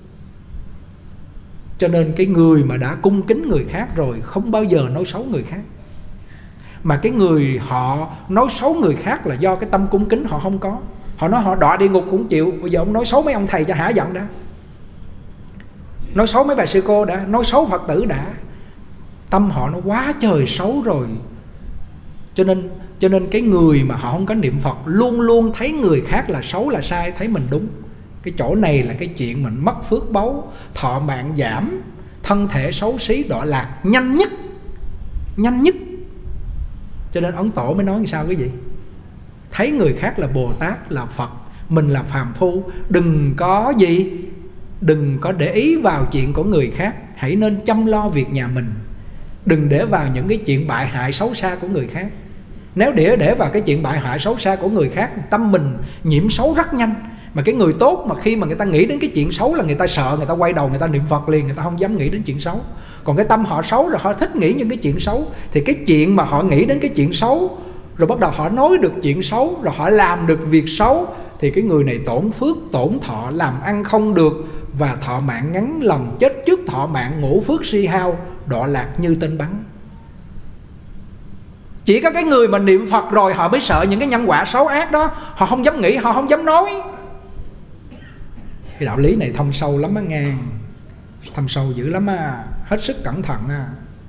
Cho nên cái người mà đã cung kính người khác rồi không bao giờ nói xấu người khác. Mà cái người họ nói xấu người khác là do cái tâm cung kính họ không có. Họ nói họ đọa địa ngục cũng chịu. Bây giờ ông nói xấu mấy ông thầy cho hả giận đã, nói xấu mấy bà sư cô đã, nói xấu Phật tử đã. Tâm họ nó quá trời xấu rồi. Cho nên cái người mà họ không có niệm Phật luôn luôn thấy người khác là xấu là sai, thấy mình đúng. Cái chỗ này là cái chuyện mình mất phước báu, thọ mạng giảm, thân thể xấu xí, đọa lạc nhanh nhất. Nhanh nhất. Cho nên Ấn Tổ mới nói như sao quý vị? Thấy người khác là Bồ Tát, là Phật, mình là phàm phu, đừng có gì, đừng có để ý vào chuyện của người khác. Hãy nên chăm lo việc nhà mình. Đừng để vào những cái chuyện bại hại xấu xa của người khác. Nếu để vào cái chuyện bại hại xấu xa của người khác, tâm mình nhiễm xấu rất nhanh. Mà cái người tốt mà khi mà người ta nghĩ đến cái chuyện xấu là người ta sợ, người ta quay đầu, người ta niệm Phật liền, người ta không dám nghĩ đến chuyện xấu. Còn cái tâm họ xấu rồi, họ thích nghĩ những cái chuyện xấu, thì cái chuyện mà họ nghĩ đến cái chuyện xấu, rồi bắt đầu họ nói được chuyện xấu, rồi họ làm được việc xấu, thì cái người này tổn phước, tổn thọ, làm ăn không được, và thọ mạng ngắn, lần chết trước thọ mạng, ngũ phước suy hao, đọa lạc như tên bắn. Chỉ có cái người mà niệm Phật rồi họ mới sợ những cái nhân quả xấu ác đó, họ không dám nghĩ, họ không dám nói. Cái đạo lý này thâm sâu lắm á nghe, thâm sâu dữ lắm á, hết sức cẩn thận á.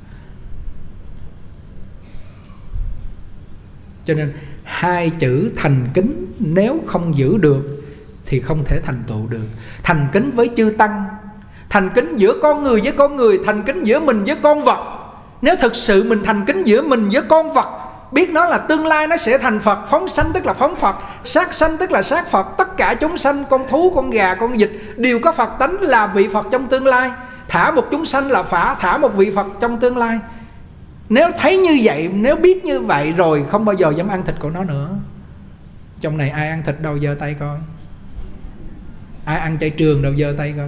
Cho nên hai chữ thành kính nếu không giữ được thì không thể thành tựu được. Thành kính với chư tăng, thành kính giữa con người với con người, thành kính giữa mình với con vật. Nếu thực sự mình thành kính giữa mình với con vật, biết nó là tương lai nó sẽ thành Phật, phóng sanh tức là phóng Phật, sát sanh tức là sát Phật. Tất cả chúng sanh, con thú, con gà, con vịt đều có Phật tánh là vị Phật trong tương lai. Thả một chúng sanh là thả một vị Phật trong tương lai. Nếu thấy như vậy, nếu biết như vậy rồi, không bao giờ dám ăn thịt của nó nữa. Trong này ai ăn thịt đâu, giơ tay coi. Ai ăn chay trường đâu, giơ tay coi.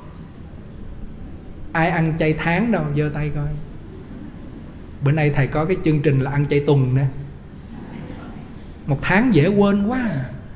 Ai ăn chay tháng đâu, giơ tay coi. Bữa nay thầy có cái chương trình là ăn chay tuần nè. Một tháng dễ quên quá.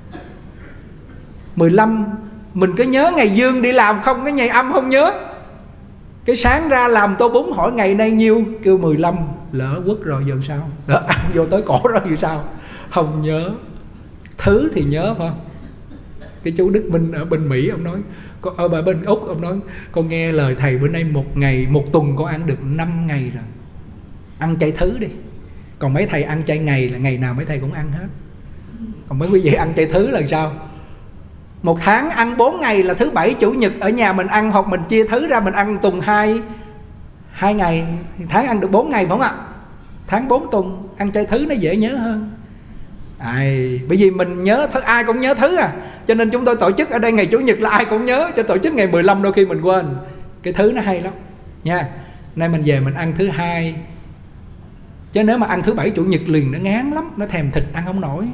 15 mình cứ nhớ ngày dương đi làm không, cái ngày âm không nhớ. Cái sáng ra làm tô bún hỏi ngày nay nhiêu, kêu 15, lỡ quất rồi giờ sao, lỡ ăn vô tới cổ rồi giờ sao, không nhớ. Thứ thì nhớ phải không? Cái chú Đức Minh ở bên Mỹ ông nói, ở bên Úc ông nói, con nghe lời thầy bữa nay một tuần con ăn được 5 ngày rồi. Ăn chay thứ đi. Còn mấy thầy ăn chay ngày là ngày nào mấy thầy cũng ăn hết. Còn mấy quý vị ăn chay thứ là sao? Một tháng ăn 4 ngày là thứ bảy chủ nhật ở nhà mình ăn, hoặc mình chia thứ ra mình ăn tuần 2 ngày, tháng ăn được 4 ngày phải không ạ? Tháng 4 tuần, ăn chay thứ nó dễ nhớ hơn. Bởi vì mình nhớ ai cũng nhớ thứ à, cho nên chúng tôi tổ chức ở đây ngày chủ nhật là ai cũng nhớ, cho tổ chức ngày 15 đôi khi mình quên. Cái thứ nó hay lắm nha. Nay mình về mình ăn thứ hai, chứ nếu mà ăn thứ bảy chủ nhật liền nó ngán lắm, nó thèm thịt ăn không nổi.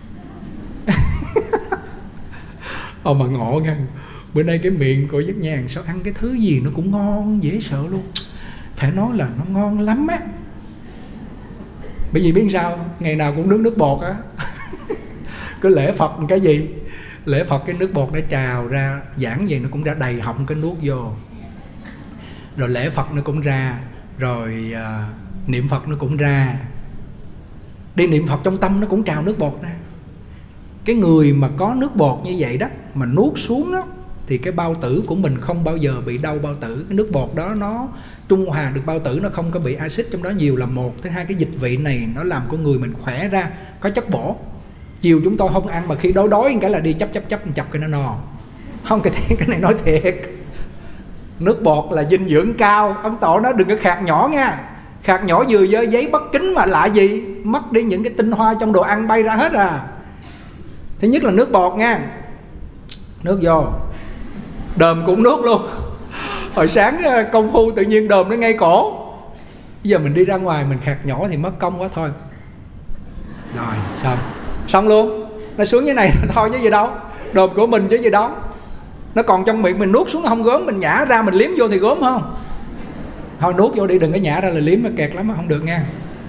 Mà ngộ nha, bữa nay cái miệng của Giác Nhàn sao ăn cái thứ gì nó cũng ngon dễ sợ luôn, phải nói là nó ngon lắm á. Bởi vì biết sao, ngày nào cũng nước bọt á. Cứ lễ Phật cái gì, lễ Phật cái nước bọt nó trào ra, giảng gì nó cũng ra đầy họng cái nuốt vô. Rồi lễ Phật nó cũng ra, rồi niệm Phật nó cũng ra. Đi niệm Phật trong tâm nó cũng trào nước bọt ra. Cái người mà có nước bọt như vậy đó, mà nuốt xuống đó, thì cái bao tử của mình không bao giờ bị đau bao tử. Cái nước bọt đó nó trung hòa được bao tử, nó không có bị axit trong đó nhiều là một. Thứ hai, cái dịch vị này nó làm con người mình khỏe ra, có chất bổ. Chiều chúng tôi không ăn, mà khi đói cái là đi chắp chập cái nó no. Không, cái này nói thiệt. Nước bọt là dinh dưỡng cao. Ấn Tổ nó đừng có khạc nhỏ nha. Khạc nhỏ vừa dơ giấy bất kính mà lạ gì, mất đi những cái tinh hoa trong đồ ăn bay ra hết à. Thứ nhất là nước bọt nha. Nước vô, đờm cũng nuốt luôn. Hồi sáng công phu tự nhiên đờm nó ngay cổ. Bây giờ mình đi ra ngoài mình khạc nhỏ thì mất công quá thôi. Rồi xong luôn. Nó xuống như này thôi chứ gì đâu. Đờm của mình chứ gì đâu. Nó còn trong miệng mình nuốt xuống không gớm, mình nhả ra mình liếm vô thì gớm không? Thôi nuốt vô đi, đừng có nhả ra là liếm, nó kẹt lắm, không được nha.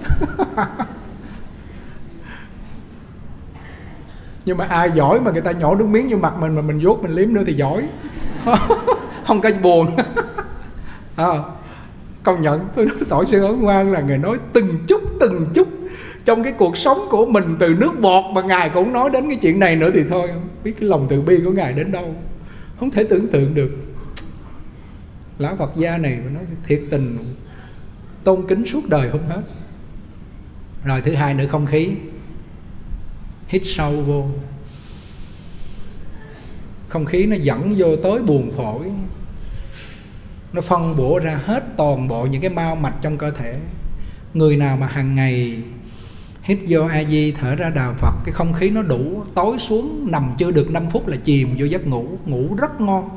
Nhưng mà ai giỏi mà người ta nhổ nước miếng vô mặt mình mà mình vuốt mình liếm nữa thì giỏi. Không có buồn. Công nhận tôi nói tổ sư Ấn Quang là người nói từng chút trong cái cuộc sống của mình, từ nước bọt mà Ngài cũng nói đến cái chuyện này nữa thì thôi, biết cái lòng từ bi của Ngài đến đâu, không thể tưởng tượng được. Lão Phật gia này mà nói thiệt tình tôn kính suốt đời không hết. Rồi thứ hai nữa, không khí. Hít sâu vô, không khí nó dẫn vô tới buồng phổi, nó phân bổ ra hết toàn bộ những cái mao mạch trong cơ thể. Người nào mà hàng ngày hít vô A Di, thở ra Đà Phật, cái không khí nó đủ, tối xuống nằm chưa được 5 phút là chìm vô giấc ngủ, ngủ rất ngon.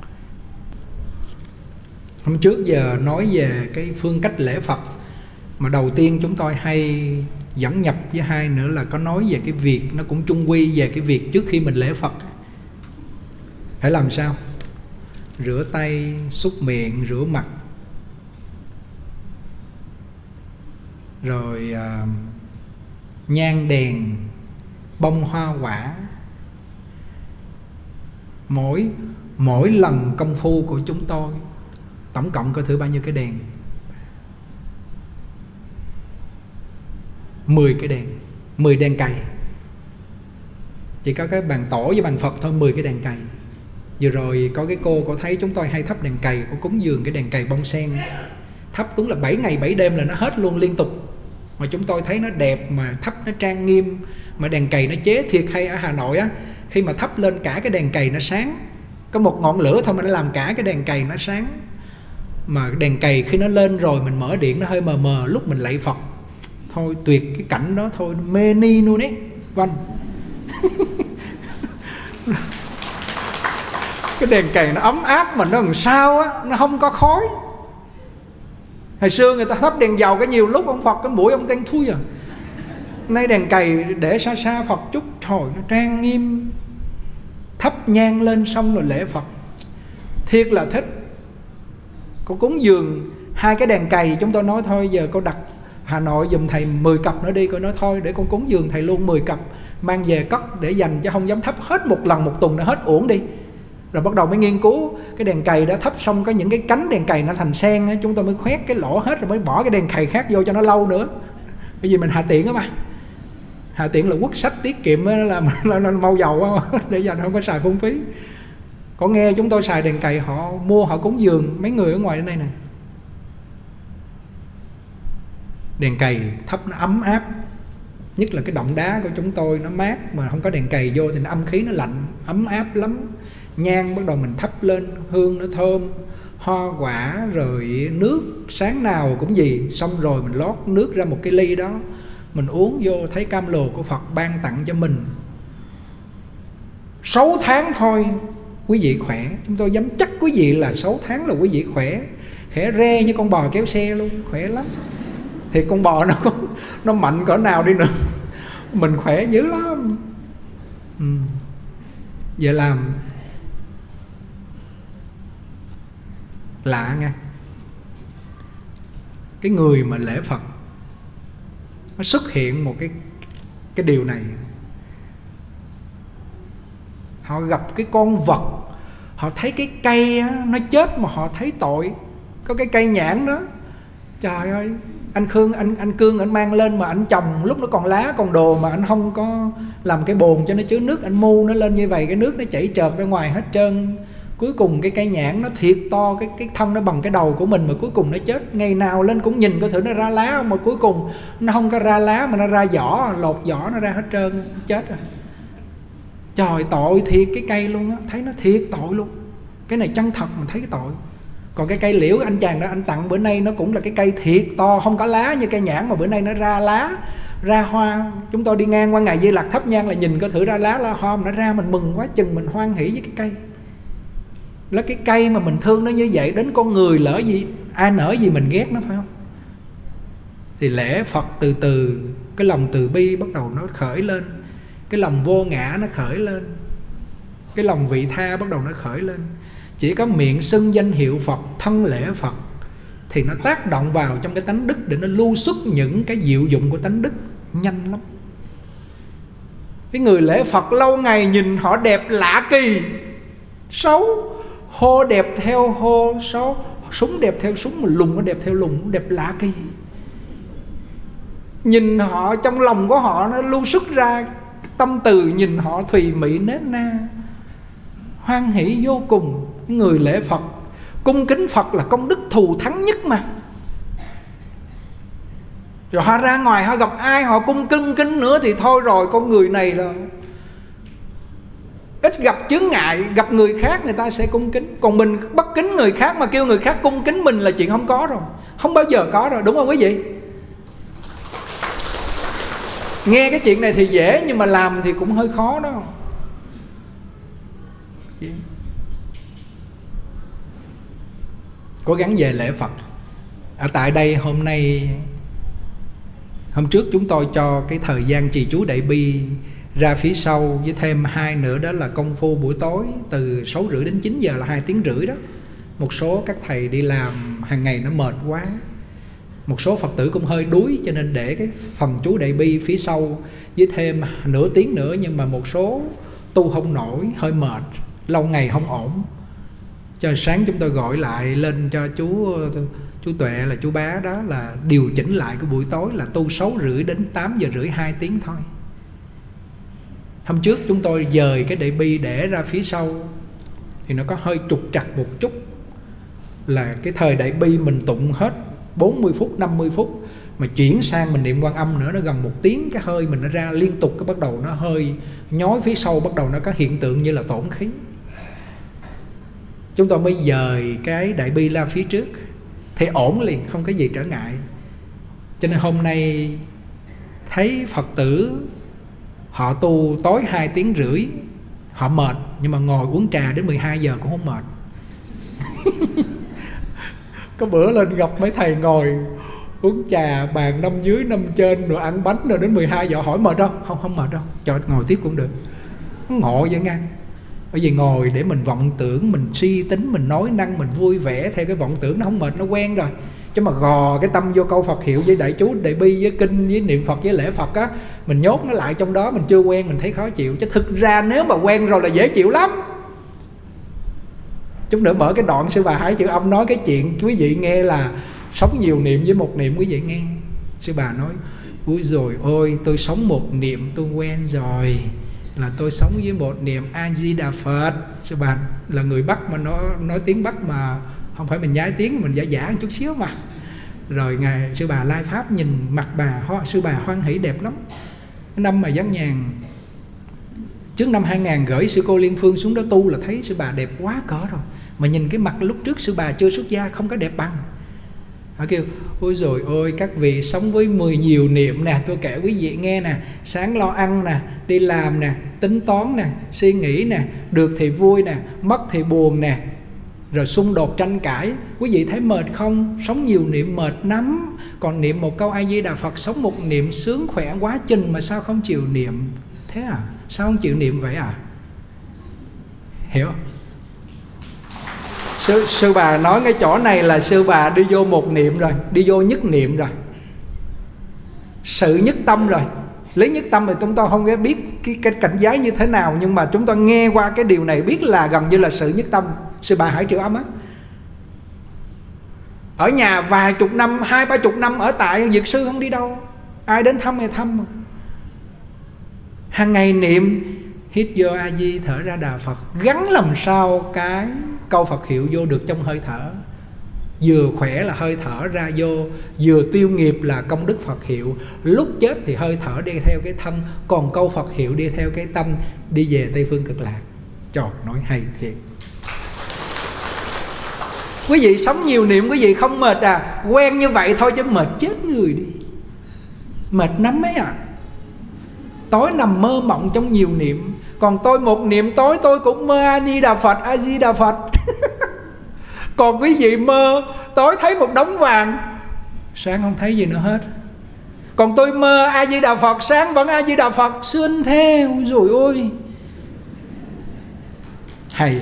Hôm trước giờ nói về cái phương cách lễ Phật, mà đầu tiên chúng tôi hay dẫn nhập, với hai nữa là có nói về cái việc, nó cũng chung quy về cái việc trước khi mình lễ Phật phải làm sao rửa tay, súc miệng, rửa mặt, rồi nhang đèn, bông hoa quả, Mỗi lần công phu của chúng tôi tổng cộng có thử bao nhiêu cái đèn? 10 cái đèn, 10 đèn cày. Chỉ có cái bàn tổ với bàn Phật thôi, 10 cái đèn cày. Vừa rồi có cái cô thấy chúng tôi hay thắp đèn cày, cô cúng dường cái đèn cày bông sen, thắp đúng là 7 ngày 7 đêm là nó hết luôn liên tục. Mà chúng tôi thấy nó đẹp, mà thắp nó trang nghiêm. Mà đèn cày nó chế thiệt hay ở Hà Nội á, khi mà thắp lên cả cái đèn cày nó sáng. Có một ngọn lửa thôi mà nó làm cả cái đèn cày nó sáng. Mà đèn cày khi nó lên rồi mình mở điện nó hơi mờ mờ, lúc mình lạy Phật thôi tuyệt cái cảnh đó thôi, mê ni luôn ấy. Vâng. Cái đèn cày nó ấm áp mà nó làm sao á, nó không có khói. Hồi xưa người ta thắp đèn dầu cái nhiều lúc ông Phật cái mũi ông tan thui à. Nay đèn cày để xa xa Phật chút, trời nó trang nghiêm. Thắp nhang lên xong rồi lễ Phật, thiệt là thích. Cô cúng dường 2 cái đèn cày, chúng tôi nói thôi giờ cô đặt Hà Nội giùm thầy 10 cặp nữa đi. Cô nói thôi để con cúng dường thầy luôn 10 cặp, mang về cất để dành, chứ không dám thắp hết một lần một tuần nó hết uổng đi. Rồi bắt đầu mới nghiên cứu cái đèn cày đã thắp xong có những cái cánh đèn cày nó thành sen á, chúng tôi mới khoét cái lỗ hết rồi mới bỏ cái đèn cày khác vô cho nó lâu nữa. Bởi vì mình hạ tiện á mà. Hạ tiện là quốc sách tiết kiệm á, là mau dầu á, để dành không có xài phung phí. Có nghe chúng tôi xài đèn cày, họ mua họ cúng dường mấy người ở ngoài đây nè. Đèn cày thắp nó ấm áp. Nhất là cái động đá của chúng tôi nó mát, mà không có đèn cày vô thì nó âm khí nó lạnh, ấm áp lắm. Nhang bắt đầu mình thắp lên, hương nó thơm, hoa quả rồi nước sáng nào cũng gì. Xong rồi mình lót nước ra một cái ly đó, mình uống vô thấy cam lồ của Phật ban tặng cho mình. 6 tháng thôi quý vị khỏe. Chúng tôi dám chắc quý vị là 6 tháng là quý vị khỏe, khỏe re như con bò kéo xe luôn, khỏe lắm. Thì con bò nó mạnh cỡ nào đi nữa, mình khỏe dữ lắm. Vậy làm lạ nha. Cái người mà lễ Phật nó xuất hiện một cái điều này. Họ gặp cái con vật, họ thấy cái cây á, nó chết mà họ thấy tội. Có cái cây nhãn đó, trời ơi, anh Cương anh mang lên mà anh trồng lúc nó còn lá còn đồ, mà anh không có làm cái bồn cho nó chứa nước, anh mu nó lên như vậy, cái nước nó chảy trợt ra ngoài hết trơn. Cuối cùng cái cây nhãn nó thiệt to, cái thân nó bằng cái đầu của mình, mà cuối cùng nó chết. Ngày nào lên cũng nhìn coi thử nó ra lá không, mà cuối cùng nó không có ra lá mà nó ra vỏ, lột vỏ nó ra hết trơn, chết rồi. Trời, tội thiệt cái cây luôn á, thấy nó thiệt tội luôn. Cái này chân thật mình thấy cái tội. Còn cái cây liễu anh chàng đó anh tặng bữa nay nó cũng là cái cây thiệt to, không có lá như cây nhãn, mà bữa nay nó ra lá, ra hoa. Chúng tôi đi ngang qua ngày Di Lặc thắp nhang là nhìn coi thử ra lá ra hoa, mà nó ra mình mừng quá chừng, mình hoan hỉ với cái cây. Là cái cây mà mình thương nó như vậy, đến con người lỡ gì ai nở gì mình ghét nó, phải không? Thì lễ Phật từ từ cái lòng từ bi bắt đầu nó khởi lên, cái lòng vô ngã nó khởi lên, cái lòng vị tha bắt đầu nó khởi lên. Chỉ có miệng xưng danh hiệu Phật, thân lễ Phật thì nó tác động vào trong cái tánh đức để nó lưu xuất những cái diệu dụng của tánh đức nhanh lắm. Cái người lễ Phật lâu ngày nhìn họ đẹp lạ kỳ, xấu, hô đẹp theo hô xấu, súng đẹp theo súng, mà lùng nó đẹp theo lùng, đẹp lạ kỳ. Nhìn họ trong lòng của họ nó lưu xuất ra tâm từ, nhìn họ thùy mị nết na, hoan hỷ vô cùng. Người lễ Phật, cung kính Phật là công đức thù thắng nhất mà. Rồi họ ra ngoài họ gặp ai họ cung kính nữa thì thôi rồi, con người này là ít gặp chướng ngại, gặp người khác người ta sẽ cung kính. Còn mình bất kính người khác mà kêu người khác cung kính mình là chuyện không có rồi, không bao giờ có rồi, đúng không quý vị? Nghe cái chuyện này thì dễ, nhưng mà làm thì cũng hơi khó đó. Cố gắng về lễ Phật. Ở tại đây hôm nay, hôm trước chúng tôi cho cái thời gian trì chú Đại Bi ra phía sau, với thêm 2 nữa đó là công phu buổi tối từ 6 rưỡi đến 9 giờ là 2 tiếng rưỡi đó. Một số các thầy đi làm hàng ngày nó mệt quá, một số Phật tử cũng hơi đuối, cho nên để cái phần chú Đại Bi phía sau với thêm nửa tiếng nữa. Nhưng mà một số tu không nổi, hơi mệt, lâu ngày không ổn. Cho sáng chúng tôi gọi lại lên cho chú Tuệ là chú Bá đó, là điều chỉnh lại cái buổi tối là tu 6:30 đến 8:30 2 tiếng thôi. Hôm trước chúng tôi dời cái đại bi để ra phía sau thì nó có hơi trục trặc một chút, là cái thời đại bi mình tụng hết 40 phút 50 phút mà chuyển sang mình niệm Quan Âm nữa, nó gần 1 tiếng, cái hơi mình nó ra liên tục, cái bắt đầu nó hơi nhói phía sau, bắt đầu nó có hiện tượng như là tổn khí. Chúng tôi mới dời cái đại bi ra phía trước thì ổn liền, không có gì trở ngại. Cho nên hôm nay thấy Phật tử họ tu tối 2 tiếng rưỡi, họ mệt nhưng mà ngồi uống trà đến 12 giờ cũng không mệt. Có bữa lên gặp mấy thầy ngồi uống trà bàn 5 dưới 5 trên rồi ăn bánh rồi đến 12 giờ, hỏi mệt không? Không mệt đâu, cho ngồi tiếp cũng được. Ngộ vậy nghe. Bởi vì ngồi để mình vọng tưởng, mình suy tính, mình nói năng, mình vui vẻ theo cái vọng tưởng, nó không mệt, nó quen rồi. Chứ mà gò cái tâm vô câu Phật hiệu với đại chú, đại bi, với kinh, với niệm Phật, với lễ Phật á, mình nhốt nó lại trong đó, mình chưa quen, mình thấy khó chịu. Chứ thực ra nếu mà quen rồi là dễ chịu lắm. Chút nữa mở cái đoạn Sư Bà Hải Chữ Âm nói cái chuyện quý vị nghe là sống nhiều niệm với một niệm, quý vị nghe. Sư Bà nói: ui rồi ôi, tôi sống một niệm tôi quen rồi, là tôi sống với một niệm A Di Đà Phật. Sư Bà là người Bắc mà nó nói tiếng Bắc mà không phải mình nhái tiếng, mình giả một chút xíu mà. Rồi ngày Sư Bà lai pháp nhìn mặt bà, Sư Bà hoan hỷ đẹp lắm. Cái năm mà Giáng Nhàn trước năm 2000 gửi sư cô Liên Phương xuống đó tu là thấy Sư Bà đẹp quá cỡ rồi. Mà nhìn cái mặt lúc trước Sư Bà chưa xuất gia không có đẹp bằng. Họ kêu: ôi rồi ôi, các vị sống với 10 nhiều niệm nè, tôi kể quý vị nghe nè. Sáng lo ăn nè, đi làm nè, tính toán nè, suy nghĩ nè, được thì vui nè, mất thì buồn nè, rồi xung đột tranh cãi. Quý vị thấy mệt không? Sống nhiều niệm mệt lắm. Còn niệm một câu A Di Đà Phật, sống một niệm sướng khỏe quá chừng, mà sao không chịu niệm? Thế à? Sao không chịu niệm vậy à? Hiểu không? Sư Bà nói cái chỗ này là Sư Bà đi vô một niệm rồi, đi vô nhất niệm rồi, sự nhất tâm rồi. Lý nhất tâm thì chúng ta không biết cái cảnh giới như thế nào, nhưng mà chúng ta nghe qua cái điều này biết là gần như là sự nhất tâm. Sư Bà Hải Chữ Âm á, ở nhà vài chục năm, 20-30 năm ở tại Dược Sư, không đi đâu, ai đến thăm thì thăm. Hàng ngày niệm, hít vô A Di, thở ra Đà Phật, gắn làm sao cái câu Phật hiệu vô được trong hơi thở. Vừa khỏe là hơi thở ra vô, vừa tiêu nghiệp là công đức Phật hiệu. Lúc chết thì hơi thở đi theo cái thân, còn câu Phật hiệu đi theo cái tâm, đi về Tây Phương Cực Lạc. Trời, nói hay thiệt. Quý vị sống nhiều niệm quý vị không mệt à? Quen như vậy thôi chứ mệt chết người đi, mệt lắm ấy à. Tối nằm mơ mộng trong nhiều niệm. Còn tôi một niệm tối tôi cũng mơ A Di Đà Phật, A Di Đà Phật. Còn quý vị mơ tối thấy một đống vàng, sáng không thấy gì nữa hết. Còn tôi mơ A Di Đà Phật, sáng vẫn A Di Đà Phật, xuyên theo. Rồi ôi, hay.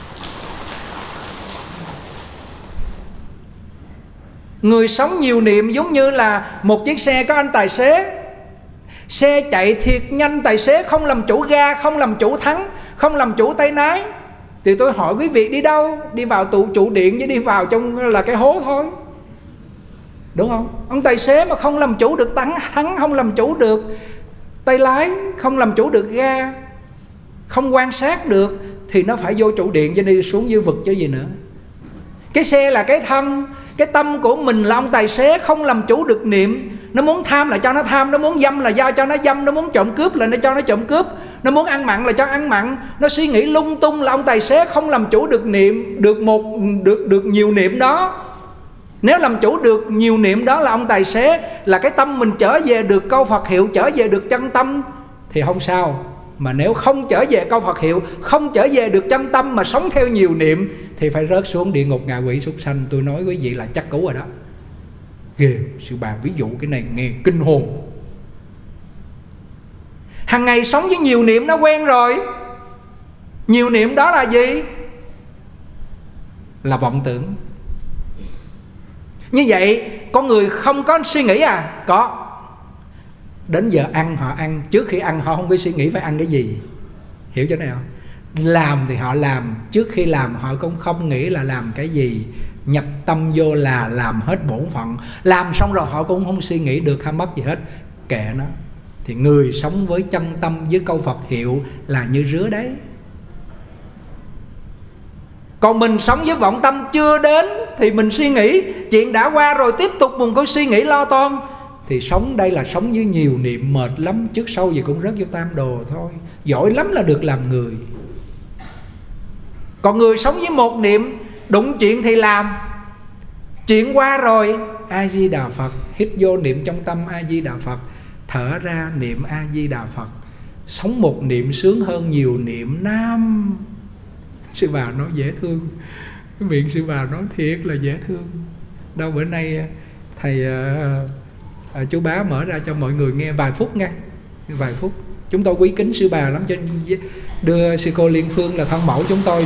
Người sống nhiều niệm giống như là một chiếc xe có anh tài xế. Xe chạy thiệt nhanh, tài xế không làm chủ ga, không làm chủ thắng, không làm chủ tay lái. Thì tôi hỏi quý vị đi đâu? Đi vào trụ điện chứ đi vào trong là cái hố thôi, đúng không? Ông tài xế mà không làm chủ được thắng, không làm chủ được tay lái, không làm chủ được ga, không quan sát được, thì nó phải vô trụ điện chứ đi xuống dưới vực chứ gì nữa. Cái xe là cái thân, cái tâm của mình là ông tài xế không làm chủ được niệm. Nó muốn tham là cho nó tham, nó muốn dâm là giao cho nó dâm, nó muốn trộm cướp là nó cho nó trộm cướp, nó muốn ăn mặn là cho ăn mặn. Nó suy nghĩ lung tung là ông tài xế không làm chủ được niệm, được nhiều niệm đó. Nếu làm chủ được nhiều niệm đó là ông tài xế, là cái tâm mình trở về được câu Phật hiệu, trở về được chân tâm thì không sao. Mà nếu không trở về câu Phật hiệu, không trở về được chân tâm mà sống theo nhiều niệm thì phải rớt xuống địa ngục, ngạ quỷ, súc sanh. Tôi nói quý vị là chắc cú rồi đó. Ghê. Sư Bà ví dụ cái này nghe kinh hồn. Hàng ngày sống với nhiều niệm nó quen rồi. Nhiều niệm đó là gì? Là vọng tưởng. Như vậy con người không có suy nghĩ à? Có. Đến giờ ăn họ ăn, trước khi ăn họ không có suy nghĩ phải ăn cái gì. Hiểu chỗ này không? Làm thì họ làm, trước khi làm họ cũng không nghĩ là làm cái gì, nhập tâm vô là làm hết bổn phận. Làm xong rồi họ cũng không suy nghĩ được hay mất gì hết, kệ nó. Thì người sống với chân tâm, với câu Phật hiệu là như rứa đấy. Còn mình sống với vọng tâm chưa đến thì mình suy nghĩ, chuyện đã qua rồi tiếp tục mình có suy nghĩ lo toan. Thì sống đây là sống với nhiều niệm, mệt lắm, trước sau gì cũng rớt vô tam đồ thôi. Giỏi lắm là được làm người. Còn người sống với một niệm, đụng chuyện thì làm, chuyện qua rồi A-di-đà Phật, hít vô niệm trong tâm A-di-đà Phật, thở ra niệm A-di-đà Phật. Sống một niệm sướng hơn nhiều niệm nam. Sư bà nói dễ thương, cái miệng sư bà nói thiệt là dễ thương. Đâu bữa nay thầy chú Bá mở ra cho mọi người nghe vài phút nha, vài phút. Chúng tôi quý kính sư bà lắm, cho nên đưa sư cô Liên Phương là thân mẫu chúng tôi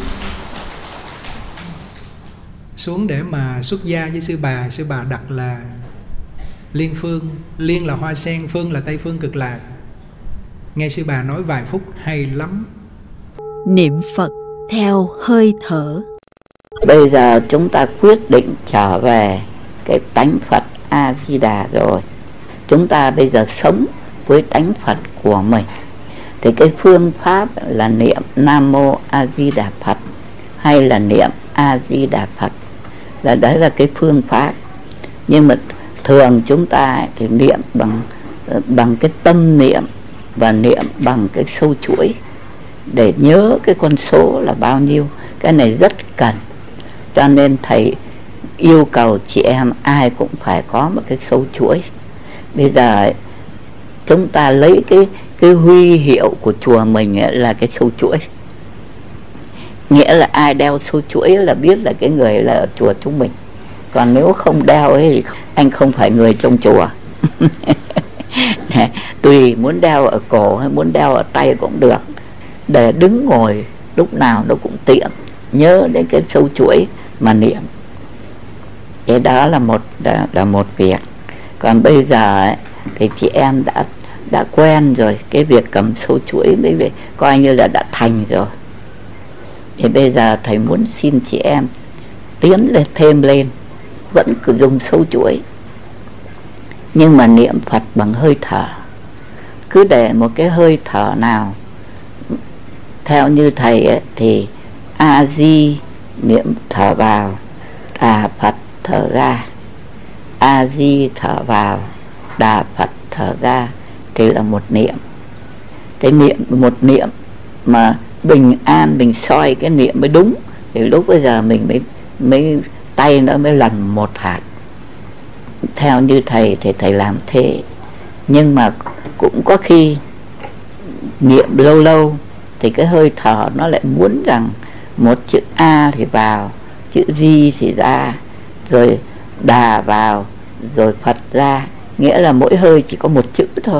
xuống để mà xuất gia với sư bà. Sư bà đặt là Liên Phương, Liên là hoa sen, Phương là Tây Phương Cực Lạc. Nghe sư bà nói vài phút hay lắm. Niệm Phật theo hơi thở. Bây giờ chúng ta quyết định trở về cái tánh Phật A-di-đà rồi. Chúng ta bây giờ sống với tánh Phật của mình. Thì cái phương pháp là niệm Nam Mô A Di Đà Phật hay là niệm A Di Đà Phật, là đấy là cái phương pháp. Nhưng mà thường chúng ta thì niệm bằng cái tâm niệm và niệm bằng cái sâu chuỗi để nhớ cái con số là bao nhiêu. Cái này rất cần. Cho nên thầy yêu cầu chị em ai cũng phải có một cái sâu chuỗi. Bây giờ chúng ta lấy cái huy hiệu của chùa mình là cái sâu chuỗi. Nghĩa là ai đeo sâu chuỗi là biết là cái người là ở chùa chúng mình. Còn nếu không đeo ấy thì anh không phải người trong chùa. Tùy muốn đeo ở cổ hay muốn đeo ở tay cũng được, để đứng ngồi lúc nào nó cũng tiện. Nhớ đến cái sâu chuỗi mà niệm. Cái đó là một việc. Còn bây giờ ấy, thì chị em đã quen rồi, cái việc cầm sâu chuỗi mới về coi như là đã thành rồi. Thì bây giờ thầy muốn xin chị em tiến lên thêm lên, vẫn cứ dùng sâu chuỗi nhưng mà niệm Phật bằng hơi thở. Cứ để một cái hơi thở nào. Theo như thầy ấy, thì A Di niệm thở vào, Đà Phật thở ra. A Di thở vào, Đà Phật thở ra, thì là một niệm. Cái niệm, một niệm mà bình an, mình soi cái niệm mới đúng. Thì lúc bây giờ mình mới tay nó mới lần một hạt. Theo như thầy thì thầy làm thế. Nhưng mà cũng có khi niệm lâu lâu thì cái hơi thở nó lại muốn rằng một chữ A thì vào, chữ Di thì ra, rồi Đà vào, rồi Phật ra. Nghĩa là mỗi hơi chỉ có một chữ thôi.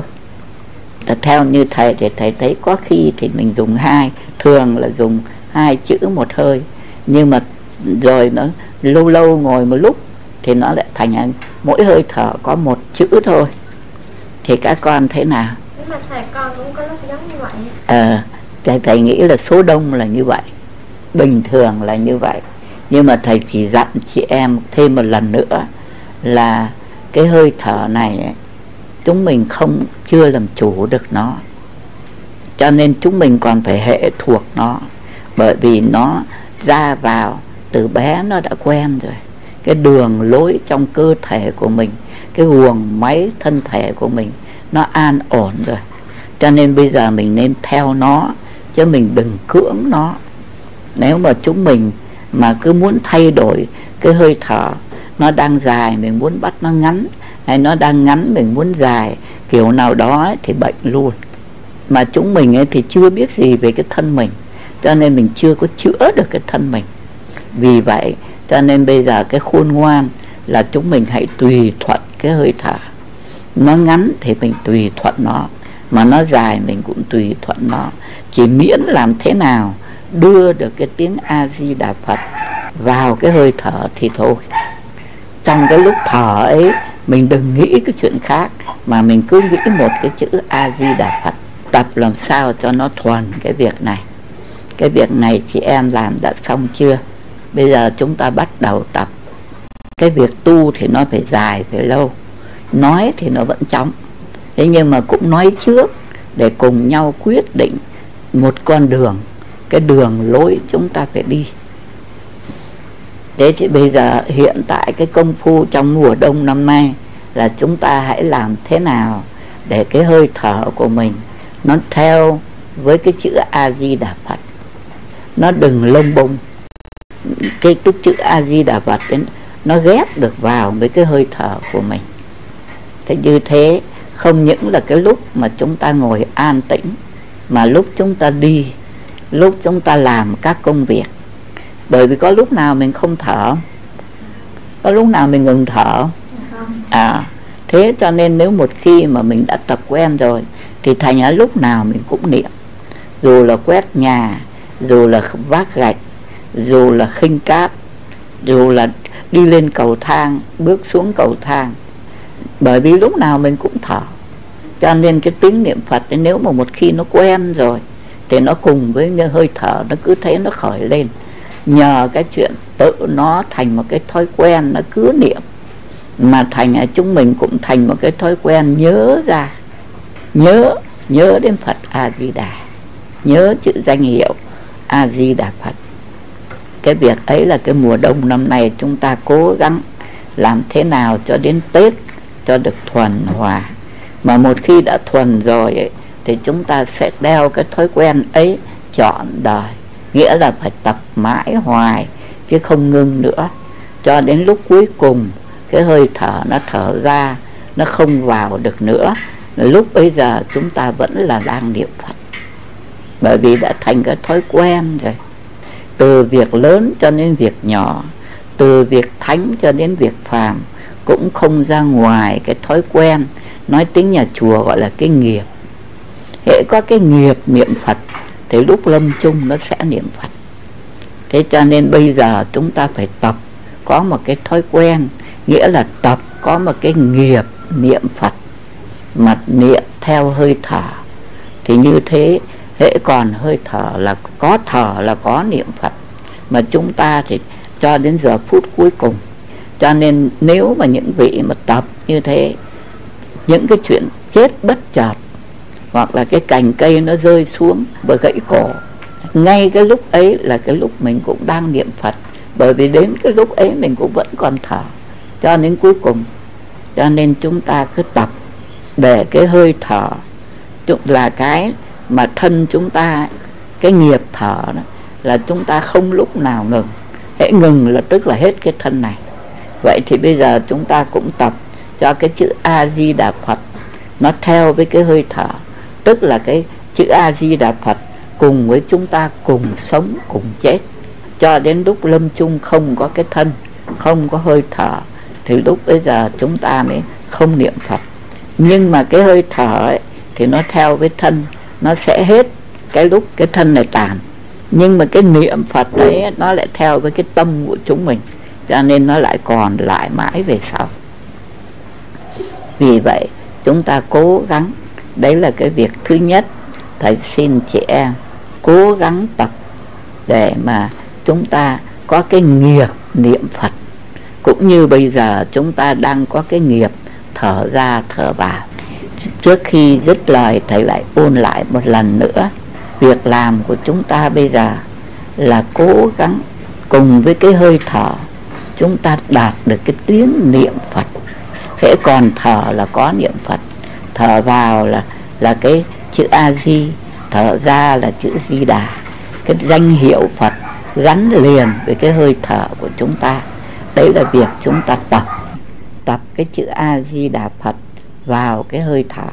Theo như thầy thì thầy thấy có khi thì mình dùng hai, thường là dùng hai chữ một hơi. Nhưng mà rồi nó lâu lâu ngồi một lúc thì nó lại thành mỗi hơi thở có một chữ thôi. Thì các con thế nào? Nhưng mà thầy con cũng có lúc giống như vậy. Thầy nghĩ là số đông là như vậy, bình thường là như vậy. Nhưng mà thầy chỉ dặn chị em thêm một lần nữa là cái hơi thở này chúng mình chưa làm chủ được nó. Cho nên chúng mình còn phải hệ thuộc nó. Bởi vì nó ra vào từ bé nó đã quen rồi. Cái đường lối trong cơ thể của mình, cái guồng máy thân thể của mình nó an ổn rồi. Cho nên bây giờ mình nên theo nó, chứ mình đừng cưỡng nó. Nếu mà chúng mình mà cứ muốn thay đổi cái hơi thở, nó đang dài mình muốn bắt nó ngắn, hay nó đang ngắn mình muốn dài, kiểu nào đó ấy, thì bệnh luôn. Mà chúng mình ấy thì chưa biết gì về cái thân mình, cho nên mình chưa có chữa được cái thân mình. Vì vậy cho nên bây giờ cái khôn ngoan là chúng mình hãy tùy thuận cái hơi thở. Nó ngắn thì mình tùy thuận nó, mà nó dài mình cũng tùy thuận nó. Chỉ miễn làm thế nào đưa được cái tiếng A-di-đà Phật vào cái hơi thở thì thôi. Trong cái lúc thở ấy mình đừng nghĩ cái chuyện khác, mà mình cứ nghĩ một cái chữ A-di-đà Phật. Tập làm sao cho nó thuần cái việc này. Cái việc này chị em làm đã xong chưa? Bây giờ chúng ta bắt đầu tập. Cái việc tu thì nó phải dài, phải lâu. Nói thì nó vẫn chóng. Thế nhưng mà cũng nói trước để cùng nhau quyết định một con đường, cái đường lối chúng ta phải đi. Thế thì bây giờ hiện tại cái công phu trong mùa đông năm nay là chúng ta hãy làm thế nào để cái hơi thở của mình nó theo với cái chữ A-di-đà Phật. Nó đừng lông bông. Cái chữ A-di-đà Phật ấy, nó ghép được vào với cái hơi thở của mình. Thế như thế không những là cái lúc mà chúng ta ngồi an tĩnh, mà lúc chúng ta đi, lúc chúng ta làm các công việc. Bởi vì có lúc nào mình không thở, có lúc nào mình ngừng thở. Thế cho nên nếu một khi mà mình đã tập quen rồi thì thành ra lúc nào mình cũng niệm. Dù là quét nhà, dù là vác gạch, dù là khinh cát, dù là đi lên cầu thang, bước xuống cầu thang. Bởi vì lúc nào mình cũng thở. Cho nên cái tiếng niệm Phật ấy, nếu mà một khi nó quen rồi thì nó cùng với cái hơi thở, nó cứ thế nó khởi lên. Nhờ cái chuyện tự nó thành một cái thói quen, nó cứ niệm, mà thành chúng mình cũng thành một cái thói quen nhớ ra, nhớ đến Phật A-di-đà, nhớ chữ danh hiệu A-di-đà Phật. Cái việc ấy là cái mùa đông năm nay chúng ta cố gắng làm thế nào cho đến Tết cho được thuần hòa. Mà một khi đã thuần rồi ấy, thì chúng ta sẽ đeo cái thói quen ấy trọn đời. Nghĩa là phải tập mãi hoài chứ không ngưng nữa, cho đến lúc cuối cùng cái hơi thở nó thở ra, nó không vào được nữa. Lúc bây giờ chúng ta vẫn là đang niệm Phật, bởi vì đã thành cái thói quen rồi. Từ việc lớn cho đến việc nhỏ, từ việc thánh cho đến việc phàm, cũng không ra ngoài cái thói quen. Nói tiếng nhà chùa gọi là cái nghiệp. Hễ có cái nghiệp niệm Phật thì lúc lâm chung nó sẽ niệm Phật. Thế cho nên bây giờ chúng ta phải tập có một cái thói quen, nghĩa là tập có một cái nghiệp niệm Phật, mà niệm theo hơi thở. Thì như thế, hễ còn hơi thở là có niệm Phật. Mà chúng ta thì cho đến giờ phút cuối cùng. Cho nên nếu mà những vị mà tập như thế, những cái chuyện chết bất chợt, hoặc là cái cành cây nó rơi xuống và gãy cổ, ngay cái lúc ấy là cái lúc mình cũng đang niệm Phật. Bởi vì đến cái lúc ấy mình cũng vẫn còn thở cho đến cuối cùng. Cho nên chúng ta cứ tập để cái hơi thở là cái mà thân chúng ta, cái nghiệp thở đó, là chúng ta không lúc nào ngừng. Hễ ngừng là tức là hết cái thân này. Vậy thì bây giờ chúng ta cũng tập cho cái chữ A-di-đà Phật nó theo với cái hơi thở. Tức là cái chữ A-di-đà Phật cùng với chúng ta cùng sống, cùng chết, cho đến lúc lâm chung không có cái thân, không có hơi thở, thì lúc bây giờ chúng ta mới không niệm Phật. Nhưng mà cái hơi thở ấy, thì nó theo với thân, nó sẽ hết cái lúc cái thân này tàn. Nhưng mà cái niệm Phật đấy nó lại theo với cái tâm của chúng mình, cho nên nó lại còn lại mãi về sau. Vì vậy chúng ta cố gắng, đấy là cái việc thứ nhất. Thầy xin chị em cố gắng tập để mà chúng ta có cái nghiệp niệm Phật. Cũng như bây giờ chúng ta đang có cái nghiệp thở ra thở vào. Trước khi dứt lời, thầy lại ôn lại một lần nữa. Việc làm của chúng ta bây giờ là cố gắng cùng với cái hơi thở chúng ta đạt được cái tiếng niệm Phật. Hễ còn thở là có niệm Phật. Thở vào là cái chữ A-di, thở ra là chữ Di-đà. Cái danh hiệu Phật gắn liền với cái hơi thở của chúng ta. Đấy là việc chúng ta tập cái chữ A-di-đà Phật vào cái hơi thở.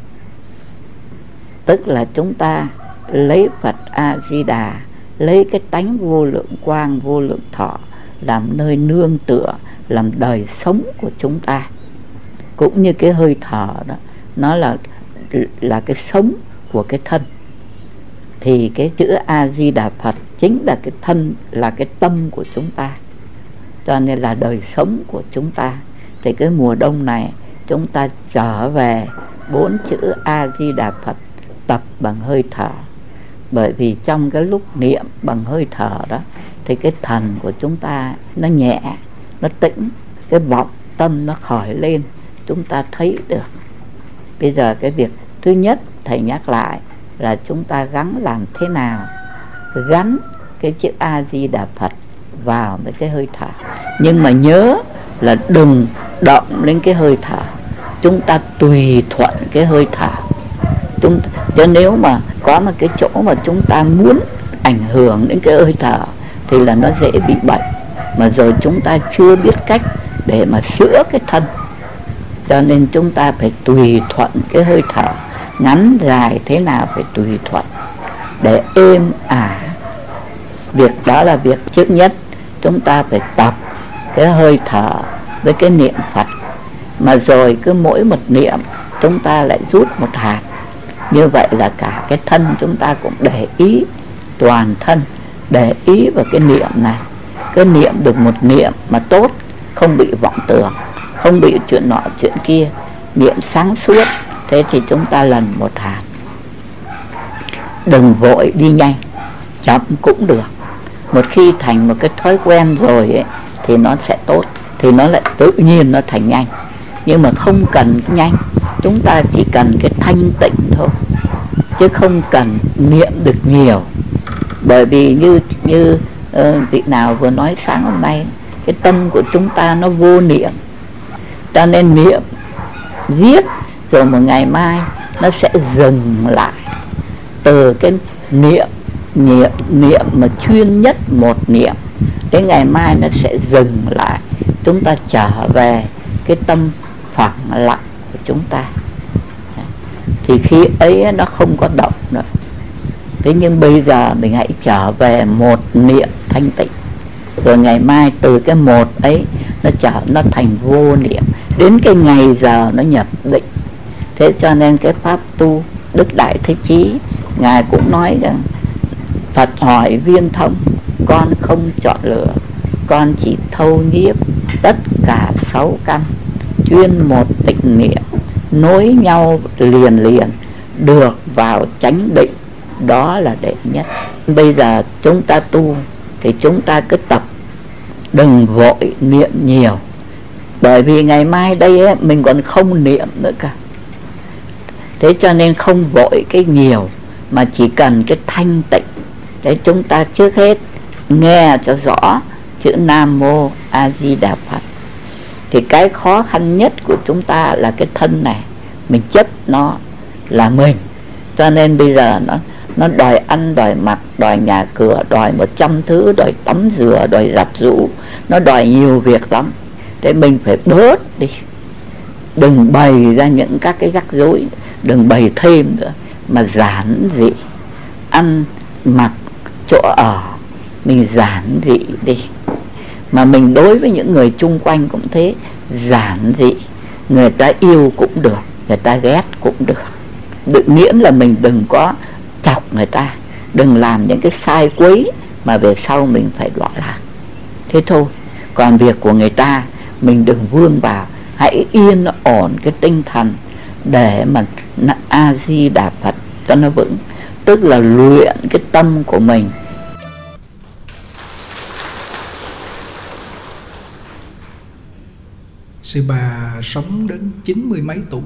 Tức là chúng ta lấy Phật A-di-đà, lấy cái tánh vô lượng quang, vô lượng thọ làm nơi nương tựa, làm đời sống của chúng ta. Cũng như cái hơi thở đó, nó là cái sống của cái thân. Thì cái chữ A-di-đà Phật chính là cái thân, là cái tâm của chúng ta, cho nên là đời sống của chúng ta. Thì cái mùa đông này chúng ta trở về 4 chữ A-di-đà Phật, tập bằng hơi thở. Bởi vì trong cái lúc niệm bằng hơi thở đó thì cái thần của chúng ta nó nhẹ, nó tĩnh, cái vọng tâm nó khởi lên, chúng ta thấy được. Bây giờ cái việc thứ nhất thầy nhắc lại là chúng ta gắng làm thế nào gắn cái chữ A Di Đà Phật vào với cái hơi thở. Nhưng mà nhớ là đừng động lên cái hơi thở, chúng ta tùy thuận cái hơi thở. Chứ nếu mà có một cái chỗ mà chúng ta muốn ảnh hưởng đến cái hơi thở thì là nó dễ bị bệnh, mà rồi chúng ta chưa biết cách để mà sửa cái thân. Cho nên chúng ta phải tùy thuận cái hơi thở, ngắn dài thế nào phải tùy thuận để êm ả. Việc đó là việc trước nhất. Chúng ta phải tập cái hơi thở với cái niệm Phật, mà rồi cứ mỗi một niệm chúng ta lại rút một hạt. Như vậy là cả cái thân chúng ta cũng để ý, toàn thân để ý vào cái niệm này. Cứ niệm được một niệm mà tốt, không bị vọng tưởng, không bị chuyện nọ chuyện kia, niệm sáng suốt, thế thì chúng ta lần một hạt. Đừng vội đi nhanh, chậm cũng được. Một khi thành một cái thói quen rồi ấy, thì nó sẽ tốt, thì nó lại tự nhiên nó thành nhanh. Nhưng mà không cần nhanh, chúng ta chỉ cần cái thanh tịnh thôi, chứ không cần niệm được nhiều. Bởi vì như vị nào vừa nói sáng hôm nay, cái tâm của chúng ta nó vô niệm, cho nên niệm giết rồi một ngày mai nó sẽ dừng lại. Từ cái niệm mà chuyên nhất một niệm, đến ngày mai nó sẽ dừng lại, chúng ta trở về cái tâm phẳng lặng của chúng ta. Thì khi ấy nó không có động nữa. Thế nhưng bây giờ mình hãy trở về một niệm thanh tịnh, rồi ngày mai từ cái một ấy nó thành vô niệm, đến cái ngày giờ nó nhập định. Thế cho nên cái pháp tu Đức Đại Thế Chí Ngài cũng nói rằng Phật hỏi Viên Thông, con không chọn lựa, con chỉ thâu nhiếp tất cả 6 căn, chuyên một tịnh niệm, nối nhau liền được vào chánh định, đó là đệ nhất. Bây giờ chúng ta tu thì chúng ta cứ tập, đừng vội niệm nhiều, bởi vì ngày mai đây ấy, mình còn không niệm nữa cả. Thế cho nên không vội cái nhiều, mà chỉ cần cái thanh tịnh. Đấy, chúng ta trước hết nghe cho rõ chữ Nam Mô A Di Đà Phật. Thì cái khó khăn nhất của chúng ta là cái thân này, mình chấp nó là mình. Cho nên bây giờ nó đòi ăn, đòi mặc, đòi nhà cửa, đòi 100 thứ, đòi tắm rửa, đòi giặt giũ, nó đòi nhiều việc lắm. Thế mình phải bớt đi, đừng bày ra những các cái rắc rối, đừng bày thêm nữa, mà giản dị. Ăn mặc chỗ ở mình giản dị đi, mà mình đối với những người chung quanh cũng thế, giản dị. Người ta yêu cũng được, người ta ghét cũng được, miễn là mình đừng có chọc người ta, đừng làm những cái sai quấy mà về sau mình phải đọa lạc. Thế thôi. Còn việc của người ta mình đừng vươn vào, hãy yên ổn cái tinh thần để mà A Di Đà Phật cho nó vững, tức là luyện cái tâm của mình. Sư bà sống đến 90 mấy tuổi,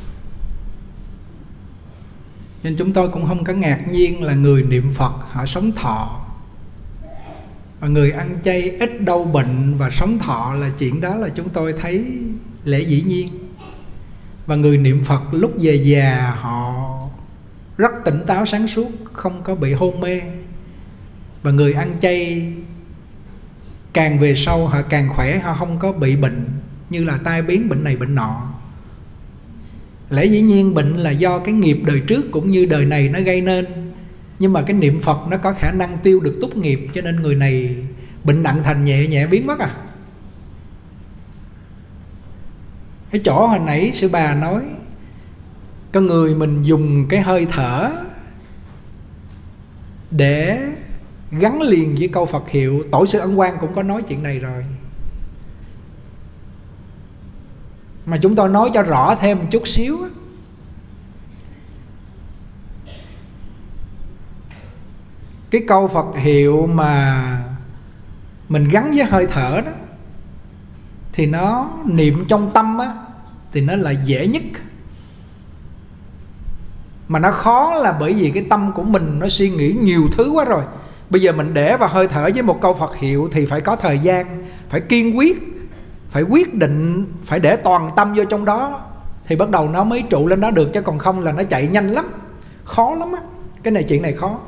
nên chúng tôi cũng không có ngạc nhiên là người niệm Phật họ sống thọ, và người ăn chay ít đau bệnh và sống thọ là chuyện đó là chúng tôi thấy lẽ dĩ nhiên. Và người niệm Phật lúc về già họ rất tỉnh táo sáng suốt, không có bị hôn mê. Và người ăn chay càng về sau họ càng khỏe, họ không có bị bệnh như là tai biến, bệnh này bệnh nọ. Lẽ dĩ nhiên bệnh là do cái nghiệp đời trước cũng như đời này nó gây nên, nhưng mà cái niệm Phật nó có khả năng tiêu được túc nghiệp, cho nên người này bệnh nặng thành nhẹ, nhẹ biến mất à. Cái chỗ hồi nãy sư bà nói con người mình dùng cái hơi thở để gắn liền với câu Phật hiệu. Tổ sư Ấn Quang cũng có nói chuyện này rồi, mà chúng tôi nói cho rõ thêm một chút xíu. Cái câu Phật hiệu mà mình gắn với hơi thở đó, thì nó niệm trong tâm á, thì nó là dễ nhất. Mà nó khó là bởi vì cái tâm của mình nó suy nghĩ nhiều thứ quá rồi. Bây giờ mình để vào hơi thở với một câu Phật hiệu thì phải có thời gian, phải kiên quyết, phải quyết định, phải để toàn tâm vô trong đó, thì bắt đầu nó mới trụ lên đó được. Chứ còn không là nó chạy nhanh lắm, khó lắm á. Cái này, chuyện này khó.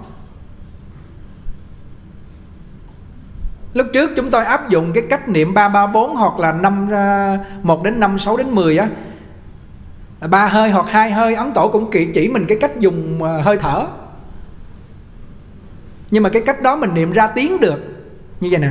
Lúc trước chúng tôi áp dụng cái cách niệm 334 hoặc là 1 đến 5, 6 đến 10 á, 3 hơi hoặc 2 hơi. Ấn Tổ cũng chỉ mình cái cách dùng hơi thở. Nhưng mà cái cách đó mình niệm ra tiếng được. Như vậy nè: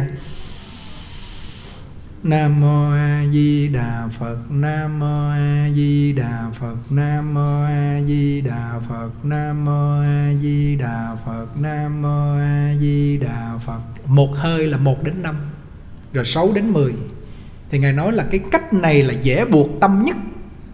Nam Mô A Di Đà Phật, Nam Mô A Di Đà Phật, Nam Mô A Di Đà Phật, Nam Mô A Di Đà Phật, Nam Mô A Di Đà Phật. Một hơi là 1 đến 5, rồi 6 đến 10. Thì Ngài nói là cái cách này là dễ buộc tâm nhất.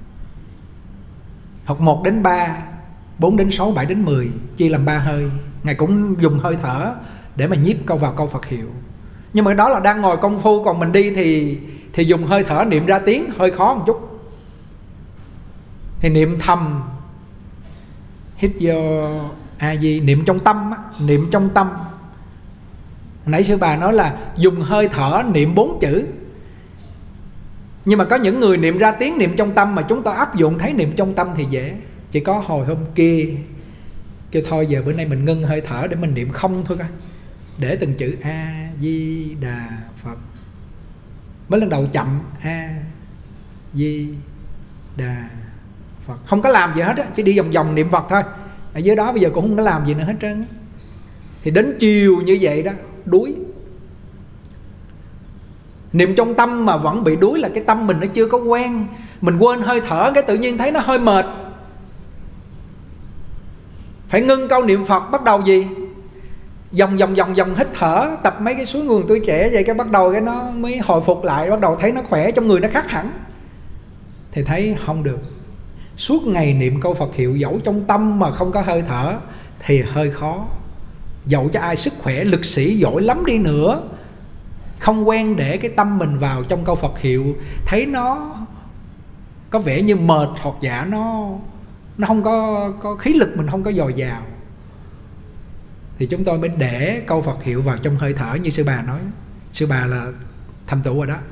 Hoặc 1 đến 3, 4 đến 6, 7 đến 10, chia làm 3 hơi. Ngài cũng dùng hơi thở để mà nhiếp câu vào câu Phật hiệu. Nhưng mà đó là đang ngồi công phu. Còn mình đi thì dùng hơi thở niệm ra tiếng hơi khó một chút. Thì niệm thầm, hít vô A Di, niệm trong tâm á, niệm trong tâm. Nãy sư bà nói là dùng hơi thở niệm 4 chữ. Nhưng mà có những người niệm ra tiếng, niệm trong tâm, mà chúng ta áp dụng thấy niệm trong tâm thì dễ. Chỉ có hồi hôm kia kêu thôi giờ bữa nay mình ngưng hơi thở để mình niệm không thôi coi, để từng chữ A Di Đà Phật. Mới lần đầu chậm A Di Đà Phật, không có làm gì hết á, chỉ đi vòng vòng niệm Phật thôi. Ở dưới đó bây giờ cũng không có làm gì nữa hết trơn. Thì đến chiều như vậy đó, đuối. Niệm trong tâm mà vẫn bị đuối là cái tâm mình nó chưa có quen. Mình quên hơi thở, cái tự nhiên thấy nó hơi mệt. Phải ngưng câu niệm Phật, bắt đầu gì? Vòng hít thở, tập mấy cái suối nguồn tuổi trẻ vậy, cái bắt đầu cái nó mới hồi phục lại, bắt đầu thấy nó khỏe, trong người nó khác hẳn. Thì thấy không được. Suốt ngày niệm câu Phật hiệu dẫu trong tâm mà không có hơi thở thì hơi khó. Dẫu cho ai sức khỏe lực sĩ giỏi lắm đi nữa, không quen để cái tâm mình vào trong câu Phật hiệu, thấy nó có vẻ như mệt hoặc giả, nó không có khí lực, mình không có dồi dào, thì chúng tôi mới để câu Phật hiệu vào trong hơi thở. Như sư bà nói, sư bà là thành tựu rồi đó.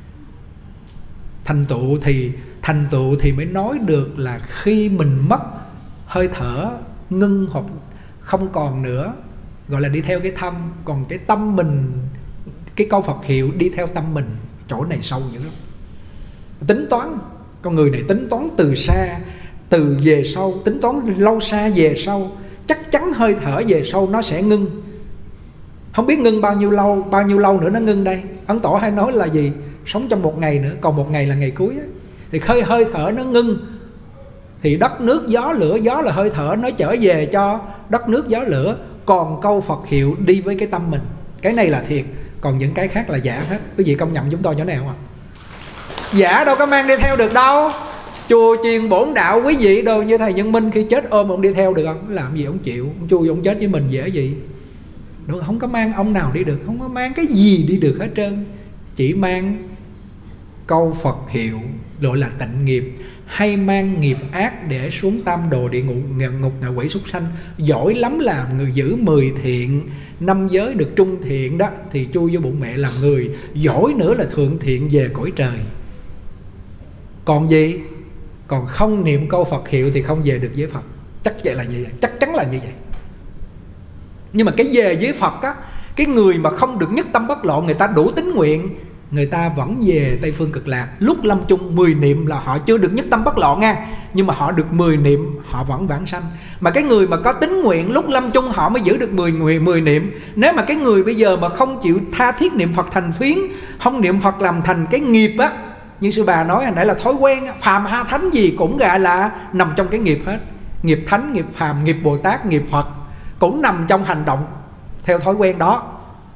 Thành tựu thì mới nói được là khi mình mất hơi thở, ngưng hoặc không còn nữa, gọi là đi theo cái tâm. Còn cái tâm mình, cái câu Phật hiệu đi theo tâm mình, chỗ này sâu dữ lắm. Tính toán, con người này tính toán từ xa, từ về sâu, tính toán lâu xa về sâu. Chắc chắn hơi thở về sâu nó sẽ ngưng. Không biết ngưng bao nhiêu lâu nữa nó ngưng đây. Ấn Tổ hay nói là gì? Sống trong 1 ngày nữa, còn 1 ngày là ngày cuối ấy. Thì hơi thở nó ngưng thì đất nước gió lửa, gió là hơi thở, nó trở về cho đất nước gió lửa. Còn câu Phật hiệu đi với cái tâm mình. Cái này là thiệt, còn những cái khác là giả hết. Quý vị công nhận chúng tôi chỗ nào không ạ? Giả đâu có mang đi theo được đâu. Chùa chiền bổn đạo quý vị đâu như thầy Nhân Minh, khi chết ôm ông đi theo được không? Làm gì ông chịu, ông chui ông chết với mình dễ gì. Đúng, không có mang ông nào đi được, không có mang cái gì đi được hết trơn. Chỉ mang câu Phật hiệu gọi là tịnh nghiệp, hay mang nghiệp ác để xuống tam đồ địa ngục ngạ quỷ súc sanh. Giỏi lắm làm người giữ 10 thiện, 5 giới được trung thiện đó, thì chui vô bụng mẹ làm người. Giỏi nữa là thượng thiện về cõi trời. Còn gì? Còn không niệm câu Phật hiệu thì không về được với Phật. Chắc vậy là như vậy, chắc chắn là như vậy. Nhưng mà cái về với Phật á, cái người mà không được nhất tâm bất lộ, người ta đủ tín nguyện, người ta vẫn về Tây Phương Cực Lạc. Lúc lâm chung 10 niệm là họ chưa được nhất tâm bất lộ nha, nhưng mà họ được 10 niệm họ vẫn vãng sanh. Mà cái người mà có tín nguyện lúc lâm chung họ mới giữ được 10 niệm. Nếu mà cái người bây giờ mà không chịu tha thiết niệm Phật thành phiến, không niệm Phật làm thành cái nghiệp á, như sư bà nói hồi nãy là thói quen, phàm ha thánh gì cũng gọi là nằm trong cái nghiệp hết. Nghiệp thánh, nghiệp phàm, nghiệp Bồ Tát, nghiệp Phật cũng nằm trong hành động theo thói quen đó.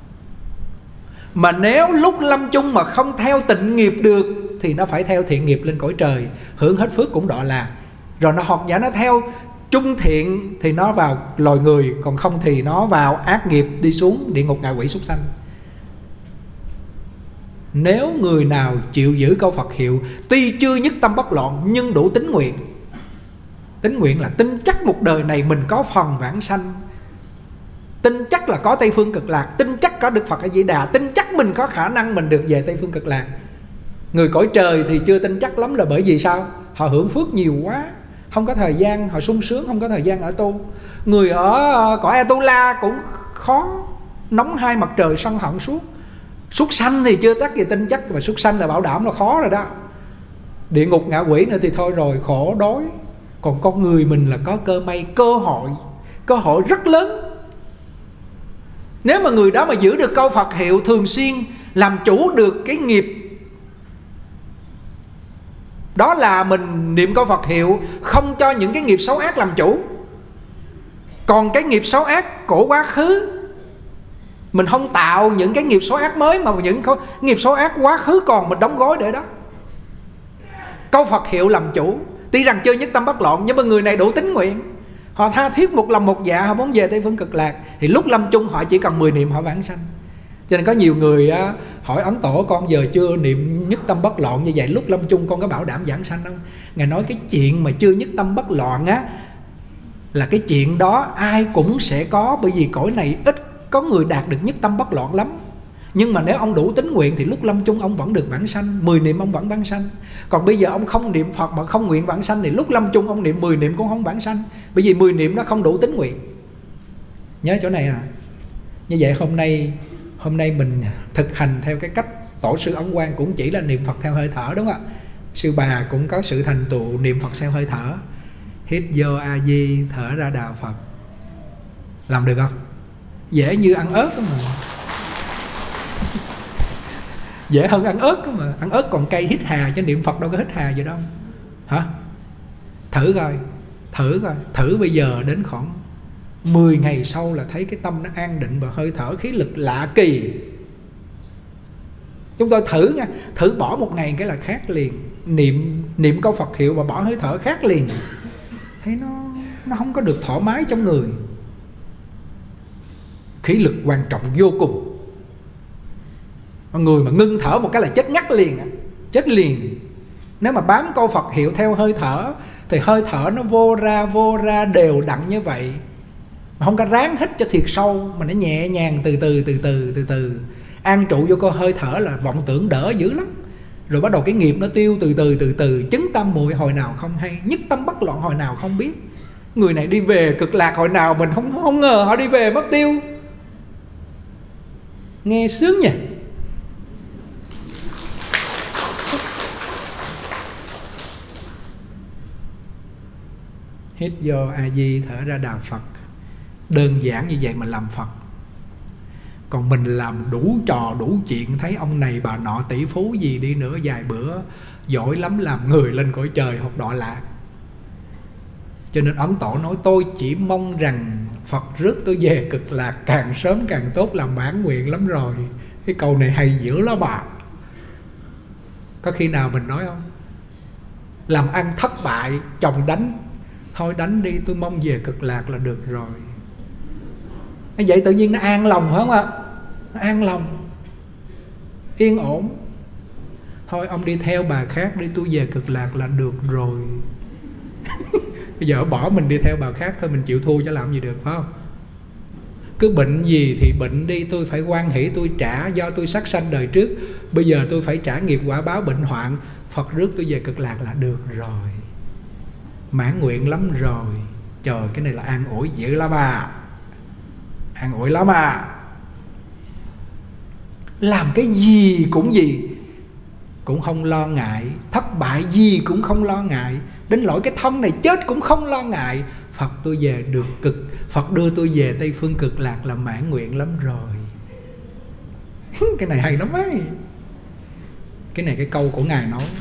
Mà nếu lúc lâm chung mà không theo tịnh nghiệp được thì nó phải theo thiện nghiệp lên cõi trời, hưởng hết phước cũng đọa lạc. Rồi nó hoặc giả nó theo trung thiện thì nó vào loài người, còn không thì nó vào ác nghiệp đi xuống địa ngục ngạ quỷ súc sanh. Nếu người nào chịu giữ câu Phật hiệu, tuy chưa nhất tâm bất loạn nhưng đủ tín nguyện. Tín nguyện là tin chắc một đời này mình có phần vãng sanh, tin chắc là có Tây Phương Cực Lạc, tin chắc có Đức Phật A Di Đà, tin chắc mình có khả năng mình được về Tây Phương Cực Lạc. Người cõi trời thì chưa tin chắc lắm, là bởi vì sao? Họ hưởng phước nhiều quá, không có thời gian, họ sung sướng, không có thời gian ở tu. Người ở cõi Atula cũng khó, nóng hai mặt trời sân hận suốt. Súc sanh thì chưa chắc gì tin chắc, mà súc sanh là bảo đảm là khó rồi đó. Địa ngục ngạ quỷ nữa thì thôi rồi, khổ đói. Còn con người mình là có cơ may, cơ hội rất lớn. Nếu mà người đó mà giữ được câu Phật hiệu, thường xuyên làm chủ được cái nghiệp, đó là mình niệm câu Phật hiệu, không cho những cái nghiệp xấu ác làm chủ. Còn cái nghiệp xấu ác của quá khứ, mình không tạo những cái nghiệp xấu ác mới, mà những nghiệp xấu ác quá khứ còn mình đóng gói để đó. Câu Phật hiệu làm chủ. Tuy rằng chưa nhất tâm bất loạn, nhưng mà người này đủ tín nguyện, họ tha thiết một lòng một dạ, họ muốn về Tây Phương Cực Lạc, thì lúc lâm chung họ chỉ cần 10 niệm họ vãng sanh. Cho nên có nhiều người hỏi Ấn Tổ, con giờ chưa niệm nhất tâm bất loạn như vậy, lúc lâm chung con có bảo đảm vãng sanh không? Ngài nói cái chuyện mà chưa nhất tâm bất loạn á, là cái chuyện đó ai cũng sẽ có, bởi vì cõi này ít có người đạt được nhất tâm bất loạn lắm. Nhưng mà nếu ông đủ tín nguyện thì lúc lâm chung ông vẫn được vãng sanh, 10 niệm ông vẫn vãng sanh. Còn bây giờ ông không niệm Phật mà không nguyện vãng sanh, thì lúc lâm chung ông niệm 10 niệm cũng không vãng sanh, bởi vì 10 niệm nó không đủ tín nguyện. Nhớ chỗ này à. Như vậy hôm nay mình thực hành theo cái cách Tổ sư Ấn Quang cũng chỉ là niệm Phật theo hơi thở, đúng không ạ? Sư bà cũng có sự thành tựu niệm Phật theo hơi thở. Hít vô A Di, thở ra Đạo Phật. Làm được không? Dễ như ăn ớt đó mà. Dễ hơn ăn ớt đó mà. Ăn ớt còn cay hít hà, chứ niệm Phật đâu có hít hà vậy đâu. Hả? Thử coi. Thử bây giờ đến khoảng 10 ngày sau là thấy cái tâm nó an định và hơi thở khí lực lạ kỳ. Chúng tôi thử nha, thử bỏ một ngày cái là khác liền. Niệm câu Phật hiệu mà bỏ hơi thở khác liền. Thấy nó không có được thoải mái trong người. Khí lực quan trọng vô cùng. Người mà ngưng thở một cái là chết ngắt liền, chết liền. Nếu mà bám câu Phật hiệu theo hơi thở thì hơi thở nó vô ra đều đặn như vậy, mà không có ráng hít cho thiệt sâu, mà nó nhẹ nhàng từ từ. An trụ vô câu hơi thở là vọng tưởng đỡ dữ lắm. Rồi bắt đầu cái nghiệp nó tiêu từ từ. Chứng tâm muội hồi nào không hay, nhất tâm bất loạn hồi nào không biết. Người này đi về Cực Lạc hồi nào mình không ngờ họ đi về mất tiêu. Nghe sướng nhỉ. Hít vô A Di, thở ra Đạo Phật. Đơn giản như vậy mà làm Phật. Còn mình làm đủ trò đủ chuyện, thấy ông này bà nọ tỷ phú gì đi nữa, vài bữa giỏi lắm làm người lên cõi trời hoặc đọa lạc. Cho nên Ấn Tổ nói tôi chỉ mong rằng Phật rước tôi về Cực Lạc càng sớm càng tốt, là mãn nguyện lắm rồi. Cái câu này hay dữ lắm bà. Có khi nào mình nói không? Làm ăn thất bại, chồng đánh, thôi đánh đi, tôi mong về Cực Lạc là được rồi. Vậy tự nhiên nó an lòng phải không ạ? Nó an lòng, yên ổn. Thôi ông đi theo bà khác đi, tôi về Cực Lạc là được rồi. Bây giờ bỏ mình đi theo bà khác thôi, mình chịu thua cho làm gì được, phải không? Cứ bệnh gì thì bệnh đi, tôi phải hoan hỷ tôi trả, do tôi sát sanh đời trước, bây giờ tôi phải trả nghiệp quả báo bệnh hoạn. Phật rước tôi về Cực Lạc là được rồi, mãn nguyện lắm rồi. Trời, cái này là an ủi dữ lắm à. An ủi lắm à. Làm cái gì cũng không lo ngại, thất bại gì cũng không lo ngại, đến lỗi cái thân này chết cũng không lo ngại. Phật tôi về được Phật đưa tôi về Tây Phương Cực Lạc là mãn nguyện lắm rồi. Cái này hay lắm ấy. Cái này cái câu của Ngài nói.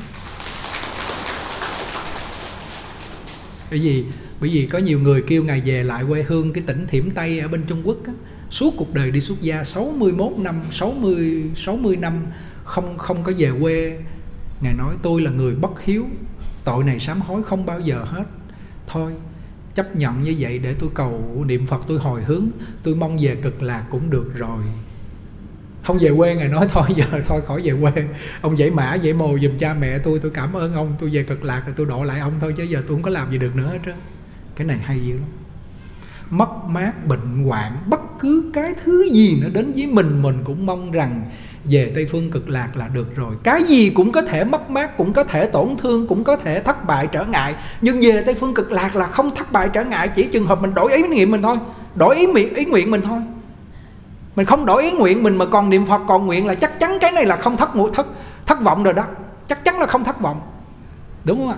Bởi vì có nhiều người kêu Ngài về lại quê hương cái tỉnh Thiểm Tây ở bên Trung Quốc á, suốt cuộc đời đi xuất gia 61 năm, 60 năm không có về quê. Ngài nói tôi là người bất hiếu, tội này sám hối không bao giờ hết. Thôi chấp nhận như vậy để tôi cầu niệm Phật, tôi hồi hướng, tôi mong về Cực Lạc cũng được rồi. Không về quê, Ngài nói thôi giờ thôi khỏi về quê, ông dãy mã dãy mồ giùm cha mẹ tôi cảm ơn ông, tôi về Cực Lạc rồi tôi độ lại ông thôi, chứ giờ tôi không có làm gì được nữa hết trơn. Cái này hay dữ lắm. Mất mát, bệnh hoạn, bất cứ cái thứ gì nó đến với mình cũng mong rằng về Tây Phương Cực Lạc là được rồi. Cái gì cũng có thể mất mát, cũng có thể tổn thương, cũng có thể thất bại trở ngại, nhưng về Tây Phương Cực Lạc là không thất bại trở ngại. Chỉ trường hợp mình đổi ý nguyện mình thôi, đổi ý nguyện mình thôi. Mình không đổi ý nguyện mình mà còn niệm Phật còn nguyện là chắc chắn cái này là không thất vọng rồi đó. Chắc chắn là không thất vọng. Đúng không ạ?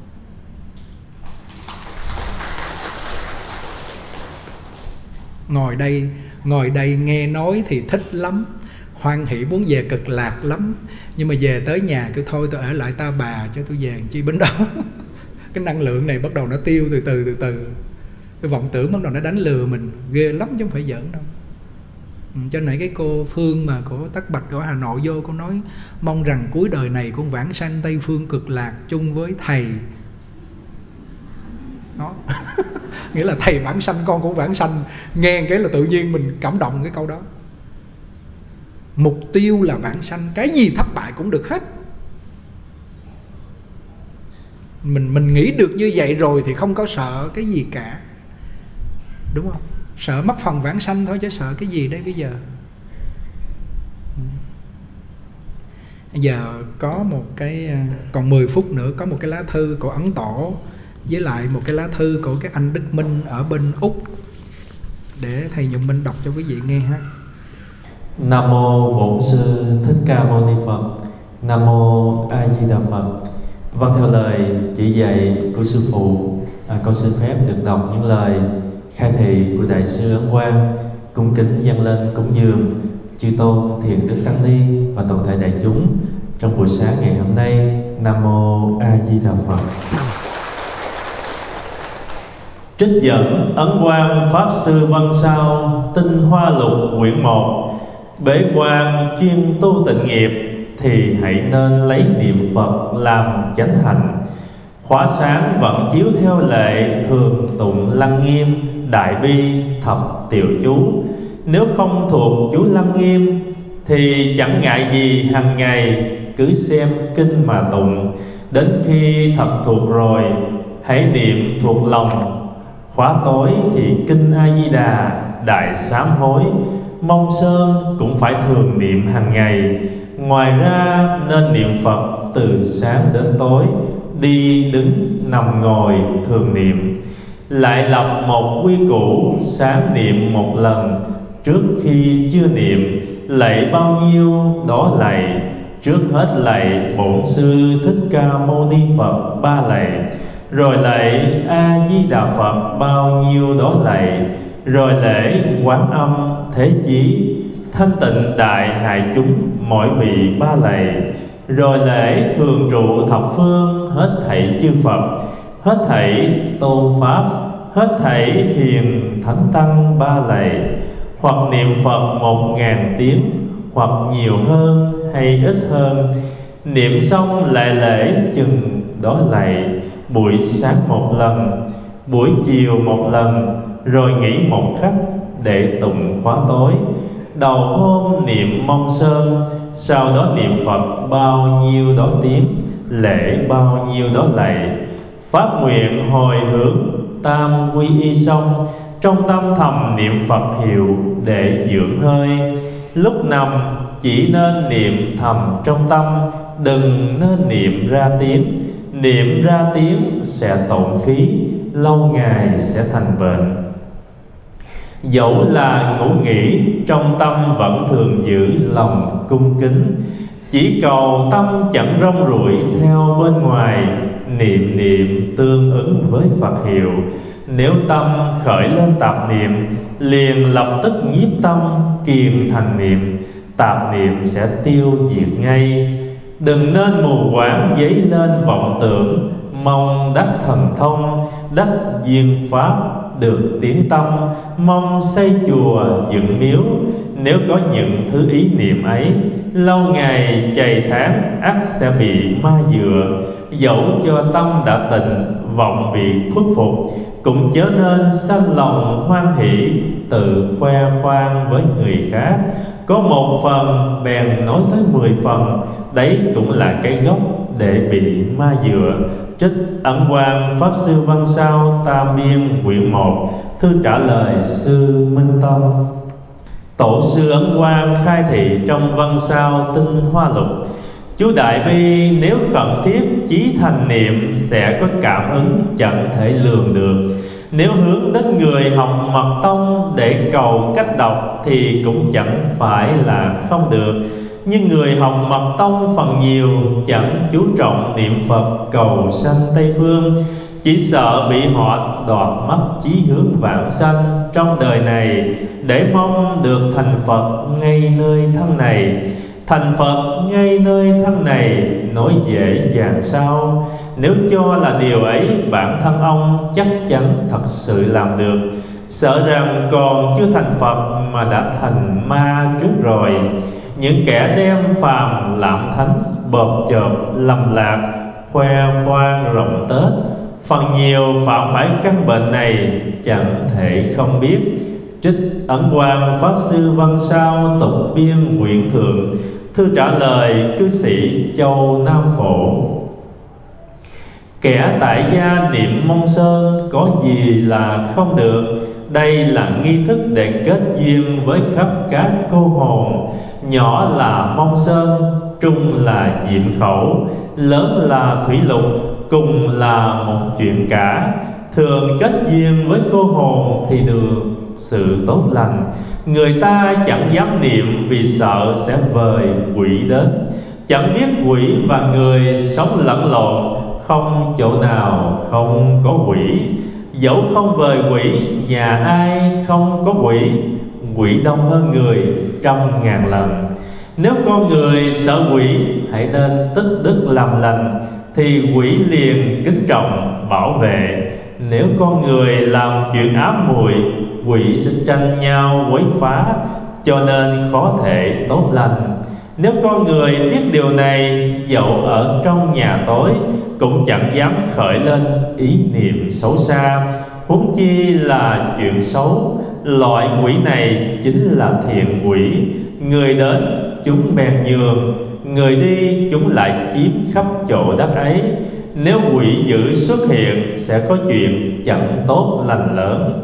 Ngồi đây nghe nói thì thích lắm, hoan hỷ muốn về Cực Lạc lắm, nhưng mà về tới nhà cứ thôi tôi ở lại Ta Bà cho tôi về chi bên đó. Cái năng lượng này bắt đầu nó tiêu từ từ. Cái vọng tưởng bắt đầu nó đánh lừa mình ghê lắm chứ không phải giỡn đâu. Cho nên cái cô Phương mà của Tất Bạch ở Hà Nội vô, cô nói mong rằng cuối đời này con vãng sanh Tây Phương Cực Lạc chung với thầy. Đó. Nghĩa là thầy vãng sanh con cũng vãng sanh. Nghe cái là tự nhiên mình cảm động cái câu đó. Mục tiêu là vãng sanh, cái gì thất bại cũng được hết. Mình nghĩ được như vậy rồi thì không có sợ cái gì cả, đúng không? Sợ mất phần vãng sanh thôi chứ sợ cái gì đây bây giờ. Giờ có một cái, còn 10 phút nữa có một cái lá thư của Ấn Tổ với lại một cái lá thư của cái anh Đức Minh ở bên Úc, để thầy Nhuận Minh đọc cho quý vị nghe ha. Nam mô Bổn Sư Thích Ca Mâu Ni Phật. Nam mô A Di Đà Phật. Vâng, theo lời chỉ dạy của sư phụ, con xin phép được đọc những lời khai thị của Đại sư Ấn Quang, cung kính dâng lên cúng dường chư tôn Thiền Đức Tăng Ni và toàn thể đại chúng trong buổi sáng ngày hôm nay. Nam mô A Di Đà Phật. Trích dẫn Ấn Quang Pháp Sư Văn Sao Tinh Hoa Lục quyển 1. Bế quan chuyên tu tịnh nghiệp thì hãy nên lấy niệm Phật làm chánh hạnh. Khóa sáng vẫn chiếu theo lệ thường tụng Lăng Nghiêm, Đại Bi, Thập Tiểu Chú. Nếu không thuộc chú Lăng Nghiêm thì chẳng ngại gì hàng ngày cứ xem kinh mà tụng. Đến khi thật thuộc rồi hãy niệm thuộc lòng. Khóa tối thì kinh A Di Đà, Đại Sám Hối, Mông Sơn cũng phải thường niệm hàng ngày. Ngoài ra nên niệm Phật từ sáng đến tối, đi đứng nằm ngồi thường niệm. Lại lập một quy củ sáng niệm một lần, trước khi chưa niệm lạy bao nhiêu đó lạy. Trước hết lạy Bổn Sư Thích Ca Mâu Ni Phật 3 lạy, rồi lạy A Di Đà Phật bao nhiêu đó lạy, rồi lễ Quán Âm Thế Chí Thanh Tịnh Đại Hại Chúng mỗi vị 3 lạy, rồi lễ thường trụ thập phương hết thảy chư Phật, hết thảy tôn pháp, hết thảy hiền thánh tăng 3 lạy. Hoặc niệm Phật 1000 tiếng, hoặc nhiều hơn hay ít hơn. Niệm xong lại lễ chừng đó lạy. Buổi sáng một lần, buổi chiều một lần, rồi nghỉ một khắc để tụng khóa tối. Đầu hôm niệm Mông Sơn, sau đó niệm Phật bao nhiêu đó tiếng, lễ bao nhiêu đó lạy. Phát nguyện hồi hướng tam quy y xong, trong tâm thầm niệm Phật hiệu để dưỡng hơi. Lúc nằm chỉ nên niệm thầm trong tâm, đừng nên niệm ra tiếng. Niệm ra tiếng sẽ tổn khí, lâu ngày sẽ thành bệnh. Dẫu là ngủ nghỉ, trong tâm vẫn thường giữ lòng cung kính. Chỉ cầu tâm chẳng rong ruổi theo bên ngoài, niệm niệm tương ứng với Phật hiệu. Nếu tâm khởi lên tạp niệm, liền lập tức nhiếp tâm kiềm thành niệm, tạp niệm sẽ tiêu diệt ngay. Đừng nên mù quáng dấy lên vọng tưởng, mong đắc thần thông, đắc duyên pháp, được tiếng tâm, mong xây chùa dựng miếu. Nếu có những thứ ý niệm ấy, lâu ngày chày tháng ắt sẽ bị ma dựa. Dẫu cho tâm đã tịnh, vọng bị khuất phục, cũng chớ nên sanh lòng hoan hỷ, tự khoe khoang với người khác. Có một phần bèn nói tới 10 phần, đấy cũng là cái gốc để bị ma dựa. Trích Ấn Quang Pháp Sư Văn Sao Tam Biên quyển 1, thư trả lời sư Minh Tâm. Tổ sư Ấn Quang khai thị trong Văn Sao Tinh Hoa Lục: chú Đại Bi nếu khẩn thiết chí thành niệm, sẽ có cảm ứng chẳng thể lường được. Nếu hướng đến người học mật tông để cầu cách đọc thì cũng chẳng phải là không được. Nhưng người học mật tông phần nhiều chẳng chú trọng niệm Phật cầu sanh Tây Phương, chỉ sợ bị họ đoạt mất chí hướng vãng sanh trong đời này, để mong được thành Phật ngay nơi thân này. Thành Phật ngay nơi thân này nói dễ dàng sao? Nếu cho là điều ấy, bản thân ông chắc chắn thật sự làm được. Sợ rằng còn chưa thành Phật mà đã thành ma trước rồi. Những kẻ đem phàm làm thánh, bợp chợp lầm lạc, khoe khoang rộng tết, phần nhiều phạm phải căn bệnh này chẳng thể không biết. Trích Ấn Quang Pháp Sư Văn Sao Tục Biên quyển Thượng, thư trả lời cư sĩ Châu Nam Phổ. Kẻ tại gia niệm Mông Sơn có gì là không được. Đây là nghi thức để kết duyên với khắp các cô hồn. Nhỏ là Mông Sơn, trung là Diệm Khẩu, lớn là Thủy Lục, cùng là một chuyện cả. Thường kết duyên với cô hồn thì được sự tốt lành. Người ta chẳng dám niệm vì sợ sẽ vời quỷ đến. Chẳng biết quỷ và người sống lẫn lộn, không chỗ nào không có quỷ. Dẫu không vời quỷ, nhà ai không có quỷ. Quỷ đông hơn người 100.000 lần. Nếu con người sợ quỷ, hãy nên tích đức làm lành, thì quỷ liền kính trọng bảo vệ. Nếu con người làm chuyện ám muội, quỷ sẽ tranh nhau quấy phá, cho nên khó thể tốt lành. Nếu con người biết điều này, dẫu ở trong nhà tối cũng chẳng dám khởi lên ý niệm xấu xa, huống chi là chuyện xấu. Loại quỷ này chính là thiện quỷ. Người đến chúng bèn nhường, người đi chúng lại chiếm khắp chỗ đất ấy. Nếu quỷ dữ xuất hiện, sẽ có chuyện chẳng tốt lành lớn.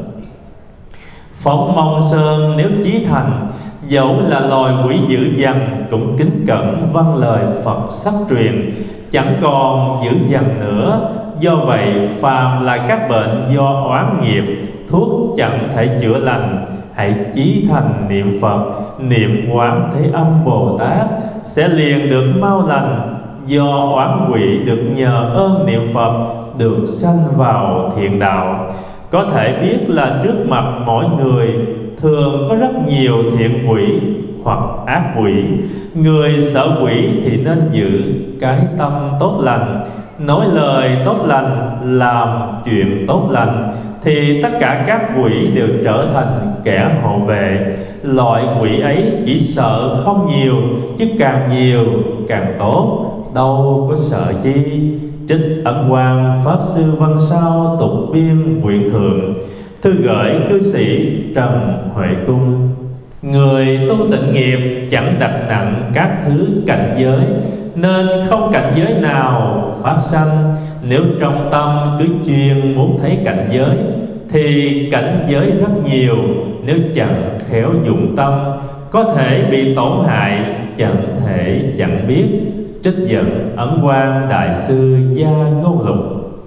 Phóng Mông Sơn nếu chí thành, dẫu là loài quỷ dữ dằn, cũng kính cẩn vâng lời Phật sắc truyền, chẳng còn dữ dằn nữa. Do vậy phàm là các bệnh do oán nghiệp, thuốc chẳng thể chữa lành. Hãy chí thành niệm Phật, niệm Quán Thế Âm Bồ Tát, sẽ liền được mau lành. Do oán quỷ được nhờ ơn niệm Phật, được sanh vào thiện đạo. Có thể biết là trước mặt mỗi người thường có rất nhiều thiện quỷ hoặc ác quỷ. Người sợ quỷ thì nên giữ cái tâm tốt lành, nói lời tốt lành, làm chuyện tốt lành, thì tất cả các quỷ đều trở thành kẻ hộ vệ. Loại quỷ ấy chỉ sợ không nhiều, chứ càng nhiều càng tốt, đâu có sợ chi. Trích Ấn Quang Pháp Sư Văn Sao Tục Biên quyển Thượng, thư gửi cư sĩ Trần Huệ Cung. Người tu tịnh nghiệp chẳng đặt nặng các thứ cảnh giới, nên không cảnh giới nào phát sanh. Nếu trong tâm cứ chuyên muốn thấy cảnh giới, thì cảnh giới rất nhiều. Nếu chẳng khéo dụng tâm, có thể bị tổn hại, chẳng thể chẳng biết. Trích dẫn Ấn Quang Đại sư Gia Ngôn Lục.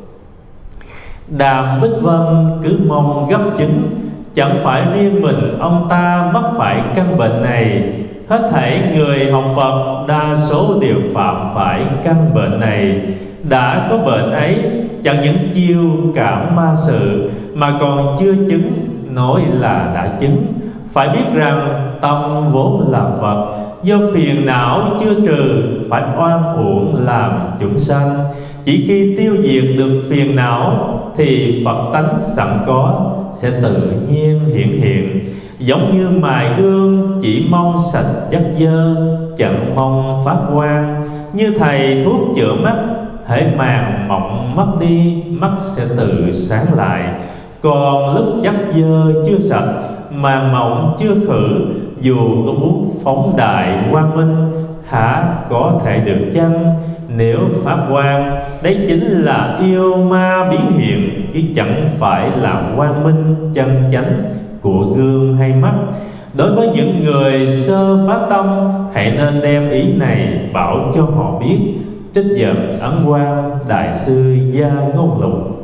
Đàm Bích Vân cứ mong gấp chứng, chẳng phải riêng mình ông ta mắc phải căn bệnh này. Hết thảy người học Phật đa số đều phạm phải căn bệnh này. Đã có bệnh ấy, chẳng những chiêu cảm ma sự, mà còn chưa chứng, nói là đã chứng. Phải biết rằng tâm vốn là Phật, do phiền não chưa trừ, phải oan uổng làm chúng sanh. Chỉ khi tiêu diệt được phiền não, thì Phật tánh sẵn có sẽ tự nhiên hiện. Giống như mài gương chỉ mong sạch chất dơ, chẳng mong phát quang. Như thầy thuốc chữa mắt, hễ màng mộng mất đi, mắt sẽ tự sáng lại. Còn lúc chấp dơ chưa sạch, màn mộng chưa khử, dù có muốn phóng đại quang minh, hả có thể được chăng? Nếu pháp quan đấy chính là yêu ma biến hiện, chứ chẳng phải là quang minh chân chánh của gương hay mắt. Đối với những người sơ phát tâm, hãy nên đem ý này bảo cho họ biết. Trích dẫn Ấn Quang Đại sư Gia Ngôn Lục.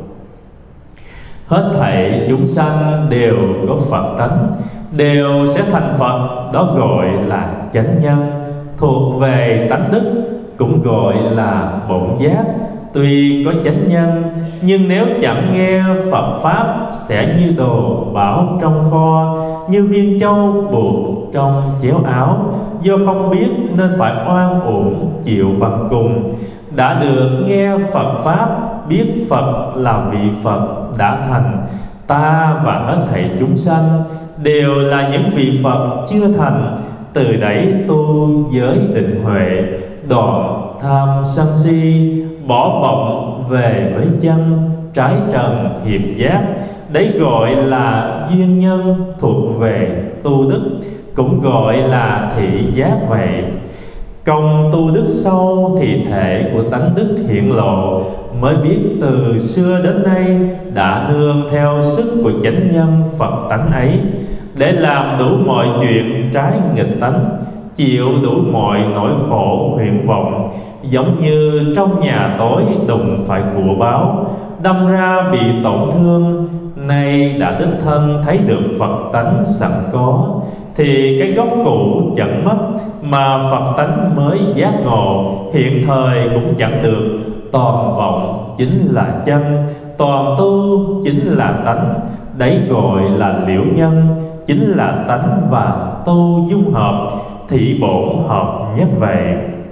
Hết thảy chúng sanh đều có Phật tánh, đều sẽ thành Phật, đó gọi là chánh nhân. Thuộc về tánh đức cũng gọi là bổn giác. Tuy có chánh nhân, nhưng nếu chẳng nghe Phật Pháp, sẽ như đồ bảo trong kho, như viên châu buộc trong chéo áo. Do không biết nên phải oan uổng chịu bằng cùng. Đã được nghe Phật Pháp, biết Phật là vị Phật đã thành. Ta và hết thảy chúng sanh đều là những vị Phật chưa thành. Từ đấy tu giới định huệ, đoạn tham sân si, bỏ vọng về với chân, trái trần hiệp giác. Đấy gọi là duyên nhân, thuộc về tu đức, cũng gọi là thị giác vậy. Công tu đức sâu, thị thể của tánh đức hiện lộ, mới biết từ xưa đến nay đã nương theo sức của chánh nhân Phật tánh ấy, để làm đủ mọi chuyện trái nghịch tánh, chịu đủ mọi nỗi khổ huyễn vọng. Giống như trong nhà tối đụng phải của báo, đâm ra bị tổn thương, nay đã đích thân thấy được Phật tánh sẵn có, thì cái gốc cũ chẳng mất, mà Phật tánh mới giác ngộ, hiện thời cũng chẳng được. Toàn vọng chính là chân, toàn tu chính là tánh, đấy gọi là liễu nhân, chính là tánh và tu dung hợp, thị bổn hợp nhất vậy.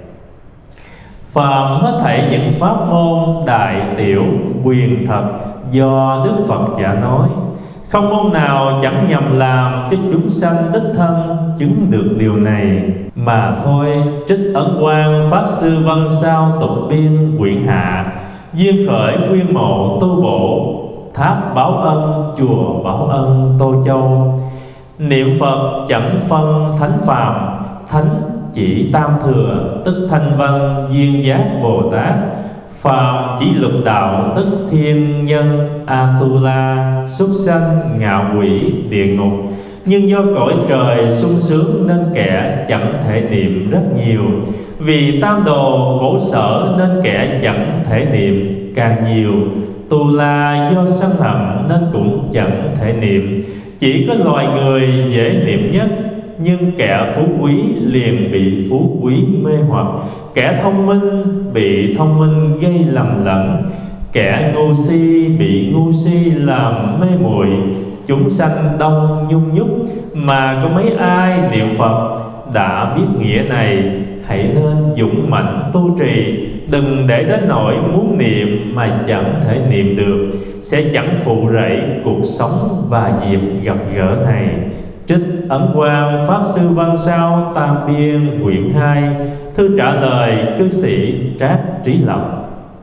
Phàm hết thảy những pháp môn đại tiểu quyền thật do Đức Phật giả nói, không môn nào chẳng nhằm làm cho chúng sanh đích thân chứng được điều này mà thôi. Trích Ấn Quang Pháp Sư Văn Sao Tục Biên quyển hạ. Duyên khởi nguyên mộ tu bổ, tháp báo ân chùa báo ân Tô Châu. Niệm Phật chẳng phân thánh phàm, thánh chỉ tam thừa, tức Thanh Văn Duyên Giác Bồ Tát. Phàm chỉ lục đạo, tức thiên nhân Atula, súc sanh ngạo quỷ địa ngục. Nhưng do cõi trời sung sướng nên kẻ chẳng thể niệm rất nhiều, vì tam đồ khổ sở nên kẻ chẳng thể niệm càng nhiều. Tu la do sân hận nên cũng chẳng thể niệm, chỉ có loài người dễ niệm nhất. Nhưng kẻ phú quý liền bị phú quý mê hoặc, kẻ thông minh bị thông minh gây lầm lẫn, kẻ ngu si bị ngu si làm mê muội. Chúng sanh đông nhung nhúc mà có mấy ai niệm Phật. Đã biết nghĩa này, hãy nên dũng mãnh tu trì, đừng để đến nỗi muốn niệm mà chẳng thể niệm được, sẽ chẳng phụ rẫy cuộc sống và dịp gặp gỡ này. Trích Ấn Quang Pháp Sư Văn Sao Tam Biên quyển 2. Thư trả lời cư sĩ Trác Trí Lộc.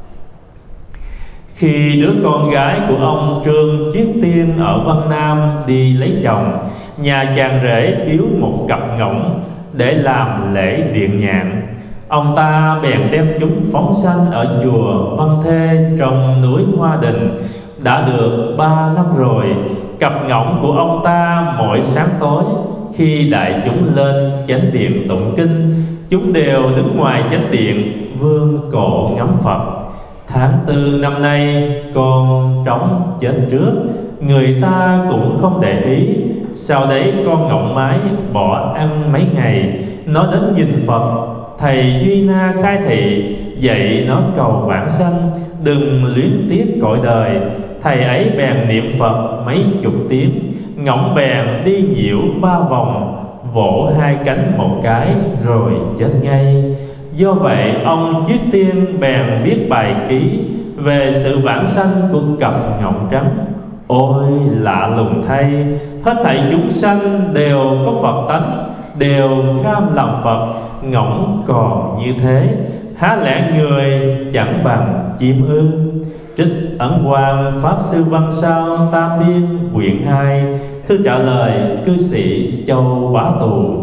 Khi đứa con gái của ông Trương Chiết Tiên ở Văn Nam đi lấy chồng, nhà chàng rể biếu một cặp ngỗng để làm lễ điện nhạn. Ông ta bèn đem chúng phóng sanh ở chùa Văn Thê trong núi Hoa Đình. Đã được 3 năm rồi, cặp ngỗng của ông ta mỗi sáng tối khi đại chúng lên chánh điện tụng kinh, chúng đều đứng ngoài chánh điện vươn cổ ngắm Phật. Tháng 4 năm nay con trống chết trước, người ta cũng không để ý. Sau đấy con ngỗng mái bỏ ăn mấy ngày, nó đến nhìn Phật. Thầy Duy Na khai thị dạy nó cầu vãng sanh, đừng luyến tiếc cõi đời. Thầy ấy bèn niệm Phật mấy chục tiếng, ngỗng bèn đi nhiễu 3 vòng, vỗ 2 cánh một cái rồi chết ngay. Do vậy ông Chiết Tiên bèn viết bài ký về sự vãng sanh của cặp ngỗng trắng. Ôi lạ lùng thay, hết thảy chúng sanh đều có Phật tánh, đều kham làm Phật. Ngỗng còn như thế, há lẽ người chẳng bằng chim ư? Trích Ấn Quang Pháp Sư Văn Sao Tam Biên quyển 2. Thư trả lời cư sĩ Châu Bá Tù.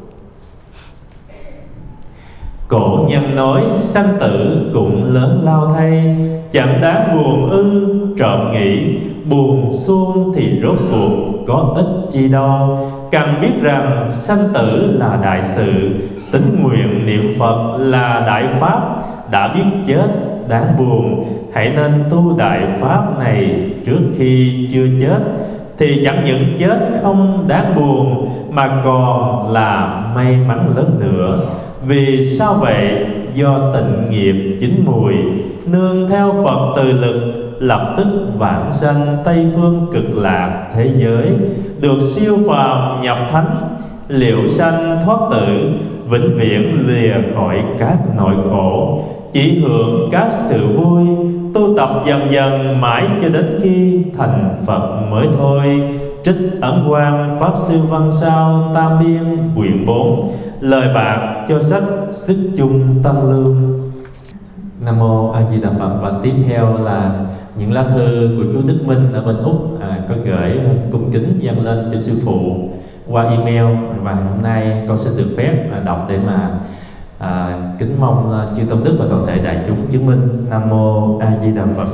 Cổ nhân nói sanh tử cũng lớn lao thay, chẳng đáng buồn ư trộm nghĩ, buồn xuông thì rốt cuộc có ích chi đâu. Cần biết rằng sanh tử là đại sự, tín nguyện niệm Phật là đại pháp. Đã biết chết đáng buồn, hãy nên tu đại pháp này trước khi chưa chết, thì chẳng những chết không đáng buồn mà còn là may mắn lớn nữa. Vì sao vậy? Do tịnh nghiệp chín mùi, nương theo Phật từ lực, lập tức vãng sanh Tây phương cực lạc thế giới, được siêu phàm nhập thánh, liệu sanh thoát tử, vĩnh viễn lìa khỏi các nỗi khổ, chỉ hưởng các sự vui, tu tập dần dần mãi cho đến khi thành Phật mới thôi. Trích Ấn Quang Pháp Sư Văn Sao Tam Biên quyển 4. Lời bạc cho sách Sức Chung Tăng Lương. Nam Mô A Di Đà Phật. Và tiếp theo là những lá thư của chú Đức Minh ở bên Úc có gửi cung kính dâng lên cho sư phụ qua email, và hôm nay con xin được phép đọc để mà kính mong chư Tôn Đức và toàn thể đại chúng chứng minh. Nam Mô A Di Đà Phật.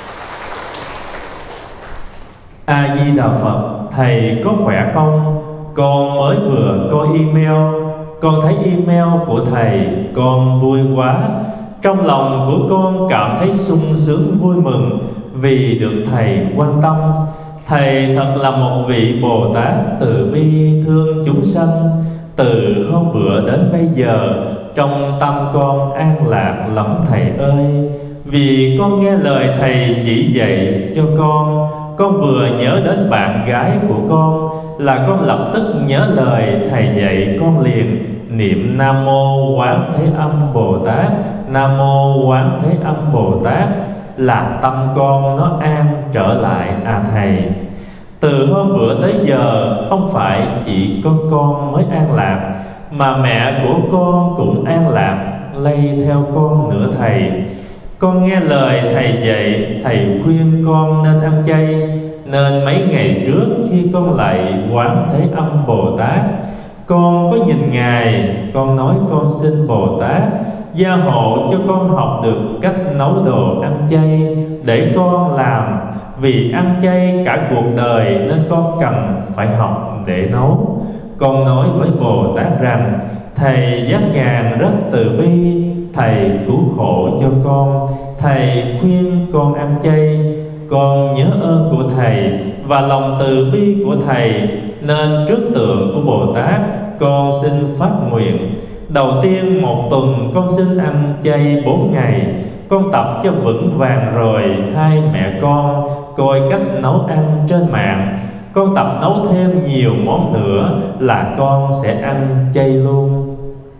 A Di Đà Phật. Thầy có khỏe không? Con mới vừa coi email, con thấy email của thầy, con vui quá. Trong lòng của con cảm thấy sung sướng vui mừng vì được thầy quan tâm. Thầy thật là một vị Bồ Tát từ bi thương chúng sanh. Từ hôm bữa đến bây giờ, trong tâm con an lạc lắm thầy ơi. Vì con nghe lời thầy chỉ dạy cho con vừa nhớ đến bạn gái của con là con lập tức nhớ lời thầy dạy con liền. Niệm Nam Mô Quán Thế Âm Bồ Tát, Nam Mô Quán Thế Âm Bồ Tát, là tâm con nó an trở lại thầy. Từ hôm bữa tới giờ, không phải chỉ có con mới an lạc, mà mẹ của con cũng an lạc lây theo con nữa thầy. Con nghe lời thầy dạy, thầy khuyên con nên ăn chay, nên mấy ngày trước khi con lạy Quán Thế Âm Bồ Tát, con có nhìn Ngài, con nói con xin Bồ Tát gia hộ cho con học được cách nấu đồ ăn chay để con làm. Vì ăn chay cả cuộc đời nên con cần phải học để nấu. Con nói với Bồ Tát rằng thầy giác ngàn rất từ bi, thầy cứu khổ cho con, thầy khuyên con ăn chay. Con nhớ ơn của thầy và lòng từ bi của thầy, nên trước tượng của Bồ Tát con xin phát nguyện. Đầu tiên một tuần con xin ăn chay 4 ngày. Con tập cho vững vàng rồi, hai mẹ con coi cách nấu ăn trên mạng. Con tập nấu thêm nhiều món nữa là con sẽ ăn chay luôn.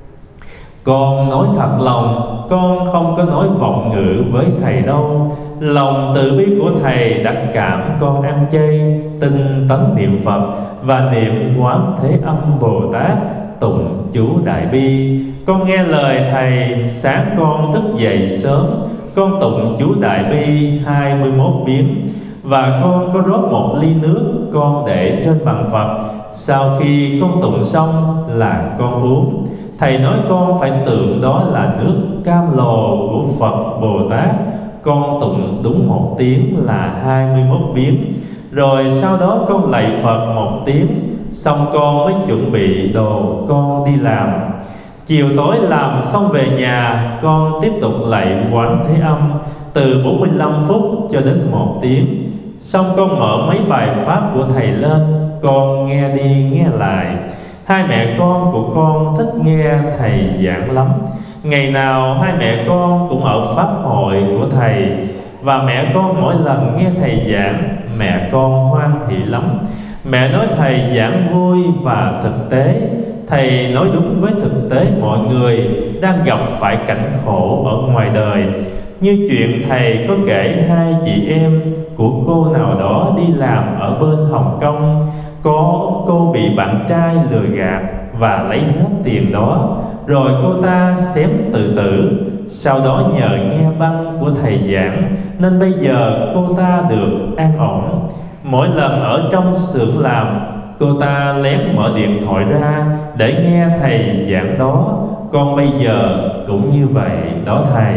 Con nói thật lòng, con không có nói vọng ngữ với thầy đâu. Lòng từ bi của thầy đã cảm con ăn chay, tinh tấn niệm Phật và niệm Quán Thế Âm Bồ Tát, tụng chú Đại Bi. Con nghe lời thầy, sáng con thức dậy sớm, con tụng chú Đại Bi 21 biến. Và con có rót một ly nước, con để trên bàn Phật. Sau khi con tụng xong là con uống. Thầy nói con phải tưởng đó là nước cam lồ của Phật Bồ Tát. Con tụng đúng 1 tiếng là 21 biến. Rồi sau đó con lạy Phật 1 tiếng. Xong con mới chuẩn bị đồ con đi làm. Chiều tối làm xong về nhà, con tiếp tục lạy Quán Thế Âm từ 45 phút cho đến 1 tiếng. Xong con mở mấy bài pháp của thầy lên, con nghe đi nghe lại. Hai mẹ con của con thích nghe thầy giảng lắm. Ngày nào hai mẹ con cũng ở pháp hội của thầy. Và mẹ con mỗi lần nghe thầy giảng, mẹ con hoan hỷ lắm. Mẹ nói thầy giảng vui và thực tế. Thầy nói đúng với thực tế mọi người đang gặp phải cảnh khổ ở ngoài đời. Như chuyện thầy có kể 2 chị em của cô nào đó đi làm ở bên Hồng Kông. Có cô bị bạn trai lừa gạt và lấy hết tiền đó. rồi cô ta xém tự tử. Sau đó nhờ nghe băng của thầy giảng nên bây giờ cô ta được an ổn. Mỗi lần ở trong xưởng làm, cô ta lén mở điện thoại ra để nghe thầy giảng đó. Con bây giờ cũng như vậy đó thầy.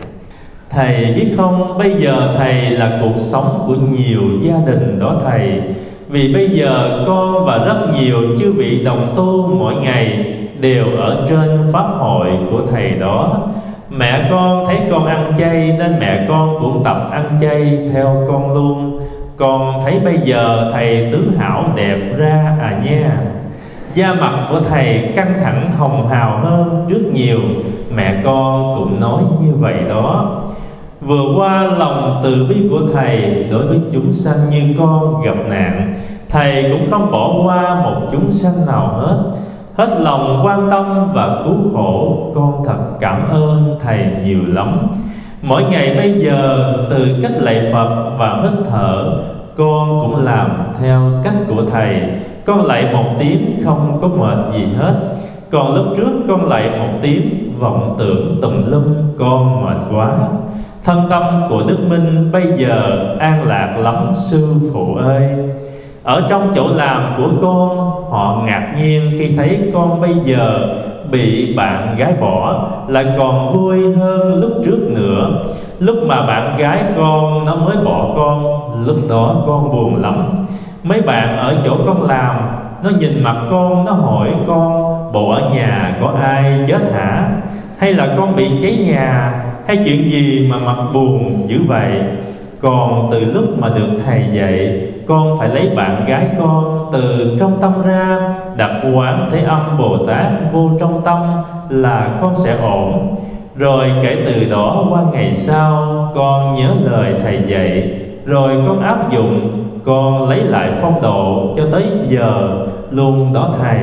Thầy biết không, bây giờ thầy là cuộc sống của nhiều gia đình đó thầy. Vì bây giờ con và rất nhiều chư vị đồng tu mỗi ngày đều ở trên pháp hội của thầy đó. Mẹ con thấy con ăn chay nên mẹ con cũng tập ăn chay theo con luôn. Con thấy bây giờ thầy tướng hảo đẹp ra à nha. Da mặt của thầy căng thẳng hồng hào hơn trước nhiều. Mẹ con cũng nói như vậy đó. Vừa qua lòng từ bi của thầy đối với chúng sanh như con gặp nạn, thầy cũng không bỏ qua một chúng sanh nào hết. Hết lòng quan tâm và cứu khổ, con thật cảm ơn thầy nhiều lắm. Mỗi ngày bây giờ từ cách lạy Phật và hít thở, con cũng làm theo cách của thầy. Con lạy một tiếng không có mệt gì hết. Còn lúc trước con lạy một tiếng vọng tưởng tùm lum, con mệt quá. Thân tâm của Đức Minh bây giờ an lạc lắm sư phụ ơi. Ở trong chỗ làm của con, họ ngạc nhiên khi thấy con bây giờ bị bạn gái bỏ, lại còn vui hơn lúc trước nữa. Lúc mà bạn gái con nó mới bỏ con, lúc đó con buồn lắm. Mấy bạn ở chỗ con làm, nó nhìn mặt con, nó hỏi con: bộ ở nhà có ai chết hả? Hay là con bị cháy nhà? Hay chuyện gì mà mặt buồn dữ vậy? Còn từ lúc mà được thầy dạy, con phải lấy bạn gái con từ trong tâm ra, đặt Quán Thế Âm Bồ Tát vô trong tâm là con sẽ ổn. Rồi kể từ đó qua ngày sau, con nhớ lời thầy dạy, rồi con áp dụng, con lấy lại phong độ cho tới giờ luôn đó thầy.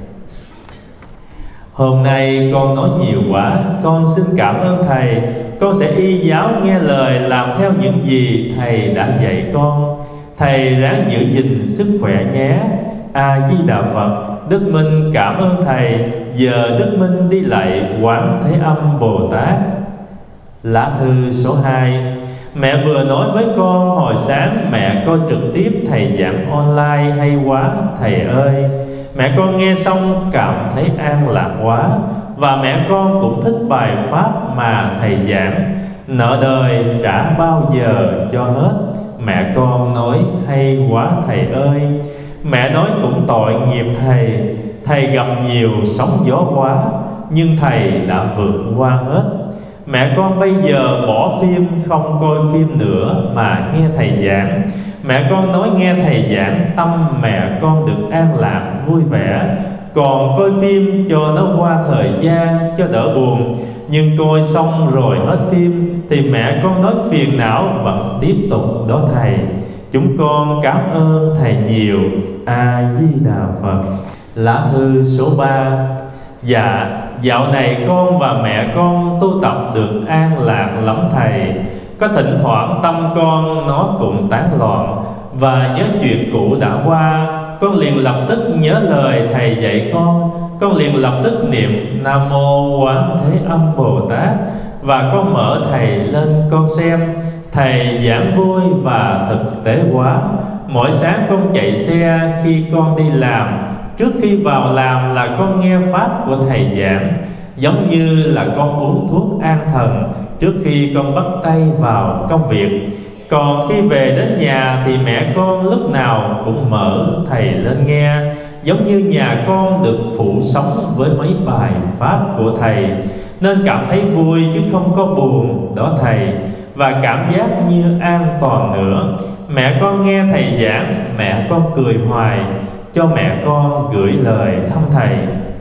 Hôm nay con nói nhiều quá, con xin cảm ơn thầy. Con sẽ y giáo nghe lời, làm theo những gì thầy đã dạy con. Thầy ráng giữ gìn sức khỏe nhé. A Di Đà Phật. Đức Minh cảm ơn thầy. Giờ Đức Minh đi lạy Quán Thế Âm Bồ Tát. Lá thư số 2. Mẹ vừa nói với con hồi sáng mẹ coi trực tiếp thầy giảng online hay quá thầy ơi. Mẹ con nghe xong cảm thấy an lạc quá. Và mẹ con cũng thích bài pháp mà thầy giảng. Nợ đời trả bao giờ cho hết. Mẹ con nói hay quá thầy ơi. Mẹ nói cũng tội nghiệp thầy. Thầy gặp nhiều sóng gió quá, nhưng thầy đã vượt qua hết. Mẹ con bây giờ bỏ phim, không coi phim nữa mà nghe thầy giảng. Mẹ con nói nghe thầy giảng tâm mẹ con được an lạc vui vẻ. Còn coi phim cho nó qua thời gian cho đỡ buồn. Nhưng coi xong rồi hết phim thì mẹ con nói phiền não vẫn tiếp tục đó thầy. Chúng con cảm ơn thầy nhiều. A Di Đà Phật. Lá thư số 3. Dạ, dạo này con và mẹ con tu tập được an lạc lắm thầy. Có thỉnh thoảng tâm con nó cũng tán loạn và nhớ chuyện cũ đã qua. Con liền lập tức nhớ lời thầy dạy con liền lập tức niệm Nam Mô Quán Thế Âm Bồ Tát. Và con mở thầy lên con xem. Thầy giảng vui và thực tế quá. Mỗi sáng con chạy xe khi con đi làm, trước khi vào làm là con nghe pháp của thầy giảng, giống như là con uống thuốc an thần trước khi con bắt tay vào công việc. Còn khi về đến nhà thì mẹ con lúc nào cũng mở thầy lên nghe, giống như nhà con được phủ sóng với mấy bài pháp của thầy, nên cảm thấy vui chứ không có buồn đó thầy. Và cảm giác như an toàn nữa. Mẹ con nghe thầy giảng, mẹ con cười hoài, cho mẹ con gửi lời thăm thầy.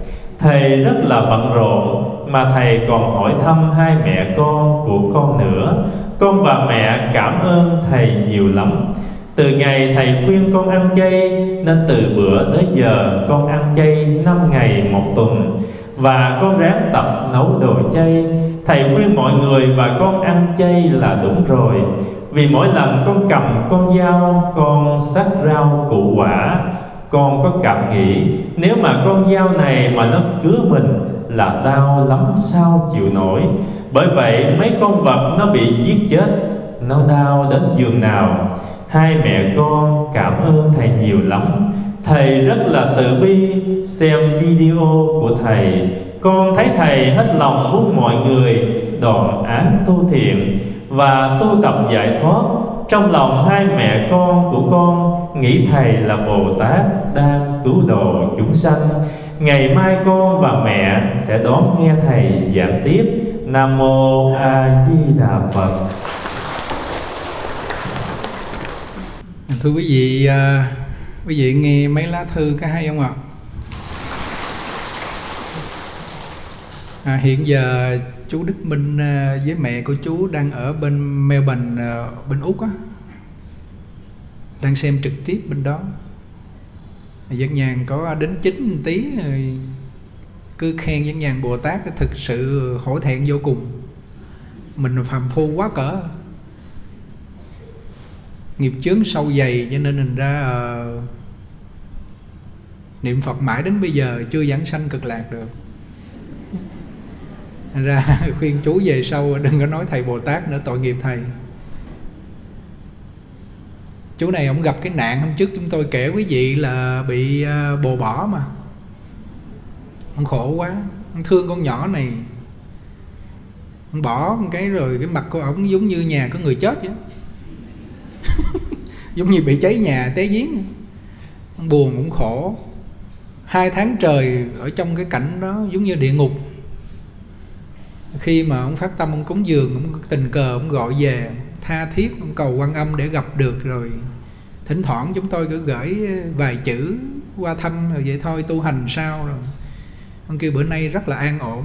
Thầy rất là bận rộn mà thầy còn hỏi thăm hai mẹ con của con nữa. Con và mẹ cảm ơn thầy nhiều lắm. Từ ngày thầy khuyên con ăn chay nên từ bữa tới giờ con ăn chay 5 ngày 1 tuần. Và con ráng tập nấu đồ chay. Thầy khuyên mọi người và con ăn chay là đúng rồi. Vì mỗi lần con cầm con dao, con xắt rau củ quả, con có cảm nghĩ nếu mà con dao này mà nó cứa mình là đau lắm sao chịu nổi. Bởi vậy mấy con vật nó bị giết chết, nó đau đến giường nào. Hai mẹ con cảm ơn thầy nhiều lắm. Thầy rất là từ bi. Xem video của thầy, con thấy thầy hết lòng muốn mọi người đoạn ác tu thiện và tu tập giải thoát. Trong lòng hai mẹ con của con nghĩ thầy là Bồ Tát đang cứu độ chúng sanh. Ngày mai con và mẹ sẽ đón nghe thầy giảng tiếp. Nam mô A Di Đà Phật. Thưa quý vị nghe mấy lá thư có hay không ạ? Hiện giờ chú Đức Minh với mẹ của chú đang ở bên Melbourne, bên Úc á, đang xem trực tiếp bên đó. Dân nhàn có đến 9 tí cứ khen Dân nhàn Bồ Tát, thực sự hổ thẹn vô cùng. Mình phàm phu quá cỡ, nghiệp chướng sâu dày, cho nên thành ra niệm Phật mãi đến bây giờ chưa giảng sanh cực lạc được. Thành ra khuyên chú về sau đừng có nói thầy Bồ Tát nữa, tội nghiệp thầy. Chú này ông gặp cái nạn hôm trước chúng tôi kể quý vị là bị bồ bỏ mà. Ông khổ quá, ông thương con nhỏ này. Ông bỏ một cái rồi cái mặt của ông giống như nhà có người chết vậy. Giống như bị cháy nhà té giếng. Ông buồn, ông khổ. 2 tháng trời ở trong cái cảnh đó giống như địa ngục. Khi mà ông phát tâm ông cúng dường, ông tình cờ ông gọi về, tha thiết ông cầu Quan Âm để gặp được. Rồi thỉnh thoảng chúng tôi cứ gửi vài chữ qua thăm, rồi vậy thôi, tu hành sao. Rồi ông kêu bữa nay rất là an ổn.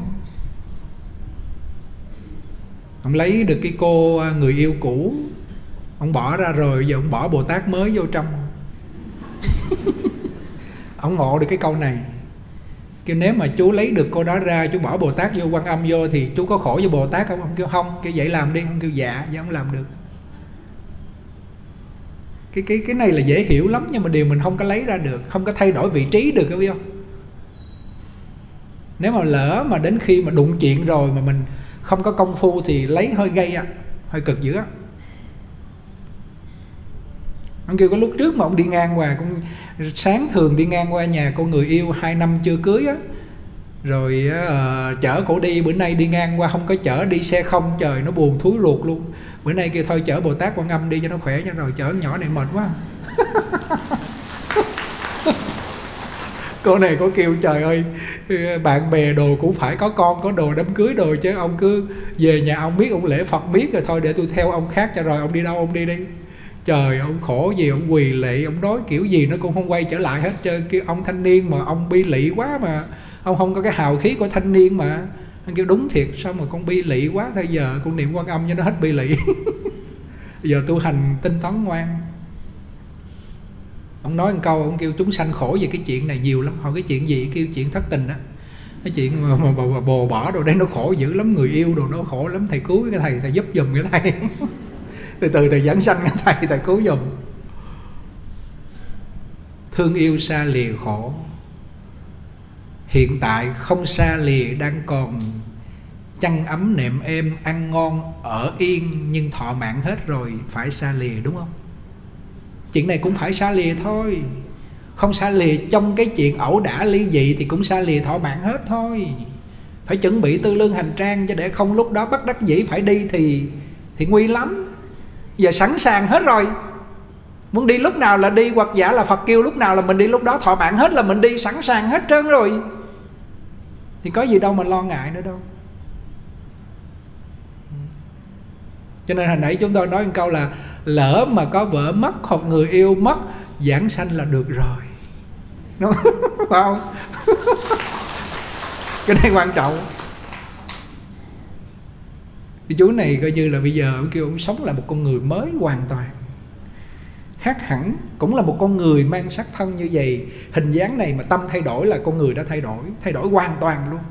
Ông lấy được cái cô người yêu cũ, ông bỏ ra rồi, giờ ông bỏ Bồ Tát mới vô trong. Ông ngộ được cái câu này, kêu nếu mà chú lấy được cô đó ra, chú bỏ Bồ Tát vô, Quan Âm vô, thì chú có khổ với Bồ Tát không? Ông kêu không. Kêu vậy làm đi. Ông kêu dạ ông làm được. Cái này là dễ hiểu lắm, nhưng mà điều mình không có lấy ra được, không có thay đổi vị trí được, có biết không? Nếu mà lỡ mà đến khi mà đụng chuyện rồi mà mình không có công phu thì lấy hơi gây á, hơi cực dữ á. Ông kêu có lúc trước mà ông đi ngang qua, con sáng thường đi ngang qua nhà cô người yêu 2 năm chưa cưới á, rồi chở cổ đi. Bữa nay đi ngang qua không có chở, đi xe không, trời nó buồn thúi ruột luôn. Bữa nay kêu thôi chở Bồ Tát Quan Âm đi cho nó khỏe nha, rồi chở nhỏ này mệt quá. Cô này có kêu trời ơi, bạn bè đồ cũng phải có con có đồ đám cưới đồ, chứ ông cứ về nhà ông biết ông lễ Phật biết rồi, thôi để tôi theo ông khác cho rồi, ông đi đâu ông đi đi. Trời, ông khổ gì, ông quỳ lệ, ông nói kiểu gì nó cũng không quay trở lại hết trơn. Kêu ông thanh niên mà ông bi lị quá, mà ông không có cái hào khí của thanh niên mà. Anh kêu đúng thiệt, sao mà con bi lị quá, thôi giờ con niệm Quan Âm cho nó hết bi lị. Giờ tu hành tinh tấn ngoan. Ông nói một câu, ông kêu chúng sanh khổ về cái chuyện này nhiều lắm. Hỏi cái chuyện gì? Kêu chuyện thất tình á. Cái chuyện mà bồ bỏ đồ đây nó khổ dữ lắm, người yêu đồ nó khổ lắm. Thầy cứu cái thầy giúp giùm cái thầy. Từ từ thầy giảng sanh cái thầy cứu giùm. Thương yêu xa lìa khổ. Hiện tại không xa lìa, đang còn chăn ấm nệm êm, ăn ngon ở yên, nhưng thọ mạng hết rồi phải xa lìa, đúng không? Chuyện này cũng phải xa lìa thôi. Không xa lìa trong cái chuyện ẩu đả ly dị thì cũng xa lìa thọ mạng hết thôi. Phải chuẩn bị tư lương hành trang, cho để không lúc đó bất đắc dĩ phải đi thì nguy lắm. Giờ sẵn sàng hết rồi, muốn đi lúc nào là đi, hoặc giả là Phật kêu lúc nào là mình đi lúc đó, thọ mạng hết là mình đi, sẵn sàng hết trơn rồi, thì có gì đâu mà lo ngại nữa đâu. Cho nên hồi nãy chúng tôi nói một câu là lỡ mà có vợ mất hoặc người yêu mất, giảng sanh là được rồi, đúng không? Phải không? Cái này quan trọng. Cái chú này coi như là bây giờ ông kêu ông sống là một con người mới hoàn toàn, khác hẳn. Cũng là một con người mang sắc thân như vậy, hình dáng này mà tâm thay đổi là con người đã thay đổi hoàn toàn luôn.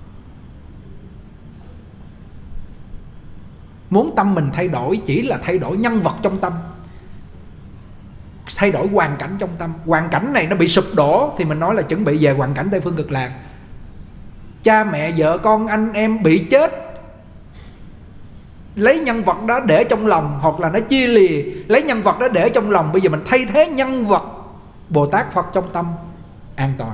Muốn tâm mình thay đổi chỉ là thay đổi nhân vật trong tâm, thay đổi hoàn cảnh trong tâm. Hoàn cảnh này nó bị sụp đổ thì mình nói là chuẩn bị về hoàn cảnh Tây Phương Cực Lạc. cha mẹ vợ con anh em bị chết, lấy nhân vật đó để trong lòng, hoặc là nó chia lìa, lấy nhân vật đó để trong lòng. Bây giờ mình thay thế nhân vật Bồ Tát Phật trong tâm, an toàn.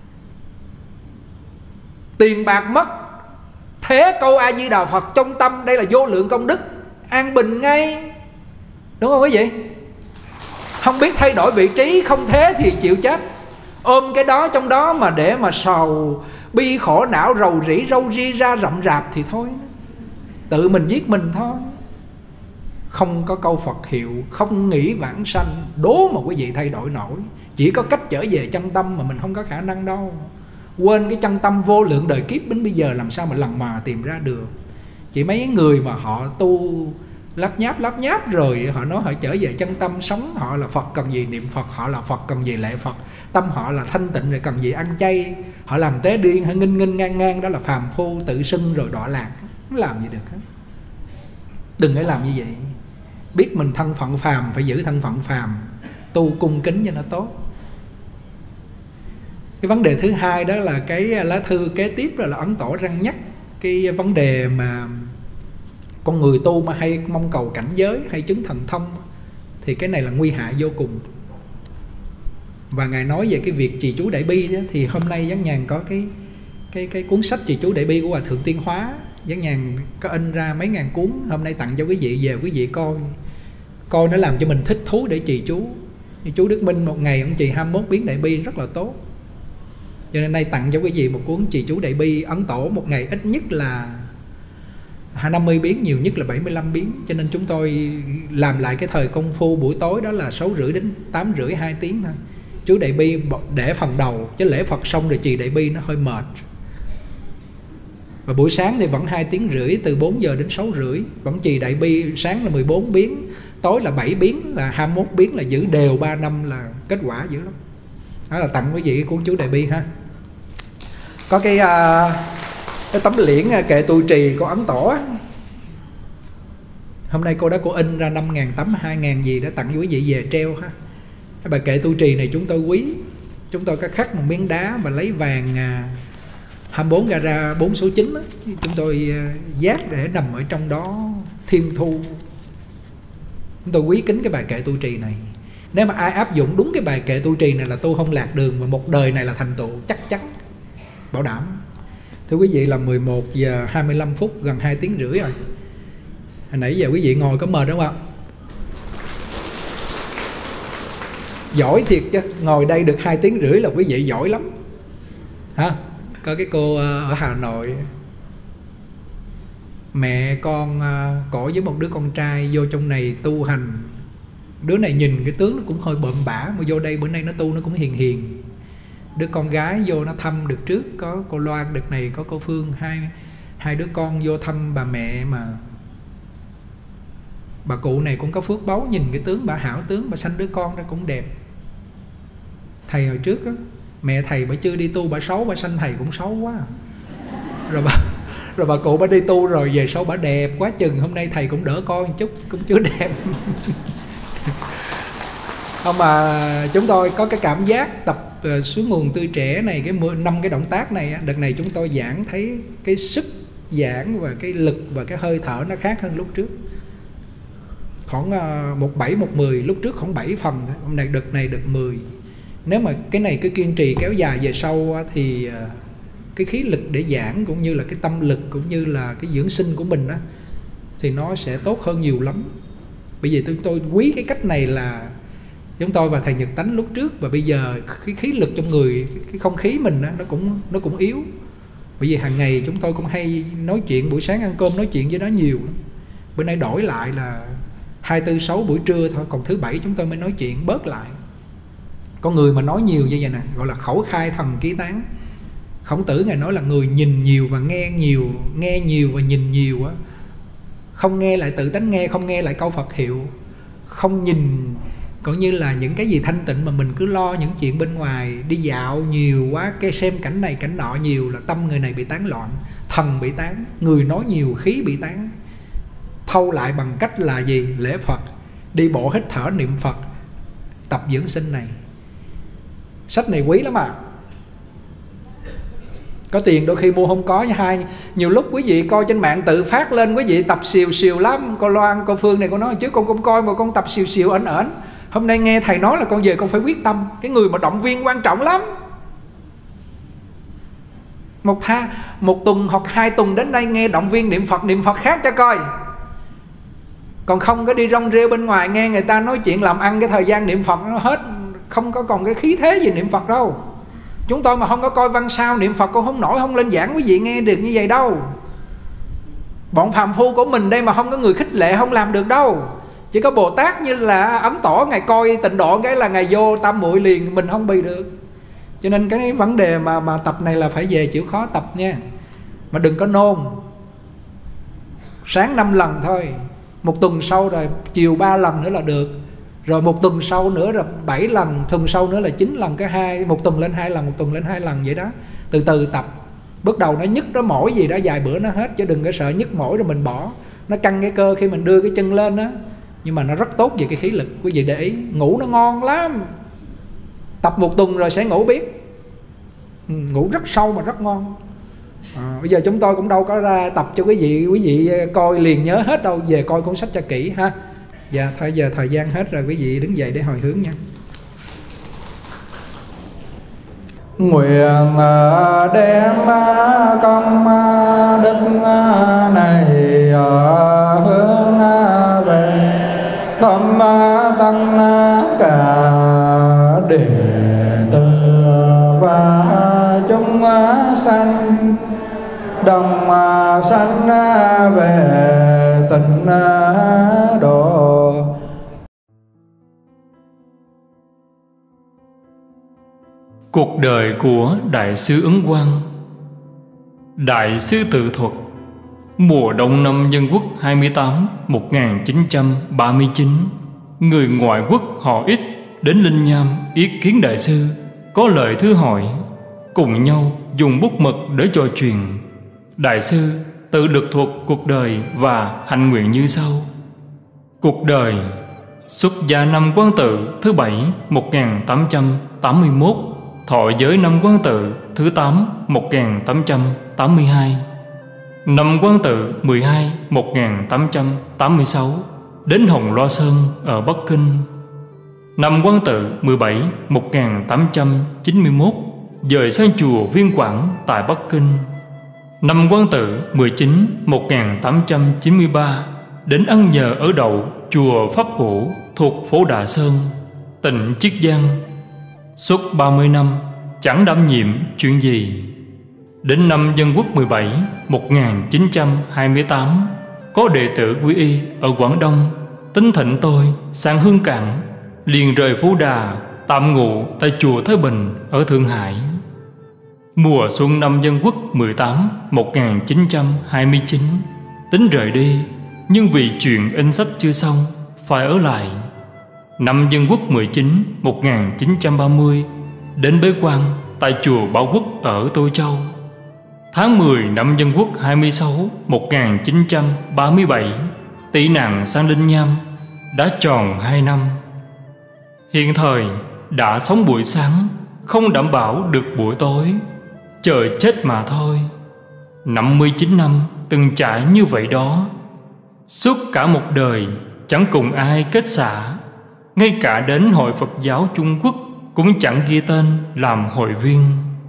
Tiền bạc mất, thế câu A Di Đà Phật trong tâm, đây là vô lượng công đức, an bình ngay. Đúng không quý vị? Không biết thay đổi vị trí, không thế thì chịu chết. Ôm cái đó trong đó mà để mà sầu bi khổ não rầu rĩ râu ri ra rậm rạp thì thôi, tự mình giết mình thôi. Không có câu Phật hiệu, không nghĩ vãng sanh, đố mà quý vị thay đổi nổi. Chỉ có cách trở về chân tâm mà mình không có khả năng đâu. Quên cái chân tâm vô lượng đời kiếp đến bây giờ làm sao mà lần mà tìm ra được. Chỉ mấy người mà họ tu lắp nháp rồi họ nói họ trở về chân tâm, sống họ là Phật cần gì niệm Phật, họ là Phật cần gì lễ Phật, tâm họ là thanh tịnh rồi cần gì ăn chay, họ làm tế điên hay nghinh ngang, đó là phàm phu tự xưng rồi đọa lạc. Không làm gì được hết. Đừng có làm như vậy. Biết mình thân phận phàm, phải giữ thân phận phàm, tu cung kính cho nó tốt. Cái vấn đề thứ hai đó là cái lá thư kế tiếp là Ấn Tổ răng nhắc cái vấn đề mà con người tu mà hay mong cầu cảnh giới hay chứng thần thông, thì cái này là nguy hại vô cùng. Và Ngài nói về cái việc trì chú Đại Bi đó, thì hôm nay Giác Nhàn có cái cuốn sách trì chú Đại Bi của Hòa Thượng Tiên Hóa. Giác Nhàn có in ra mấy ngàn cuốn, hôm nay tặng cho quý vị, về quý vị coi nó làm cho mình thích thú để trì chú. Như chú Đức Minh một ngày ông trì 21 biến Đại Bi rất là tốt. Cho nên nay tặng cho quý vị một cuốn trì chú Đại Bi. Ấn Tổ một ngày ít nhất là 50 biến, nhiều nhất là 75 biến. Cho nên chúng tôi làm lại cái thời công phu buổi tối đó là 6 rưỡi đến 8 rưỡi, 2 tiếng thôi. Chú Đại Bi để phần đầu, chứ lễ Phật xong rồi trì Đại Bi nó hơi mệt. Và buổi sáng thì vẫn 2 tiếng rưỡi, từ 4 giờ đến 6 rưỡi. Vẫn trì Đại Bi, sáng là 14 biến, tối là 7 biến, là 21 biến, là giữ đều 3 năm là kết quả dữ lắm. Đó là tặng quý vị cuốn chú Đại Bi ha. Có cái tấm liễn kệ tu trì của Ấn Tổ á. Hôm nay cô đó cô in ra 5.000 tấm, 2.000 gì đó, tặng quý vị về treo ha. Cái bài kệ tu trì này chúng tôi quý. Chúng tôi có khắc một miếng đá và lấy vàng 24 gara 4 số 9 á. Chúng tôi giác để nằm ở trong đó thiên thu. Chúng tôi quý kính cái bài kệ tu trì này. Nếu mà ai áp dụng đúng cái bài kệ tu trì này là tu không lạc đường, và một đời này là thành tựu chắc chắn, bảo đảm. Thưa quý vị, là 11 giờ 25 phút, gần 2 tiếng rưỡi rồi. Hồi nãy giờ quý vị ngồi có mệt đúng không ạ? Giỏi thiệt chứ, ngồi đây được 2 tiếng rưỡi là quý vị giỏi lắm ha. Có cái cô ở Hà Nội, mẹ con cổ với một đứa con trai vô trong này tu hành. Đứa này nhìn cái tướng nó cũng hơi bợm bả, mà vô đây bữa nay nó tu nó cũng hiền hiền. Đứa con gái vô nó thăm được trước, có cô Loan, đợt này có cô Phương, hai đứa con vô thăm bà mẹ. Mà bà cụ này cũng có phước báu, nhìn cái tướng bà hảo tướng, bà sanh đứa con ra cũng đẹp. Thầy hồi trước á, mẹ thầy bà chưa đi tu bà xấu, bà sanh thầy cũng xấu quá. Rồi bà cụ bà đi tu rồi về sau bà đẹp quá chừng. Hôm nay thầy cũng đỡ coi một chút, cũng chưa đẹp. Không, mà chúng tôi có cái cảm giác tập Suối Nguồn Tươi Trẻ này, cái 5 cái động tác này, đợt này chúng tôi giảng thấy cái sức giảng và cái lực và cái hơi thở nó khác hơn lúc trước. Khoảng 17, 10, lúc trước khoảng 7 phần thôi, hôm nay đợt này được 10. Nếu mà cái này cứ kiên trì kéo dài về sau thì cái khí lực để giảng cũng như là cái tâm lực cũng như là cái dưỡng sinh của mình đó, thì nó sẽ tốt hơn nhiều lắm. Bởi vì tôi quý cái cách này là chúng tôi và thầy Nhật Tánh lúc trước, và bây giờ cái khí lực trong người, cái không khí mình đó, nó cũng yếu. Bởi vì hàng ngày chúng tôi cũng hay nói chuyện, buổi sáng ăn cơm nói chuyện với nó nhiều lắm. Bữa nay đổi lại là 2, 4, 6 buổi trưa thôi, còn thứ 7 chúng tôi mới nói chuyện bớt lại. Con người mà nói nhiều như vậy nè, gọi là khẩu khai thần ký tán. Khổng Tử Ngài nói là người nhìn nhiều và nghe nhiều và nhìn nhiều á. Không nghe lại tự tánh nghe, không nghe lại câu Phật hiệu, không nhìn cũng như là những cái gì thanh tịnh, mà mình cứ lo những chuyện bên ngoài, đi dạo nhiều quá, cái xem cảnh này cảnh nọ nhiều là tâm người này bị tán loạn, thần bị tán, người nói nhiều khí bị tán. Thâu lại bằng cách là gì? Lễ Phật, đi bộ hít thở niệm Phật, tập dưỡng sinh này. Sách này quý lắm à. Có tiền đôi khi mua không có nha. Nhiều lúc quý vị coi trên mạng tự phát lên, quý vị tập xìu lắm. Cô Loan, cô Phương này, cô nói chứ con cũng coi mà con tập xìu ẩn. Hôm nay nghe thầy nói là con về con phải quyết tâm. Cái người mà động viên quan trọng lắm. Một tuần hoặc 2 tuần đến đây nghe động viên niệm Phật khác cho coi. Còn không có đi rong rêu bên ngoài nghe người ta nói chuyện làm ăn, cái thời gian niệm Phật nó hết, không có còn cái khí thế gì niệm Phật đâu. Chúng tôi mà không có coi văn sao niệm Phật, con không nổi, không lên giảng quý vị nghe được như vậy đâu. Bọn phàm phu của mình đây mà không có người khích lệ không làm được đâu. Chỉ có Bồ Tát như là Ấn Tổ, Ngài coi Tịnh Độ cái là Ngài vô tam muội liền, mình không bị được. Cho nên cái vấn đề mà tập này là phải về chịu khó tập nha. Mà đừng có nôn. Sáng 5 lần thôi, một tuần sau rồi chiều 3 lần nữa là được. Rồi một tuần sau nữa là 7 lần, tuần sau nữa là 9 lần, một tuần lên 2 lần, một tuần lên 2 lần vậy đó. Từ từ tập. Bước đầu nó nhức nó mỏi gì đó, vài bữa nó hết, chứ đừng có sợ nhức mỏi rồi mình bỏ. Nó căng cái cơ khi mình đưa cái chân lên á. Nhưng mà nó rất tốt về cái khí lực. Quý vị để ý, ngủ nó ngon lắm. Tập một tuần rồi sẽ ngủ biết. Ngủ rất sâu mà rất ngon. Bây giờ chúng tôi cũng đâu có ra tập cho quý vị coi liền nhớ hết đâu. Về coi cuốn sách cho kỹ ha. Dạ, thôi giờ thời gian hết rồi, quý vị đứng dậy để hồi hướng nha. Nguyện đem công đức này hướng về thâm tăng cả đệ tử và chúng sanh, đồng sanh về tịnh độ. Cuộc đời của Đại sư Ấn Quang. Đại sư tự thuật. Mùa đông năm Dân Quốc 28 1939, người ngoại quốc họ Ích đến Linh Nham ý kiến đại sư, có lời thưa hỏi, cùng nhau dùng bút mực để trò chuyện. Đại sư tự lực thuật cuộc đời và hạnh nguyện như sau. Cuộc đời: xuất gia năm Quang Tự thứ 7 1881, thọ giới năm Quang Tự thứ 8 1882. Năm Quang Tự 12 1886, đến Hồng Loa Sơn ở Bắc Kinh. Năm Quang Tự 17 1891, dời sang chùa Viên Quảng tại Bắc Kinh. Năm Quang Tự 19 1893, đến ăn nhờ ở đậu chùa Pháp Hữu thuộc phố Đà Sơn, tỉnh Chiết Giang. Suốt 30 năm chẳng đảm nhiệm chuyện gì. Đến năm Dân Quốc 17 1928, có đệ tử quy y ở Quảng Đông tính thỉnh tôi sang Hương Cảng, liền rời Phú Đà tạm ngụ tại chùa Thái Bình ở Thượng Hải. Mùa xuân năm Dân Quốc 18 1929, tính rời đi, nhưng vì chuyện in sách chưa xong phải ở lại. Năm Dân Quốc 19 1930, đến bế quan tại chùa Bảo Quốc ở Tô Châu. Tháng 10 năm Dân Quốc 26 1937, tị nạn sang Linh Nham, đã tròn 2 năm. Hiện thời đã sống buổi sáng, không đảm bảo được buổi tối, chờ chết mà thôi. 59 năm từng trải như vậy đó. Suốt cả một đời chẳng cùng ai kết xã, ngay cả đến Hội Phật giáo Trung Quốc cũng chẳng ghi tên làm hội viên.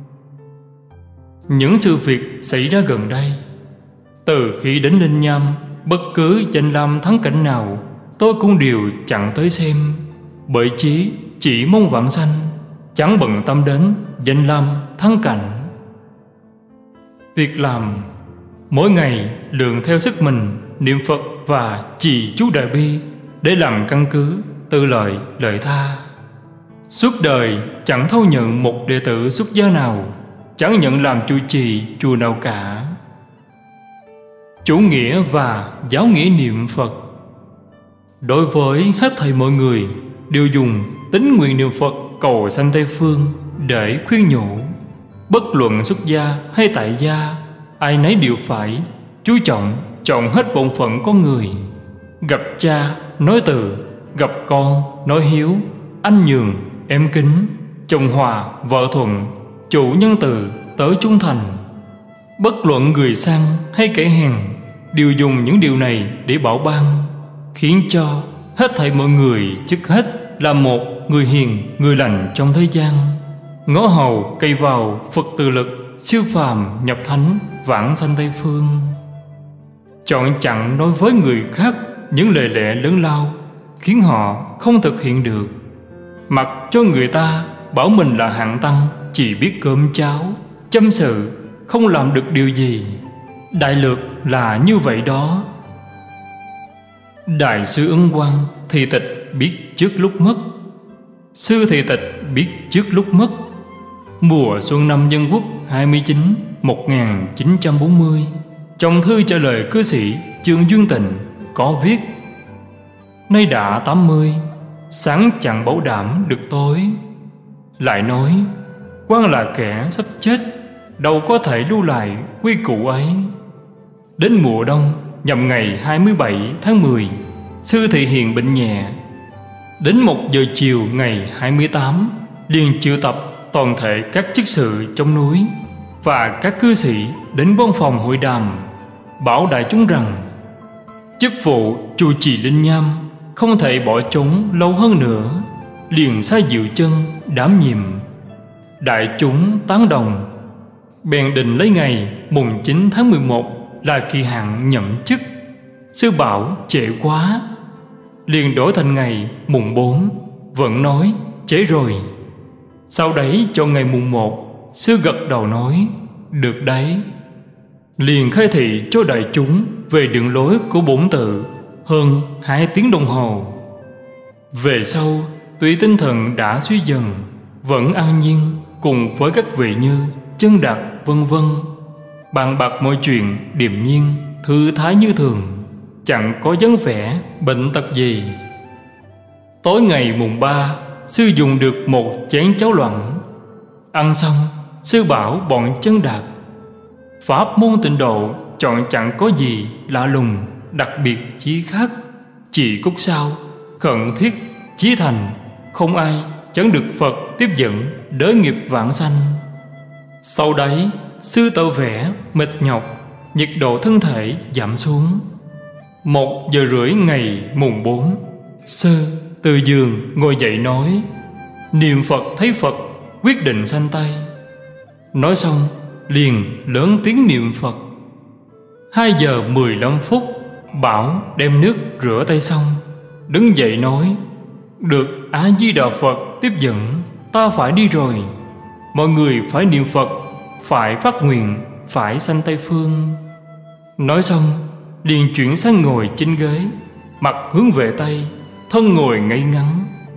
Những sự việc xảy ra gần đây, từ khi đến Linh Nham, bất cứ danh lam thắng cảnh nào tôi cũng đều chẳng tới xem, bởi chí chỉ mong vãng sanh, chẳng bận tâm đến danh lam thắng cảnh. Việc làm: mỗi ngày lượng theo sức mình niệm Phật và trì chú Đại Bi để làm căn cứ tư lợi lợi tha. Suốt đời chẳng thâu nhận một đệ tử xuất gia nào, chẳng nhận làm trụ trì chùa nào cả. Chủ nghĩa và giáo nghĩa niệm Phật: đối với hết thảy mọi người đều dùng tín nguyện niệm Phật cầu sanh Tây Phương để khuyên nhủ. Bất luận xuất gia hay tại gia, ai nấy đều phải chú trọng chọn hết bổn phận con người. Gặp cha nói từ, gặp con nói hiếu, anh nhường em kính, chồng hòa vợ thuận, chủ nhân từ tới trung thành, Bất luận người sang hay kẻ hèn đều dùng những điều này để bảo ban, khiến cho hết thảy mọi người trước hết là một người hiền, người lành trong thế gian, ngõ hầu cây vào Phật từ lực, siêu phàm nhập thánh, vãng sanh Tây phương. Chọn chặn nói với người khác những lời lẽ lớn lao khiến họ không thực hiện được, mặc cho người ta bảo mình là hạng tăng, chỉ biết cơm cháo, chăm sự, không làm được điều gì. Đại lược là như vậy đó. Đại sư Ấn Quang Thị Tịch biết trước lúc mất. Sư Thị Tịch biết trước lúc mất. Mùa xuân năm Dân Quốc 29 1940, trong thư trả lời cư sĩ Trương Duy Tình có viết: nay đã 80, sáng chẳng bảo đảm được tối. Lại nói quan là kẻ sắp chết, đâu có thể lưu lại quy củ ấy. Đến mùa đông nhằm ngày 27 tháng 10, sư Thị Hiền bệnh nhẹ. Đến 1 giờ chiều ngày 28, liền triệu tập toàn thể các chức sự trong núi và các cư sĩ đến văn phòng hội đàm, bảo đại chúng rằng chức vụ trụ trì Linh Nham không thể bỏ trống lâu hơn nữa, liền sai Diệu Chân đảm nhiệm. Đại chúng tán đồng, bèn định lấy ngày mùng 9 tháng 11 là kỳ hạn nhậm chức. Sư bảo trễ quá, liền đổi thành ngày mùng 4, vẫn nói trễ rồi. Sau đấy cho ngày mùng 1, sư gật đầu nói được đấy. Liền khai thị cho đại chúng về đường lối của bổn tự hơn 2 tiếng đồng hồ. Về sau, tuy tinh thần đã suy dần, vẫn an nhiên cùng với các vị như Chân Đạt vân vân, bàn bạc mọi chuyện điềm nhiên, thư thái như thường, chẳng có dáng vẻ bệnh tật gì. Tối ngày mùng 3, sư dùng được 1 chén cháo loãng. Ăn xong, sư bảo bọn Chân Đạt: pháp môn Tịnh Độ chọn chẳng có gì lạ lùng, đặc biệt chí khác, chỉ cốt sao khẩn thiết chí thành, không ai chẳng được Phật tiếp dẫn đới nghiệp vãng sanh. Sau đấy, sư tỏ vẻ mệt nhọc, nhiệt độ thân thể giảm xuống. 1 giờ rưỡi ngày mùng 4, sư từ giường ngồi dậy nói: niệm Phật thấy Phật, quyết định sanh tay. Nói xong liền lớn tiếng niệm Phật. 2 giờ 15 phút, bảo đem nước rửa tay xong, đứng dậy nói: được A Di Đà Phật tiếp dẫn, ta phải đi rồi. Mọi người phải niệm Phật, phải phát nguyện, phải sanh Tây phương. Nói xong liền chuyển sang ngồi trên ghế, mặt hướng về Tây, thân ngồi ngay ngắn.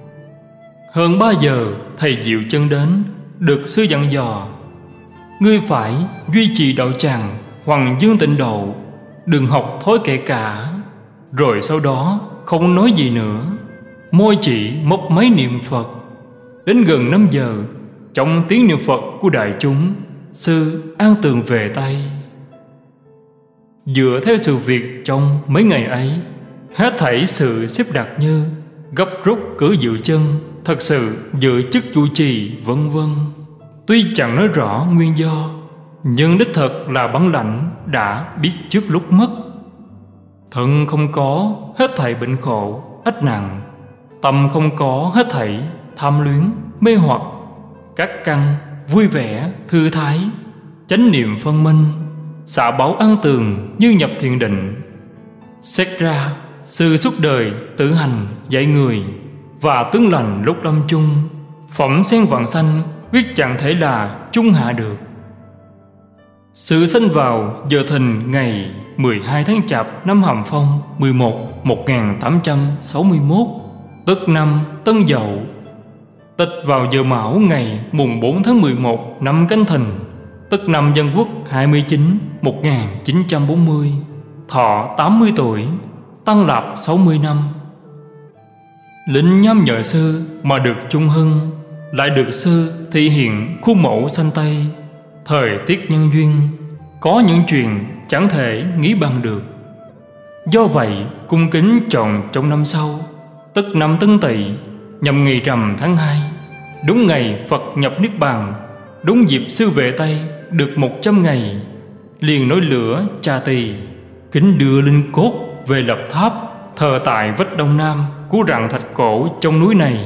Hơn 3 giờ, thầy Diệu Chân đến, được sư dặn dò: ngươi phải duy trì đạo tràng Hoàng Dương Tịnh Độ, đừng học thói kệ cả. Rồi sau đó không nói gì nữa, môi chỉ mấp máy niệm Phật. Đến gần 5 giờ, trong tiếng niệm Phật của đại chúng, sư an tường về Tây. Dựa theo sự việc trong mấy ngày ấy, hết thảy sự xếp đặt như gấp rút cử Diệu Chân thật sự giữ chức chủ trì vân vân. Tuy chẳng nói rõ nguyên do, nhưng đích thật là bản lãnh đã biết trước lúc mất. Thân không có, hết thảy bệnh khổ ách nặng. Tâm không có, hết thảy tham luyến mê hoặc. Các căn vui vẻ thư thái, chánh niệm phân minh, xả báo an tường như nhập thiền định. Xét ra, sư suốt đời tự hành dạy người, và tướng lành lúc lâm chung, phẩm sen vạn sanh quyết chẳng thể là trung hạ được. Sư sanh vào giờ thìn ngày 12 tháng Chạp năm Hàm Phong 11 1861, tức năm Tân Dậu. Tịch vào giờ Mão ngày mùng 4 tháng 11 năm Canh Thìn, tức năm Dân Quốc 29 1940, thọ 80 tuổi, tăng lạp 60 năm. Lĩnh Nham nhờ sư mà được trung hưng, lại được sư thị hiện khuôn mẫu sanh Tây. Thời tiết nhân duyên, có những chuyện chẳng thể nghĩ bằng được. Do vậy cung kính chọn trong năm sau, tức năm Tân Tỵ, nhằm ngày rằm tháng 2, đúng ngày Phật nhập Niết Bàn, đúng dịp sư về Tây được 100 ngày. liền nổi lửa cha tỳ, kính đưa linh cốt về lập tháp thờ tại vách đông nam của rặng thạch cổ trong núi này.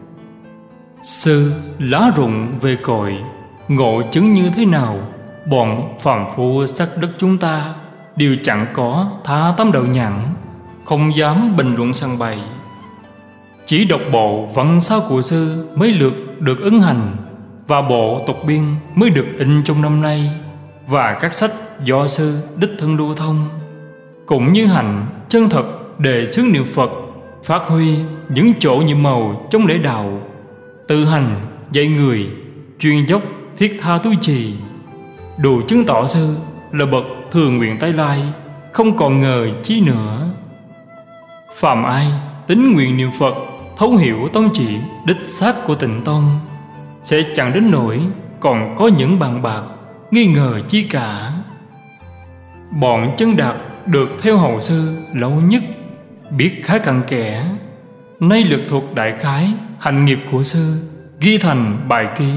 Sư lá rụng về cội, ngộ chứng như thế nào, bọn phàm phu sắc đất chúng ta đều chẳng có tha tấm đạo nhãn, không dám bình luận sằng bày. Chỉ đọc bộ văn sao của sư mới được ấn hành, và bộ tục biên mới được in trong năm nay, và các sách do sư đích thân lưu thông. Cũng như hành chân thật đề xướng niệm Phật, phát huy những chỗ nhiệm màu trong lễ đạo, tự hành dạy người, chuyên dốc thiết tha tu trì, đủ chứng tỏ sư là bậc thường nguyện tái lai, không còn ngờ chi nữa. Phàm ai tín nguyện niệm Phật, thấu hiểu tông chỉ đích xác của Tịnh Tông, sẽ chẳng đến nỗi còn có những bàn bạc nghi ngờ chi cả. Bọn Chân Đạt được theo hầu sư lâu nhất, biết khá cặn kẽ, nay lược thuộc đại khái hành nghiệp của sư, ghi thành bài ký.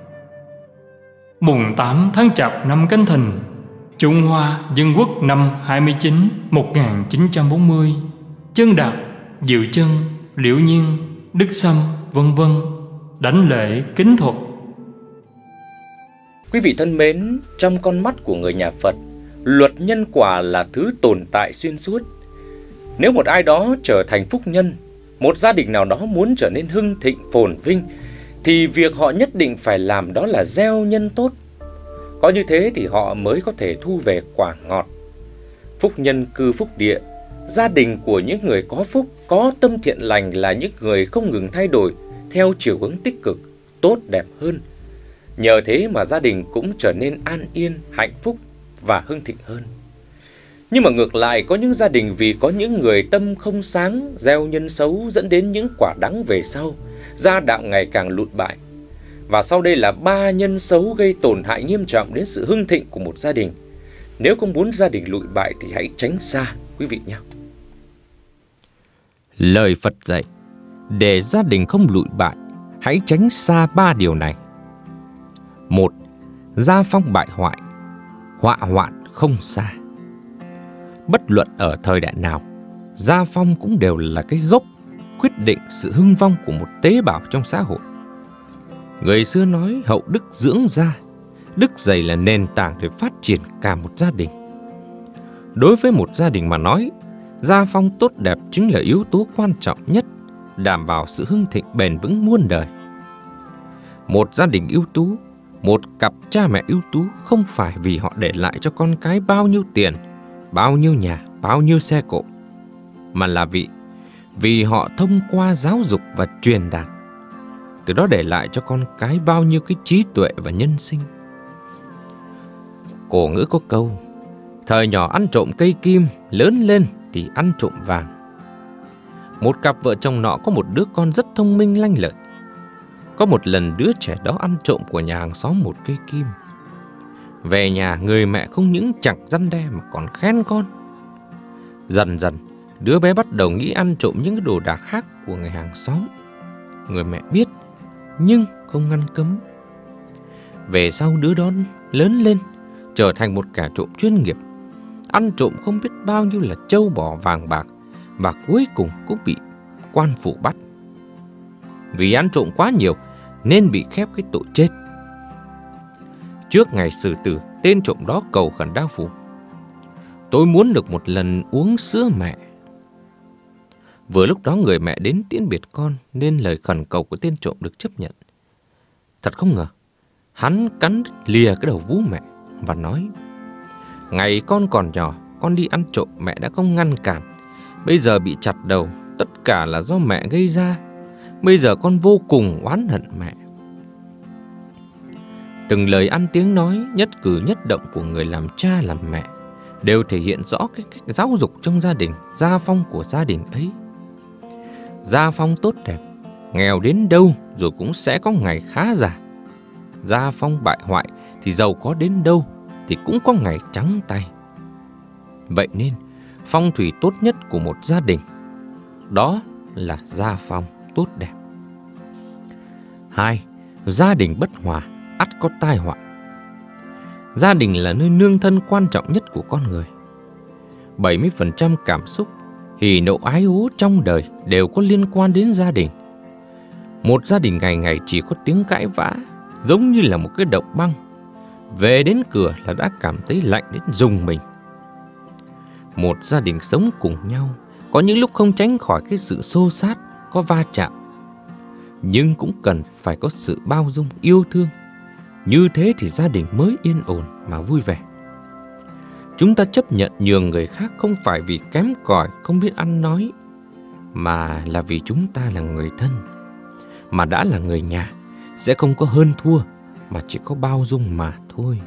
Mùng 8 tháng Chạp năm Canh Thìn, Trung Hoa Dân Quốc năm 29 1940, Chân Đạt, Diệu Chân, Liễu Nhiên, Đức Sâm, vân vân đảnh lễ kính thuật. Quý vị thân mến, trong con mắt của người nhà Phật, luật nhân quả là thứ tồn tại xuyên suốt. Nếu một ai đó trở thành phúc nhân, một gia đình nào đó muốn trở nên hưng thịnh phồn vinh, thì việc họ nhất định phải làm đó là gieo nhân tốt. Có như thế thì họ mới có thể thu về quả ngọt. Phúc nhân cư phúc địa, gia đình của những người có phúc, có tâm thiện lành là những người không ngừng thay đổi theo chiều hướng tích cực, tốt đẹp hơn. Nhờ thế mà gia đình cũng trở nên an yên, hạnh phúc và hưng thịnh hơn. Nhưng mà ngược lại, có những gia đình vì có những người tâm không sáng, gieo nhân xấu dẫn đến những quả đắng về sau, gia đạo ngày càng lụt bại. Và sau đây là 3 nhân xấu gây tổn hại nghiêm trọng đến sự hưng thịnh của một gia đình. Nếu không muốn gia đình lụi bại thì hãy tránh xa quý vị nhé. Lời Phật dạy, để gia đình không lụi bại, hãy tránh xa 3 điều này. 1. Gia phong bại hoại, họa hoạn không xa. Bất luận ở thời đại nào, gia phong cũng đều là cái gốc quyết định sự hưng vong của một tế bào trong xã hội. Người xưa nói hậu đức dưỡng gia, đức dày là nền tảng để phát triển cả một gia đình. Đối với một gia đình mà nói, gia phong tốt đẹp chính là yếu tố quan trọng nhất, đảm bảo sự hưng thịnh bền vững muôn đời. Một gia đình ưu tú, một cặp cha mẹ ưu tú không phải vì họ để lại cho con cái bao nhiêu tiền, bao nhiêu nhà, bao nhiêu xe cộ, mà là vì họ thông qua giáo dục và truyền đạt, từ đó để lại cho con cái bao nhiêu cái trí tuệ và nhân sinh. Cổ ngữ có câu, thời nhỏ ăn trộm cây kim, lớn lên thì ăn trộm vàng. Một cặp vợ chồng nọ có một đứa con rất thông minh lanh lợi. Có một lần đứa trẻ đó ăn trộm của nhà hàng xóm một cây kim. Về nhà, người mẹ không những chẳng răn đe mà còn khen con. Dần dần, đứa bé bắt đầu nghĩ ăn trộm những cái đồ đạc khác của người hàng xóm. Người mẹ biết nhưng không ngăn cấm. Về sau đứa đó lớn lên, trở thành một kẻ trộm chuyên nghiệp, ăn trộm không biết bao nhiêu là trâu bò vàng bạc, và cuối cùng cũng bị quan phủ bắt. Vì ăn trộm quá nhiều nên bị khép cái tội chết. Trước ngày xử tử, tên trộm đó cầu khẩn đao phủ, tôi muốn được một lần uống sữa mẹ. Vừa lúc đó người mẹ đến tiễn biệt con, nên lời khẩn cầu của tên trộm được chấp nhận. Thật không ngờ, hắn cắn lìa cái đầu vú mẹ và nói, ngày con còn nhỏ, con đi ăn trộm mẹ đã không ngăn cản. Bây giờ bị chặt đầu, tất cả là do mẹ gây ra. Bây giờ con vô cùng oán hận mẹ. Từng lời ăn tiếng nói, nhất cử nhất động của người làm cha làm mẹ đều thể hiện rõ cái cách giáo dục trong gia đình, gia phong của gia đình ấy. Gia phong tốt đẹp, nghèo đến đâu rồi cũng sẽ có ngày khá giả. Gia phong bại hoại thì giàu có đến đâu thì cũng có ngày trắng tay. Vậy nên, phong thủy tốt nhất của một gia đình đó là gia phong tốt đẹp. 2. Gia đình bất hòa, ắt có tai họa. Gia đình là nơi nương thân quan trọng nhất của con người. 70% cảm xúc, hỉ nộ ái ố trong đời đều có liên quan đến gia đình. Một gia đình ngày ngày chỉ có tiếng cãi vã, giống như là một cái động băng. Về đến cửa là đã cảm thấy lạnh đến rùng mình. Một gia đình sống cùng nhau, có những lúc không tránh khỏi cái sự xô xát, có va chạm, nhưng cũng cần phải có sự bao dung, yêu thương. Như thế thì gia đình mới yên ổn mà vui vẻ. Chúng ta chấp nhận nhường người khác không phải vì kém cỏi, không biết ăn nói, mà là vì chúng ta là người thân. Mà đã là người nhà, sẽ không có hơn thua, mà chỉ có bao dung mà thôi.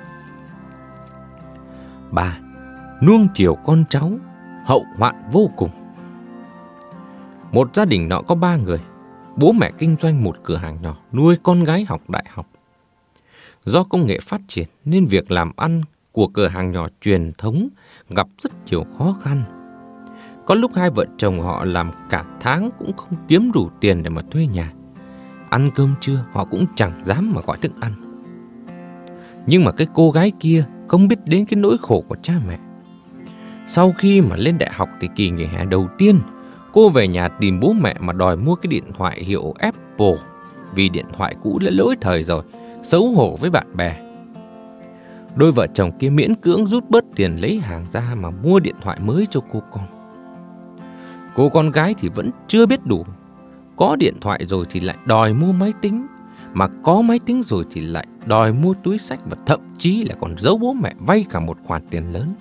3. Nuông chiều con cháu, hậu hoạn vô cùng. Một gia đình nọ có 3 người. Bố mẹ kinh doanh một cửa hàng nhỏ, nuôi con gái học đại học. Do công nghệ phát triển nên việc làm ăn của cửa hàng nhỏ truyền thống gặp rất nhiều khó khăn. Có lúc hai vợ chồng họ làm cả tháng cũng không kiếm đủ tiền để mà thuê nhà. Ăn cơm trưa họ cũng chẳng dám mà gọi thức ăn. Nhưng mà cái cô gái kia không biết đến cái nỗi khổ của cha mẹ. Sau khi mà lên đại học thì kỳ nghỉ hè đầu tiên, cô về nhà tìm bố mẹ mà đòi mua cái điện thoại hiệu Apple, vì điện thoại cũ đã lỗi thời rồi, xấu hổ với bạn bè. Đôi vợ chồng kia miễn cưỡng rút bớt tiền lấy hàng ra mà mua điện thoại mới cho cô con. Cô con gái thì vẫn chưa biết đủ. Có điện thoại rồi thì lại đòi mua máy tính, mà có máy tính rồi thì lại đòi mua túi xách, và thậm chí là còn giấu bố mẹ vay cả một khoản tiền lớn.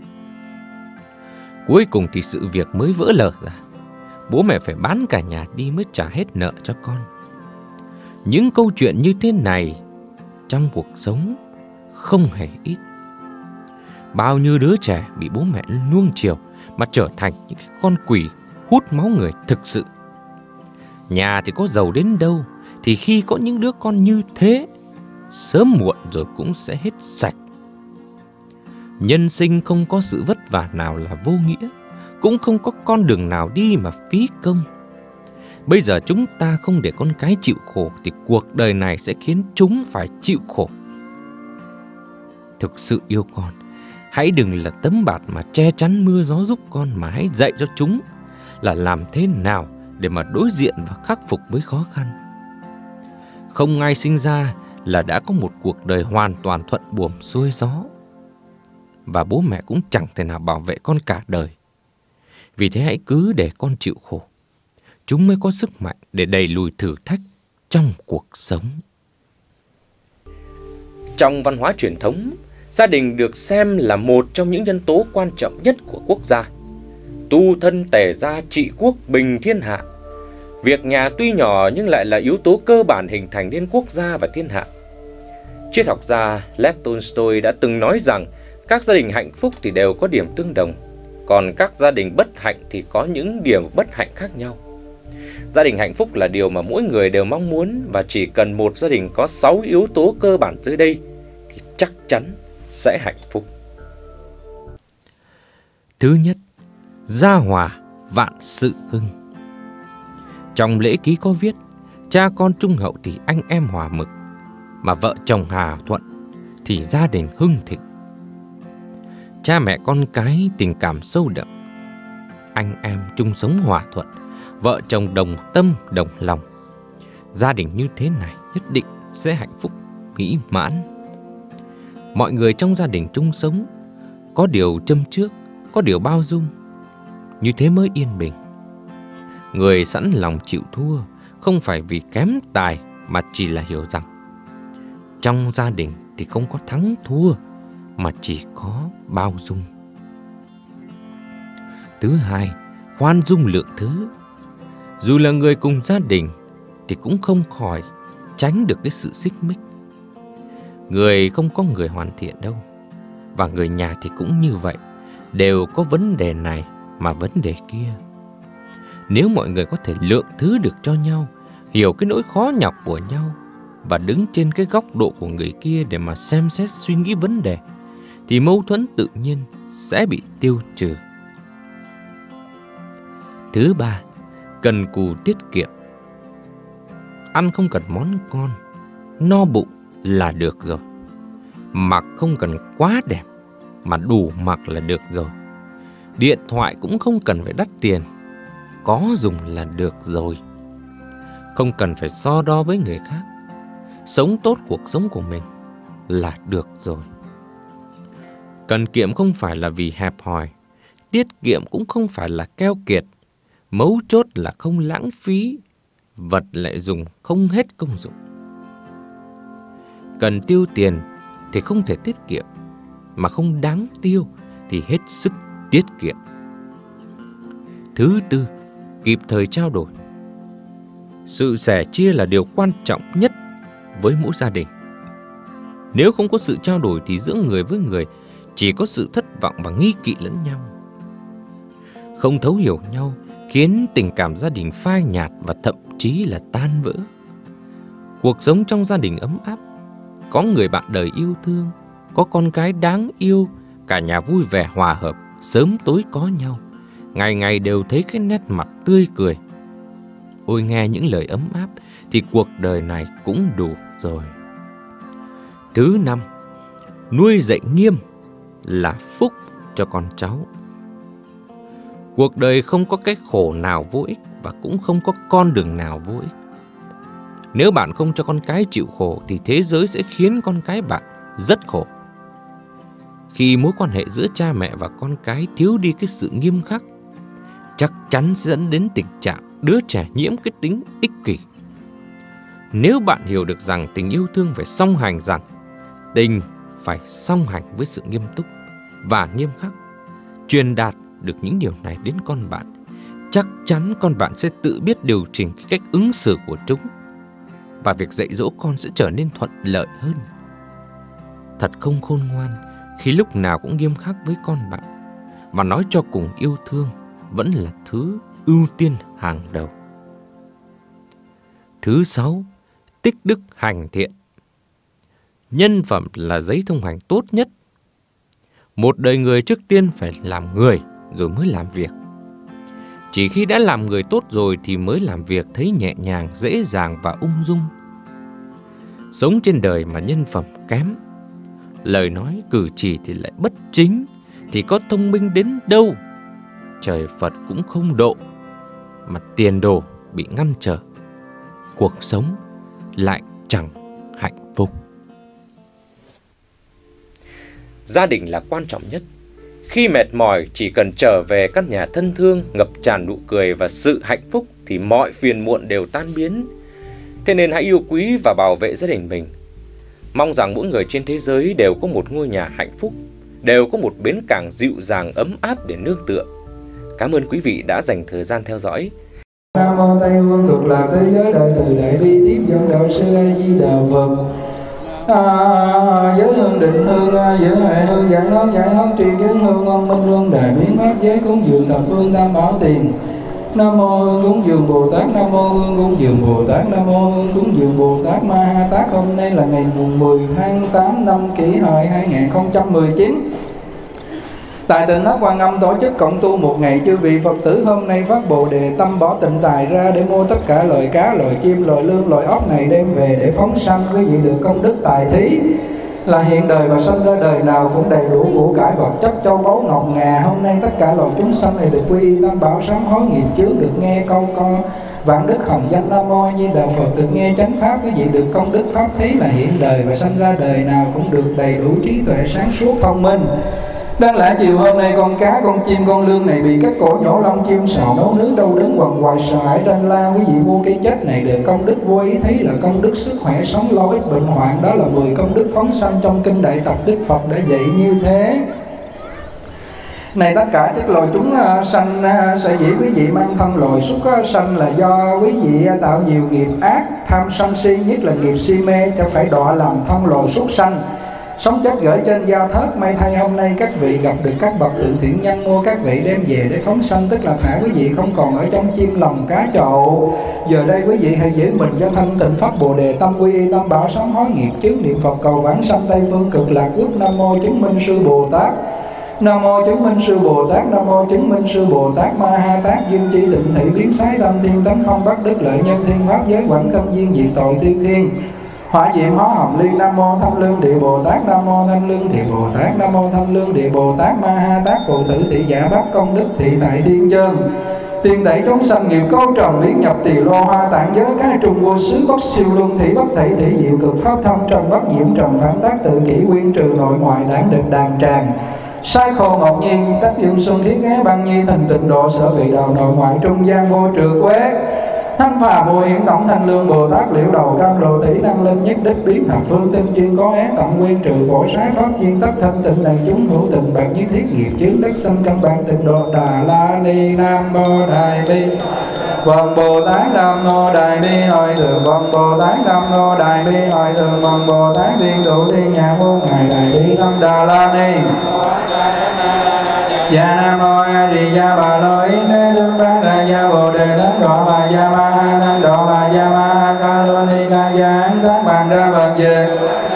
Cuối cùng thì sự việc mới vỡ lở ra. Bố mẹ phải bán cả nhà đi mới trả hết nợ cho con. Những câu chuyện như thế này trong cuộc sống không hề ít. Bao nhiêu đứa trẻ bị bố mẹ nuông chiều mà trở thành những con quỷ hút máu người thực sự. Nhà thì có giàu đến đâu thì khi có những đứa con như thế, sớm muộn rồi cũng sẽ hết sạch. Nhân sinh không có sự vất vả nào là vô nghĩa, cũng không có con đường nào đi mà phí công. Bây giờ chúng ta không để con cái chịu khổ thì cuộc đời này sẽ khiến chúng phải chịu khổ. Thực sự yêu con, hãy đừng là tấm bạt mà che chắn mưa gió giúp con, mà hãy dạy cho chúng là làm thế nào để mà đối diện và khắc phục với khó khăn. Không ai sinh ra là đã có một cuộc đời hoàn toàn thuận buồm xuôi gió, và bố mẹ cũng chẳng thể nào bảo vệ con cả đời. Vì thế hãy cứ để con chịu khổ, chúng mới có sức mạnh để đẩy lùi thử thách trong cuộc sống. Trong văn hóa truyền thống, gia đình được xem là một trong những nhân tố quan trọng nhất của quốc gia. Tu thân tề gia, trị quốc bình thiên hạ. Việc nhà tuy nhỏ nhưng lại là yếu tố cơ bản hình thành nên quốc gia và thiên hạ. Triết học gia Lev Tolstoy đã từng nói rằng các gia đình hạnh phúc thì đều có điểm tương đồng, còn các gia đình bất hạnh thì có những điểm bất hạnh khác nhau. Gia đình hạnh phúc là điều mà mỗi người đều mong muốn, và chỉ cần một gia đình có 6 yếu tố cơ bản dưới đây thì chắc chắn sẽ hạnh phúc. Thứ nhất, gia hòa vạn sự hưng. Trong lễ ký có viết, cha con trung hậu thì anh em hòa mực, mà vợ chồng hòa thuận thì gia đình hưng thịnh. Cha mẹ con cái tình cảm sâu đậm, anh em chung sống hòa thuận, vợ chồng đồng tâm đồng lòng. Gia đình như thế này nhất định sẽ hạnh phúc mỹ mãn. Mọi người trong gia đình chung sống, có điều châm trước, có điều bao dung, như thế mới yên bình. Người sẵn lòng chịu thua không phải vì kém tài, mà chỉ là hiểu rằng trong gia đình thì không có thắng thua, mà chỉ có bao dung. Thứ hai, khoan dung lượng thứ. Dù là người cùng gia đình thì cũng không khỏi tránh được cái sự xích mích. Người không có người hoàn thiện đâu, và người nhà thì cũng như vậy, đều có vấn đề này mà vấn đề kia. Nếu mọi người có thể lượng thứ được cho nhau, hiểu cái nỗi khó nhọc của nhau, và đứng trên cái góc độ của người kia để mà xem xét suy nghĩ vấn đề, thì mâu thuẫn tự nhiên sẽ bị tiêu trừ. Thứ ba, cần cù tiết kiệm. Ăn không cần món ngon, no bụng là được rồi. Mặc không cần quá đẹp, mà đủ mặc là được rồi. Điện thoại cũng không cần phải đắt tiền, có dùng là được rồi. Không cần phải so đo với người khác. Sống tốt cuộc sống của mình là được rồi. Cần kiệm không phải là vì hẹp hòi, tiết kiệm cũng không phải là keo kiệt. Mấu chốt là không lãng phí, vật lại dùng không hết công dụng. Cần tiêu tiền thì không thể tiết kiệm, mà không đáng tiêu thì hết sức tiết kiệm. Thứ tư, kịp thời trao đổi. Sự sẻ chia là điều quan trọng nhất với mỗi gia đình. Nếu không có sự trao đổi thì giữa người với người chỉ có sự thất vọng và nghi kỵ lẫn nhau. Không thấu hiểu nhau khiến tình cảm gia đình phai nhạt và thậm chí là tan vỡ. Cuộc sống trong gia đình ấm áp, có người bạn đời yêu thương, có con cái đáng yêu, cả nhà vui vẻ hòa hợp, sớm tối có nhau, ngày ngày đều thấy cái nét mặt tươi cười. Ôi, nghe những lời ấm áp thì cuộc đời này cũng đủ rồi. Thứ năm, nuôi dạy nghiêm là phúc cho con cháu. Cuộc đời không có cái khổ nào vô ích và cũng không có con đường nào vô ích. Nếu bạn không cho con cái chịu khổ thì thế giới sẽ khiến con cái bạn rất khổ. Khi mối quan hệ giữa cha mẹ và con cái thiếu đi cái sự nghiêm khắc, chắc chắn sẽ dẫn đến tình trạng đứa trẻ nhiễm cái tính ích kỷ. Nếu bạn hiểu được rằng tình yêu thương phải song hành, rằng tình phải song hành với sự nghiêm túc và nghiêm khắc, truyền đạt được những điều này đến con bạn, chắc chắn con bạn sẽ tự biết điều chỉnh cái cách ứng xử của chúng, và việc dạy dỗ con sẽ trở nên thuận lợi hơn. Thật không khôn ngoan khi lúc nào cũng nghiêm khắc với con bạn, mà nói cho cùng yêu thương vẫn là thứ ưu tiên hàng đầu. Thứ sáu, tích đức hành thiện. Nhân phẩm là giấy thông hành tốt nhất. Một đời người trước tiên phải làm người rồi mới làm việc. Chỉ khi đã làm người tốt rồi thì mới làm việc thấy nhẹ nhàng, dễ dàng và ung dung. Sống trên đời mà nhân phẩm kém, lời nói cử chỉ thì lại bất chính, thì có thông minh đến đâu trời Phật cũng không độ, mà tiền đồ bị ngăn trở, cuộc sống lại chẳng hạnh phúc. Gia đình là quan trọng nhất. Khi mệt mỏi, chỉ cần trở về căn nhà thân thương, ngập tràn nụ cười và sự hạnh phúc thì mọi phiền muộn đều tan biến. Thế nên hãy yêu quý và bảo vệ gia đình mình. Mong rằng mỗi người trên thế giới đều có một ngôi nhà hạnh phúc, đều có một bến cảng dịu dàng ấm áp để nương tựa. Cảm ơn quý vị đã dành thời gian theo dõi. Nam mô Tây Phương Cực Lạc Thế Giới Đại Từ Đại Bi Tiếp Dẫn Đạo Sư A Di Đà Phật. Giới hương định hương, giữ hệ hương, giải thoát tri kiến hương, ông minh luân đại biến pháp giới cúng dường thập phương tam bảo tiền. Nam mô hương cúng dường Bồ Tát, Nam mô hương cúng dường Bồ Tát, Nam mô hương cúng dường Bồ Tát Ma Ha Tát. Hôm nay là ngày mùng 10 tháng 8 năm Kỷ Hợi 2019. Tại Tỉnh Thất Quan Âm tổ chức cộng tu một ngày chư vị Phật tử hôm nay phát Bồ Đề tâm bỏ tịnh tài ra để mua tất cả loài cá, loài chim, loài lương, loài ốc này đem về để phóng sanh. Quý vị được công đức tài thí là hiện đời và sanh ra đời nào cũng đầy đủ của cải vật chất châu báu ngọc ngà. Hôm nay tất cả loài chúng sanh này được quy y tam bảo sám hối nghiệp chướng, được nghe câu con vạn đức hồng danh Nam Mô A Di Đà Phật, được nghe chánh pháp. Quý vị được công đức pháp thí là hiện đời và sanh ra đời nào cũng được đầy đủ trí tuệ sáng suốt thông minh. Đáng lẽ chiều hôm nay con cá, con chim, con lương này bị cắt cổ nhổ lông, chim sào nấu nướng đâu đứng quằn quại sợ hãi tranh la. Quý vị mua cái chết này được công đức vô ý thấy là công đức sức khỏe sống lâu ít bệnh hoạn. Đó là 10 công đức phóng sanh trong kinh Đại Tập Đức Phật đã dạy như thế. Này tất cả các loài chúng sanh, sở dĩ quý vị mang thân loài súc sanh là do quý vị tạo nhiều nghiệp ác, tham sân si, nhất là nghiệp si mê, cho phải đọa làm thân loài súc sanh. Sống chết gửi trên giao thớt. May thay hôm nay các vị gặp được các bậc thượng thiện nhân, mua các vị đem về để phóng sanh, tức là thả quý vị không còn ở trong chim lồng cá chậu. Giờ đây quý vị hãy giữ mình cho thanh tịnh pháp Bồ Đề tâm, quy y tam bảo sám hối nghiệp chướng, niệm Phật cầu vãng sanh Tây Phương Cực Lạc Quốc. Nam mô chứng minh sư Bồ Tát, Nam mô chứng minh sư Bồ Tát, Nam mô chứng minh sư Bồ Tát Ma Ha Tát. Duyên chi tịnh thị biến sái tâm thiên tánh không bắt đức lợi nhân thiên pháp giới quảng tâm duyên diệt tội tiêu khiên. Hỏa diệm hóa hồng liên. Nam mô Thanh Lương Địa Bồ Tát. Nam mô Thanh Lương Địa Bồ Tát. Nam mô Thanh Lương Địa Bồ Tát. Ma Ha Tát Phụ Tử Thị Giả Bát Công Đức Thị Tại Thiên Chân. Tiên tẩy chúng sanh nghiệp câu trần biến nhập tỳ lô hoa tạng giới cái trung vô xứ bất siêu luân thị bất thể thị diệu cực pháp thông trần bất nhiễm trần phản tác tự kỷ nguyên trừ nội ngoại đảng địch đàn tràng sai khô ngọc nhiên tác dụng xuân khí ghé băng nhi thành tịnh độ sở vị đầu nội ngoại trung gian vô trừ quét thanh phà vô hiển tổng Thanh Lương Bồ Tát liễu đầu cam lộ thủy năng linh nhất đích biến thập phương tinh chuyên có án tổng nguyên trừ phổ sái pháp chuyên tất thanh tịnh này chúng hữu tình bạc nhất thiết nghiệp chướng đất sanh căn bản tịnh độ Đà La Ni. Nam mô Đại Bi Vâng Bồ Tát. Nam mô Đại Bi Hội Thượng. Vâng Bồ Tát. Nam mô Đại Bi Hội Thượng. Vâng Bồ Tát Thiên Thủ Thiên Nhãn Vô Ngài Đại Bi Tâm Đà La Ni. Dạ Nam mô A Di Đà Bà Lô Yến Đế Lương Bát Đại Gia Bồ Đề Tát Độ Bà Gia Ma Ha Tát Độ Bà Gia Ma Ha Ca Lô Ni Ca Gia Án Tát Bàn Đa Bạc Về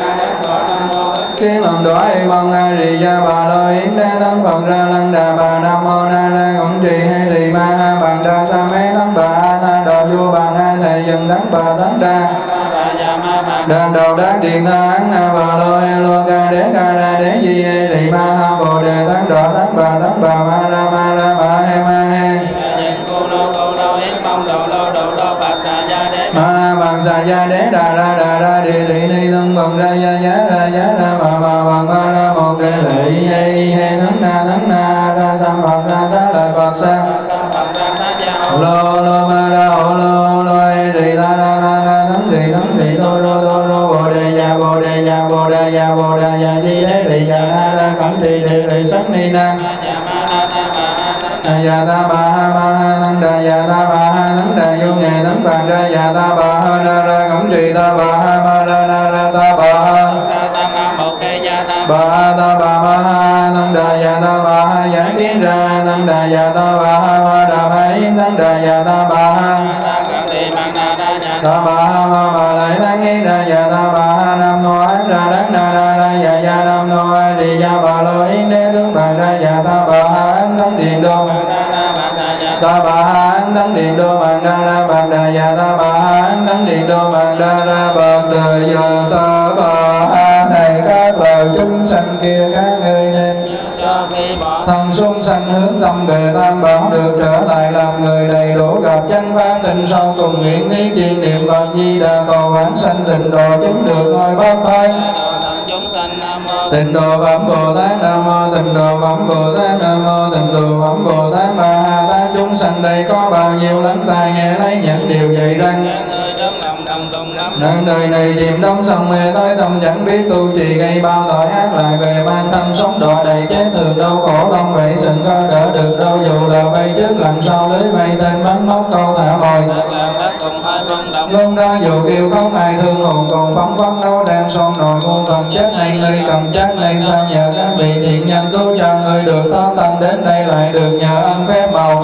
Kiến Lòng Đỏ Y Vong A Di Đà Bà Lô Yến Đế Tát Phật Ra Lăng Đà Bà Nam Mô Na Ra Cổng Trì Hay Lì Ma Ha Bàn Đa Sa Mê Tát Bà A Tha Độ Vô Bàn A Thầy Dần Tát Bà Tát Đa Đàn Đầu Đát Điện Tha Án A Bà Lô E Lô Ca Đế Ca Đa Đế Di E Lì Ma Ha Bồ Đề Tát Độ Tát Bà Ma Ra Bà He Ma He Ma Bằng Sa Gia Đế Đà Ra Địa Thị Ni Thân Bằng Ra Bà Bằng Ma Ra Một Đề Lệ He Thắng Na Ra Sam Phật Ra Xá Lợi Phật Sa Lô Ma Ra Hộ Lô E Trì Ta Ra Thắng Trì Tô Rô Bồ Đề Già Di Đế Thị Già Na Ra Cẩm Trì Địa Thị Sắc Ni Na Già Ta Bà Ha Ma Ha Thắng Đà Già Ta Bà Ha Thắng Đà Vô Nghề Thắng Bàn Ra Già Ta Bà Ha Na Ra Cẩm Trì Ta Bà Ha Ma Ra Na Ra Ta Bà Ha Bà Ha Ta Bà Ma Ha Thắng Đà Già Ta Bà Ha Giải Kiến Ra Thắng Đà Già Ta Bà Ha Ma Đà Ma Yến Thắng Đà Già Ta Bà Ha Ta Bà Ha Ma Bà Lại Thắng Yến Đà Già Ta Bà Ha Nam Mô Án Ra Đắc Đà Ra Già Gia Nam Mô A Di Đà Bà Lô Yến Đế Tướng Bàn Ra Già Ta Bà Ha Án Thắng Điện Đô Ta Bà Ha Án Thắng Điện Đô Bàn Ra Bàn Đà Già Ta Bà Ha Án Thắng Điện Đô Bàn Ra Bậc Đời Giờ Ta Bà Ha này các lời chúng sanh kia các ngươi nên thân xuống sanh hướng tâm về Tam Bảo được trở lại làm người đầy đủ gặp chánh pháp tinh sâu cùng nguyện thí chuyên niệm Phật Di Đà cầu vãng sanh tịnh độ chúng được ngôi Pháp Thai Tịnh Độ Phẩm Bồ Tát. Nam mô Tịnh Độ Phẩm Bồ Tát. Nam mô Tịnh Độ Phẩm Bồ Tát. Ma Ha Tát chúng sanh đây có bao nhiêu lắm tai nghe lấy những điều dạy răng nên đời này chìm đắm sông mê tới tâm chẳng biết tu trì gây bao tội ác lại về mang thân sống đọa đầy chết thường đau khổ long vậy sừng có đỡ được đâu dù là bay trước làm sau lưới bay tên bắn móc câu thả bồi luôn đó dù kêu không ai thương hồn còn phóng phóng đâu đang son nồi muôn phần chết này người cầm chắc này sao nhờ các vị thiện nhân cứu cho người được thoát tâm đến đây lại được nhờ ân phép màu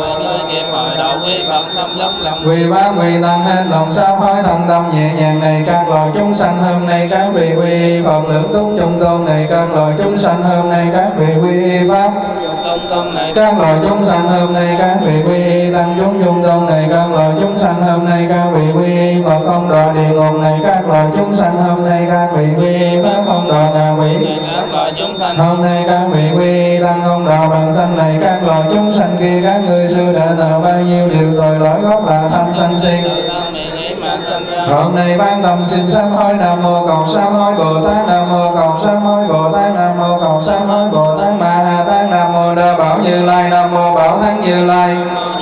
vì bá vì tăng hết lòng sao hối thân tâm nhẹ nhàng này các loài chúng sanh hôm nay các vị quy Phật lượng túc trung tôn này các loài chúng sanh hôm nay các vị quy Pháp các loài chúng sanh hôm nay các vị quy tăng chúng dung tôn này các loài chúng sanh hôm nay các vị quy Phật không đọa địa ngục này các loài chúng sanh hôm nay các vị quy Pháp không đọa ngạ quỷ hôm nay các vị quy tăng không đọa bằng sanh này các loài chúng sanh kia các ngươi sư đã thờ bao nhiêu điều tội lỗi gốc là tham sân si hôm nay ban tâm xin sám hối. Nam mô cầu sám hối Bồ Tát. Nam mô cầu sám hối Bồ Tát. Nam mô cầu sám hối Bồ Tát Ma Ha Tát. Nam mô Đa Bảo Như Lai. Nam mô Bảo Thắng Như Lai.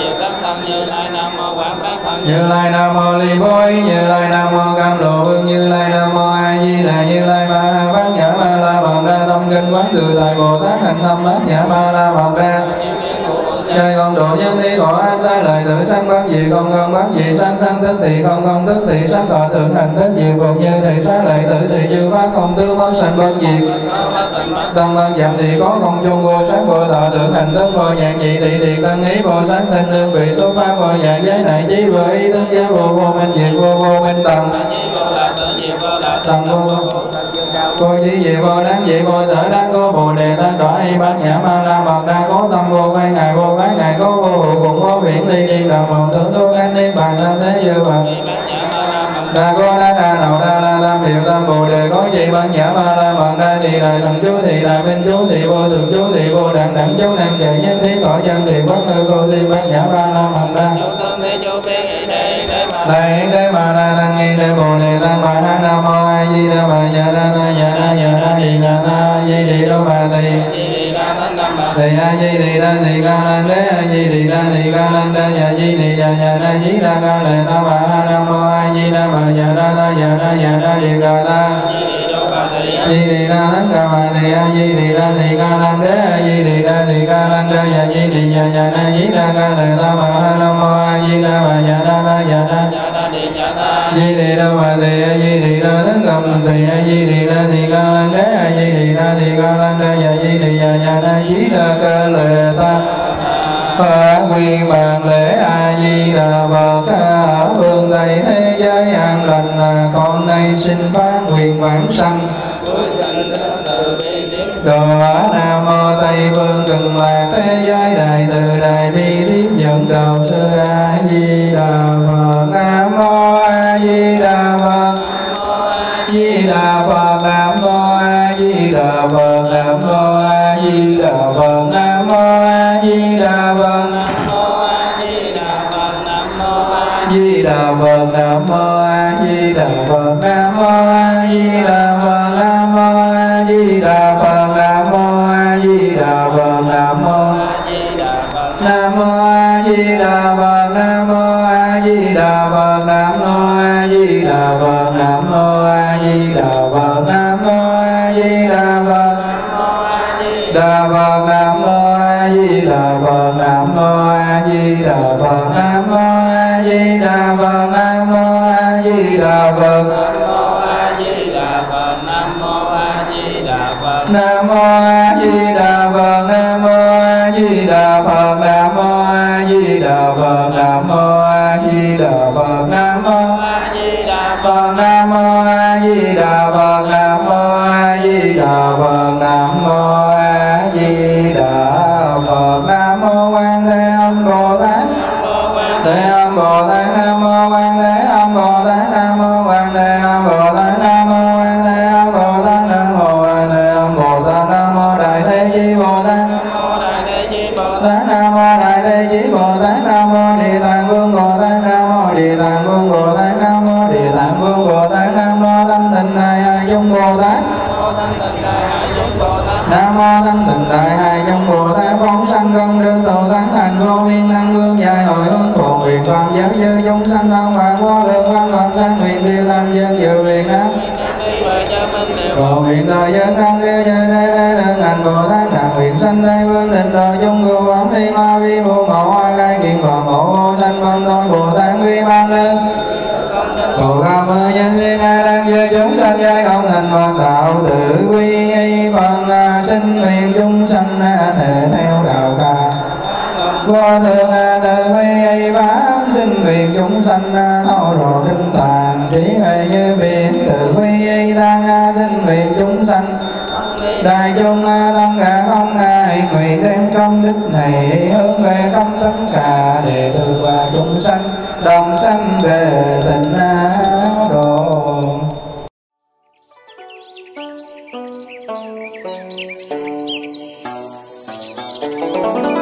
Như Lai Nam mô Ly Bối Như Lai. Nam mô Cam Lộ Vương Như Lai. Nam mô A Di Đà Như Lai. Ma Ha Bát Nhã Ma La Bàn Đa Tâm Kinh Quán Từ Tại Bồ Tát Hành Tâm Bát Nhã Ma La Bàn Đa Chơi con độ nhân thi khổ ác sai lời tự sang bác gì con bác gì sang thức thì không thức thì sáng tỏ thượng hành thức gì phục như thì sáng lợi tử thì chư pháp không tứ mất sanh bác gì tâm ơn giảm thì có công chung vô sáng vô thọ thượng hành thức vô nhạc nhị thị thiệt tăng ý vô sáng thanh lương vị số pháp vô nhạc giới này chí vô ý thức giới vô minh diệt vô minh tầng vô chí gì vô đáng gì vô sở đáng có bồ đề tăng đỏ y bát nhã ma la mật đa cố tâm vô quay ngài vô quái ngài có vô hộ cùng vô biển ly điên đồng hồn tướng tu cánh niết bàn tam thế dư bằng đa có đa đa đầu đa đa tam hiệu tam bồ đề có gì ban nhã ba la mật đa thì đại thần chú thì đại minh chú thì vô thường chú thì vô đẳng đẳng chú năng chạy nhất thiết cõi chân thì bất hư cô thì ban nhã ba la mật đa đại hiện thế mà la tăng nghi thế bồ đề tăng bà ha nam mô a di đà bà ya đa ta ya đa ya đa di đà ta di đi đô bà thì a di đi đa thì ca lan đế a di đi đa thì ca lan đa ya di đi ya ya đa di đa ca lệ ta bà ha nam mô a di đà bà ya đa ta ya đa di đà ta di đi đa thắng ca bà thì a di đi đa thì ca lan đế a di đi đa thì ca lan đa ya di đi ya ya đa di đa ca lệ ta bà ha nam mô a di đà bà ya đa ta ya đa di đi đa bà thì a di đi đa thắng ca bà thì a di đi đa thì ca lan đế a di đi đa thì ca lan đa ya di đi ya ya đa di đa ca lệ ta Phật quy bàn lễ A Di Đà Phật. Ở phương Tây thế giới an lành, con nay xin phát nguyện vãng sanh đồ ở Nam Mô Tây Phương Cực Lạc thế giới đại từ đại bi tiếp dẫn đầu sư A Di Đà Phật. Nam Mô A Di Đà Phật. Di Đà Phật. Nam Mô A Di Đà Phật. Nam Mô A Di Đà Phật. Nam Mô A Di Đà Phật. Di Đà Phật. Nam Mô A Di Đà Phật. Nam Mô A Di Đà Phật. Nam Mô A Di Đà Phật. Nam Mô A Di Đà Phật. Nam Mô Nam Mô A Di Đà Phật. Nam Mô A Di Đà Phật. Nam Mô A Di Đà Phật. Nam Mô A Di Đà Phật. Nam Mô A Di Đà Phật. Đà Phật. Nam Mô A Di Đà Phật. Nam Mô A Di Đà Phật. Nam Mô A Di Đà Phật. Nam Mô A Di Đà Phật. Nam Mô A Di Đà Phật. Nam Mô A Di Đà Phật. Nam Mô A Di Đà Phật. Nam Mô A Di Đà Phật. Nam Mô A Di Đà Phật. Nam Mô A Di Đà Phật. Nam Mô A Di Đà Phật. Nam Mô A Di Đà Phật. Nam Mô A Di Đà Phật. Nam Mô Quan Thế Âm Bồ Tát. Thế Âm Bồ Tát. Nam Mô Quan Thế Âm Bồ Tát. Nam Mô Quan Thế Âm Bồ Tát. Nam Mô Quan Thế Âm Bồ Tát. Nam Mô Quan Thế Âm Bồ Tát. Nam Mô Đại Thế Chí Bồ Tát. Nam Mô Đại Thế Chí Bồ Tát. Nam Mô Đại Thế Chí Bồ Tát. Nam Mô Địa Tạng Vương Bồ Tát. Nam Mô Địa Tạng Vương Bồ Tát. Nam Mô Địa Tạng Vương Bồ Tát. Nam Mô Thanh Tịnh Đại Hải Dung Bồ Tát. Nam Mô Thanh Tịnh Đại Hải Dung Bồ Tát. Phóng sanh công đức Tổ Tát thành vô biên năng vương dài hội hướng phổ nguyện toàn giáo dư chúng sanh thông vạn vô lượng văn vận sanh nguyện tiêu tam dân dự Việt Nam. Phổ nguyện thời dân tăng tiêu như thế thế thân hành Bồ Tát đặng nguyện sanh Tây Vương tịnh độ chung cư bóng thi ma vi vô ngộ hoa khai kiện phật ngộ vô sanh vân thôi Bồ Tát vi ban lương. Phổ cảm ơn nhân duyên a đang dư chúng sanh giai không thành hoàn đạo tự quy y phần sinh nguyện chúng sanh thể theo đạo ca. Vô thường tự quy y pháp sinh nguyện chúng sanh thâu độ kinh tạng trí huệ như biển tự quy y tăng sinh nguyện chúng sanh đại chúng tâm cả không ai nguyện đem công đức này hướng về khắp tất cả đệ tử và chúng sanh đồng sanh về tịnh độ.